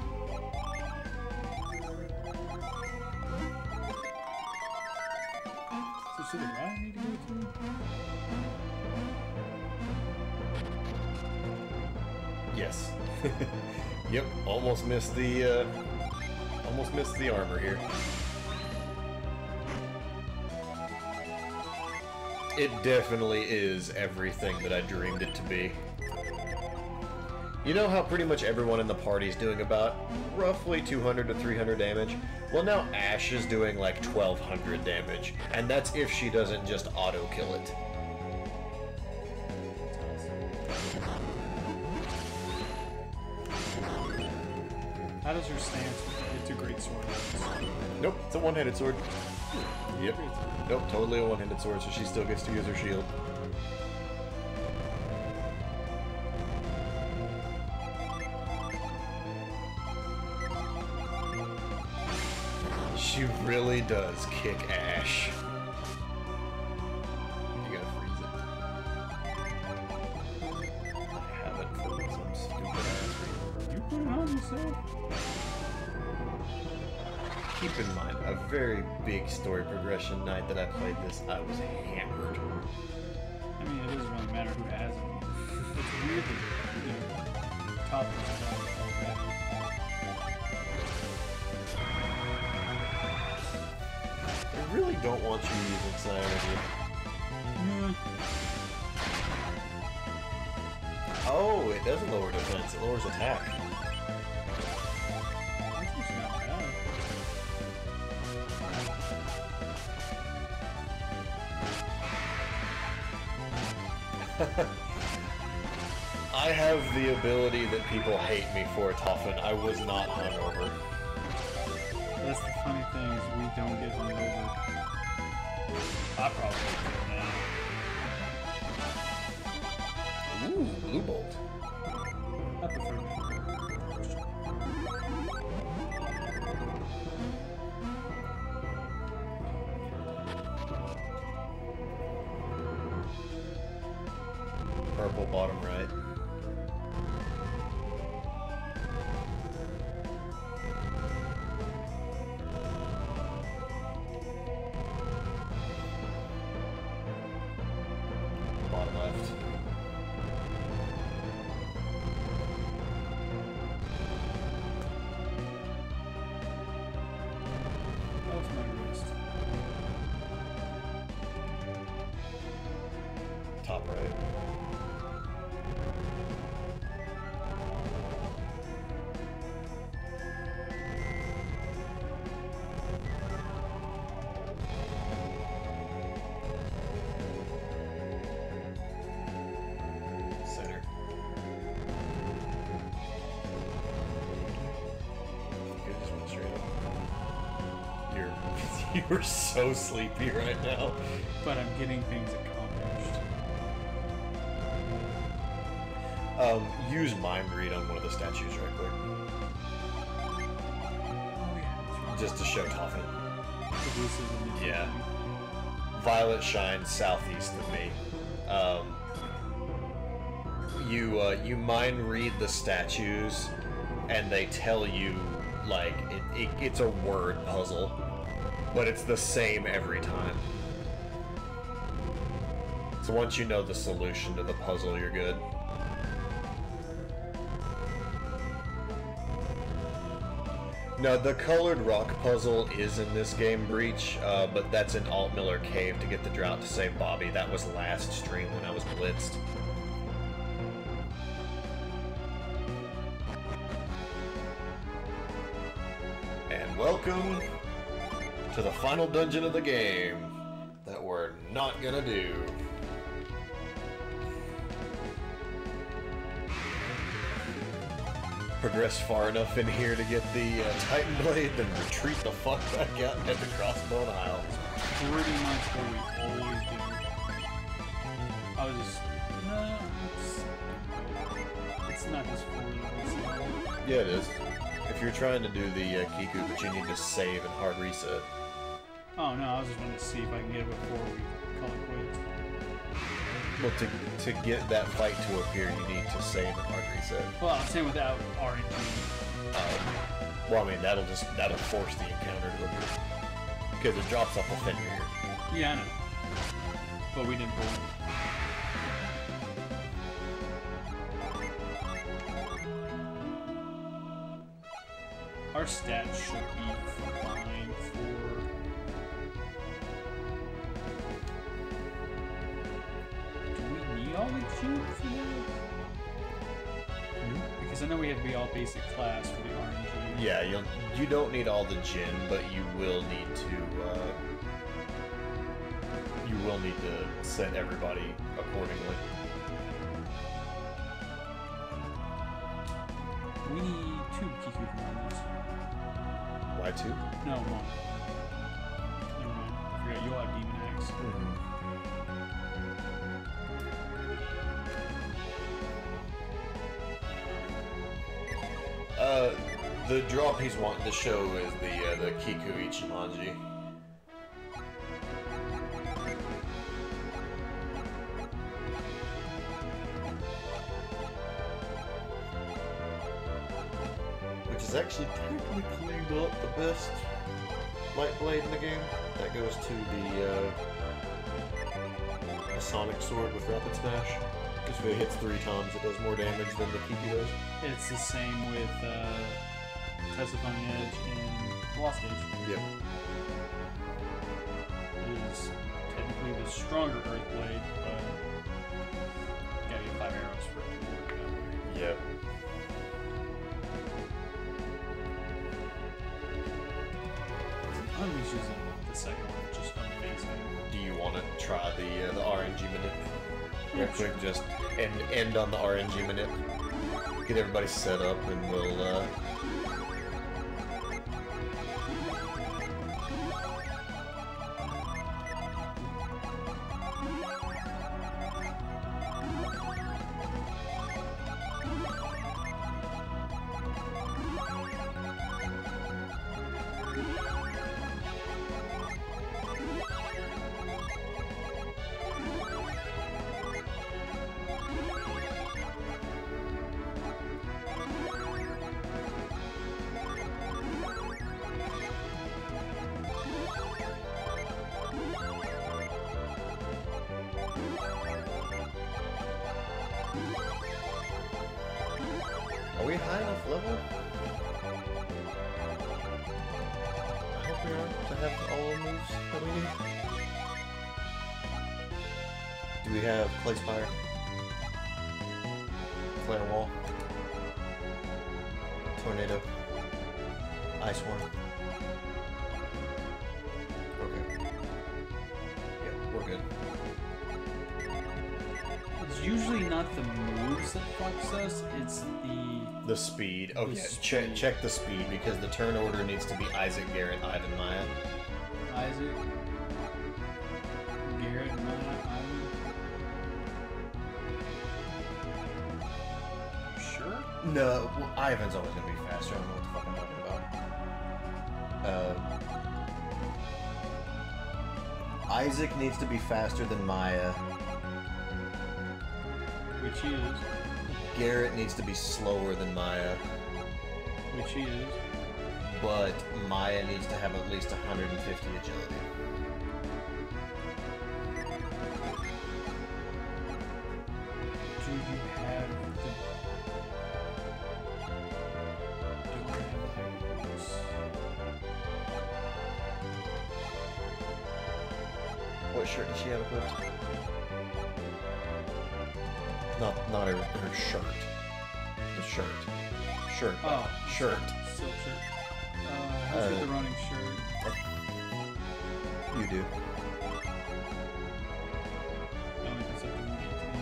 So should the right need to go to? Yes. Yep, almost missed the, uh, almost missed the armor here. It definitely is everything that I dreamed it to be. You know how pretty much everyone in the party is doing about roughly two hundred to three hundred damage? Well, now Ash is doing like twelve hundred damage, and that's if she doesn't just auto-kill it. How does your stance with the two great swords? Nope, it's a one-handed sword. Yep. Nope, totally a one-handed sword, so she still gets to use her shield. She really does kick ass. You gotta freeze it. I haven't for some stupid ass reason. You put it on yourself. Keep in mind, a very big story progression night that I played this, I was hammered. I mean, it doesn't really matter who has it. It's weird that, you know, top is not already. I really don't want you using Siren. Mm. Oh, it doesn't lower defense, it lowers attack. That's just not bad. I have the ability that people hate me for, Toffin. I was not hungover. That's the funny thing is we don't get run over. I probably do now. Ooh, Blue Bolt. I prefer that. Purple bottom right. Bottom left. That was my wrist. Top right. Center. You just went straight up. You're you're so sleepy right now. But I'm getting things accomplished. Um, use mind read on one of the statues right quick. Oh yeah, that's right. Just to show Toffin. So this is the new Yeah. thing. Violet shines southeast of me. Um, you uh, you mind read the statues, and they tell you like it, it, it's a word puzzle, but it's the same every time. So once you know the solution to the puzzle, you're good. No, the colored rock puzzle is in this game, Breach, uh, but that's in Altmiller Cave to get the drought to save Bobby. That was last stream when I was blitzed. And welcome to the final dungeon of the game that we're not gonna do. Progress far enough in here to get the uh, Titan Blade, then retreat the fuck back out and head to Crossbone Isle. Pretty much what we always do. I was just, no, it's, it's not just for you. Yeah, it is. If you're trying to do the uh, Kiku, but you need to save and hard reset. Oh no, I was just wanting to see if I can get it before we call it quits. Well, to, to get that fight to appear, you need to save and hard reset. Well, I'm saying without R N G. Um, well, I mean, that'll just, that'll force the encounter to appear. Because it drops off the Fenrir. Yeah, I know. But we didn't pull it. Our stats should be fine for... Do we need all the Jin for that? Because I know we have to be all basic class for the R N G. Yeah, you'll, you don't need all the Jin, but you will need to, uh, you will need to set everybody accordingly. We need two Kiku commanders. Why two? No, one. Never mind. I forgot you'll have Demon Axe. Mm-hmm. Uh, the drop he's wanting to show is the uh, the Kiku Ichimonji. Which is actually technically not the best light blade in the game. That goes to the, uh, the Sonic Sword with Rapid Smash. If it hits three times, it does more damage than the Kiku does. It's the same with uh, Test on the Edge and Lost Edge. Yep. It is technically the stronger Earth Blade, but you gotta get five arrows for it to work that way. Yep. Unleashes in the second one, just amazing. Do you want to try the uh, the R N G manip? Real Yeah, quick, just end end on the R N G manip. Get everybody set up, and we'll. Uh... Are we high enough level? I hope we are to have all the moves that we need. Do we have Clay Spire? Flare Wall? Tornado? Ice One? Okay. Yeah, we're good. It's usually not the moves that fucks us, it's the... The speed. Oh The yeah, speed. check check the speed because the turn order needs to be Isaac, Garrett, Ivan, Maya. Isaac, Garrett, Maya, Ivan. Sure? No, well, Ivan's always gonna be faster. I don't know what the fuck I'm talking about. Uh, Isaac needs to be faster than Maya. Which he is. Garrett needs to be slower than Maya. Which he is. But Maya needs to have at least one hundred fifty agility. Do you have the... Do I have the high boots? What shirt does she have equipped? Not, not her, her shirt. The shirt. Shirt. Oh. Shirt. Silk shirt. Uh, who's Uh, got the running shirt? You do. I only think it's up to one eighteen.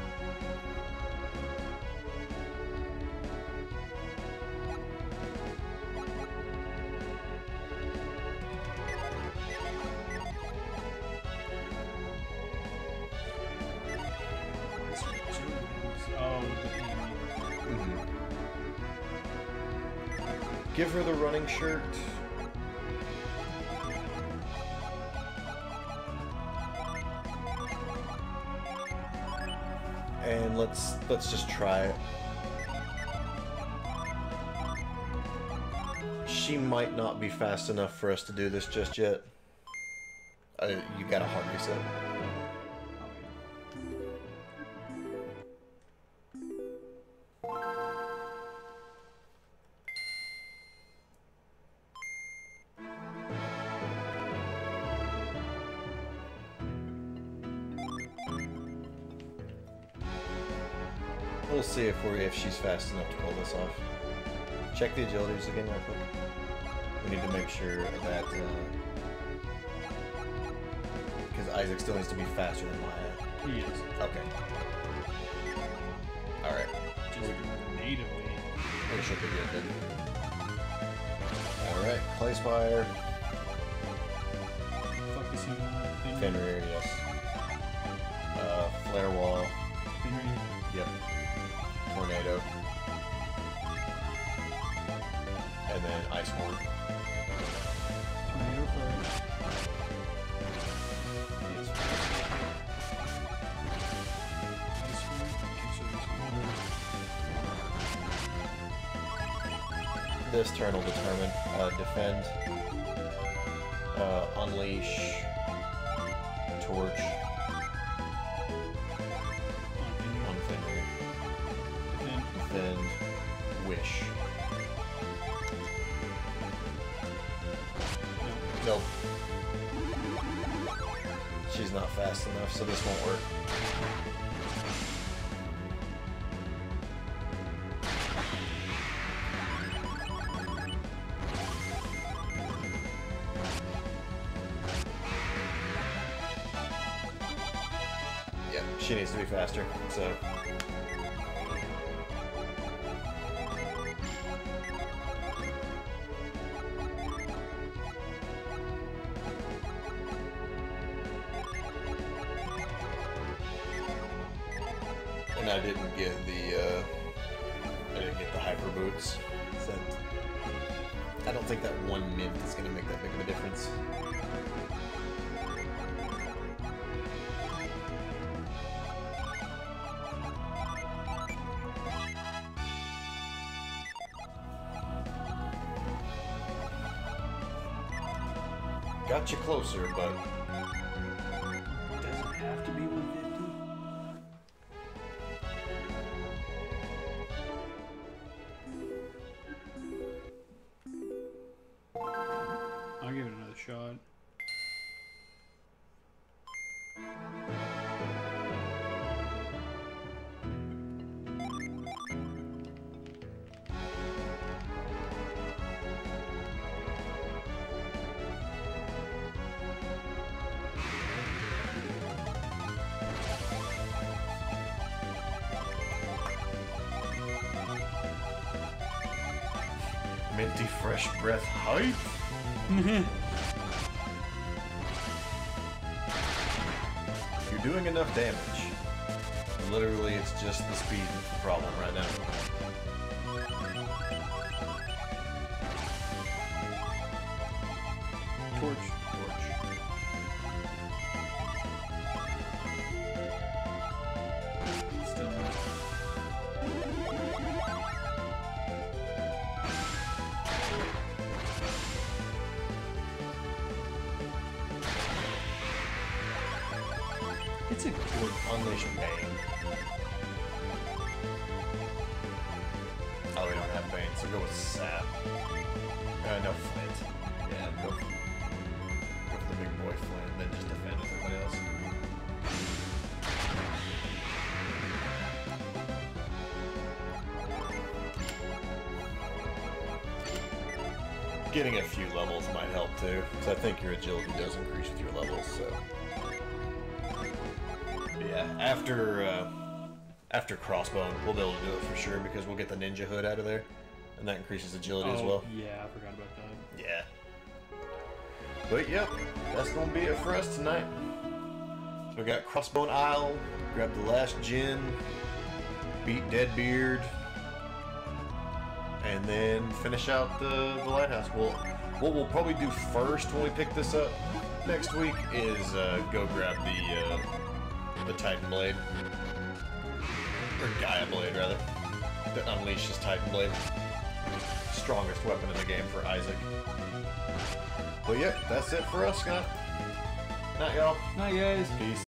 That's what Joe thinks. Oh, the Amy. Mm-hmm. Give her the running shirt. And let's let's just try it. She might not be fast enough for us to do this just yet. Uh, you got a hard reset. We'll see if we're if she's fast enough to pull this off. Check the agilities again real quick. We need to make sure that because uh, Isaac still needs to be faster than Maya. He is. Okay. All right. Just natively. We should be good then. Alright, Clay Spire. Fuck is he on? Fenrir, yes. Uh, Flare Wall. Fenrir. Yep. Tornado. And then Ice Horn. Tornado first. Yes, first. Ice Horn. Okay, so this one. This turn will determine uh, defend, uh, unleash, torch on Fenrir, Defend. defend, wish. No. Nope. She's not fast enough, so this won't work. Yeah, she needs to be faster, so. And I didn't get the, uh, I didn't get the hyper boots. So I don't think that one mint is going to make that big of a difference. Got you closer, but Does it have to be one fifty? I'll give it another shot. minty fresh breath hype. You're doing enough damage. Literally, it's just the speed problem right now. Torch. Torch. Still. It's a good Unleash Bane. Oh, we don't have Bane, so go with Sap. Uh, no, Flint. Yeah, go for, go for the big boy Flint, then just defend with everybody else. Getting a few levels might help too, because I think your agility does increase with your levels, so... Yeah, after uh, after Crossbone, we'll be able to do it for sure because we'll get the Ninja Hood out of there, and that increases agility oh, as well. Yeah, I forgot about that. Yeah. But yep, that's gonna be it for us tonight. So we got Crossbone Isle, grab the last Djinn, beat Deadbeard, and then finish out the, the lighthouse. Well, what we'll probably do first when we pick this up next week is uh, go grab the uh, the Titan Blade. Or Gaia Blade, rather. That unleashes Titan Blade. Strongest weapon in the game for Isaac. But yeah, that's it for us, Scott. Night, y'all. Night, guys. Peace.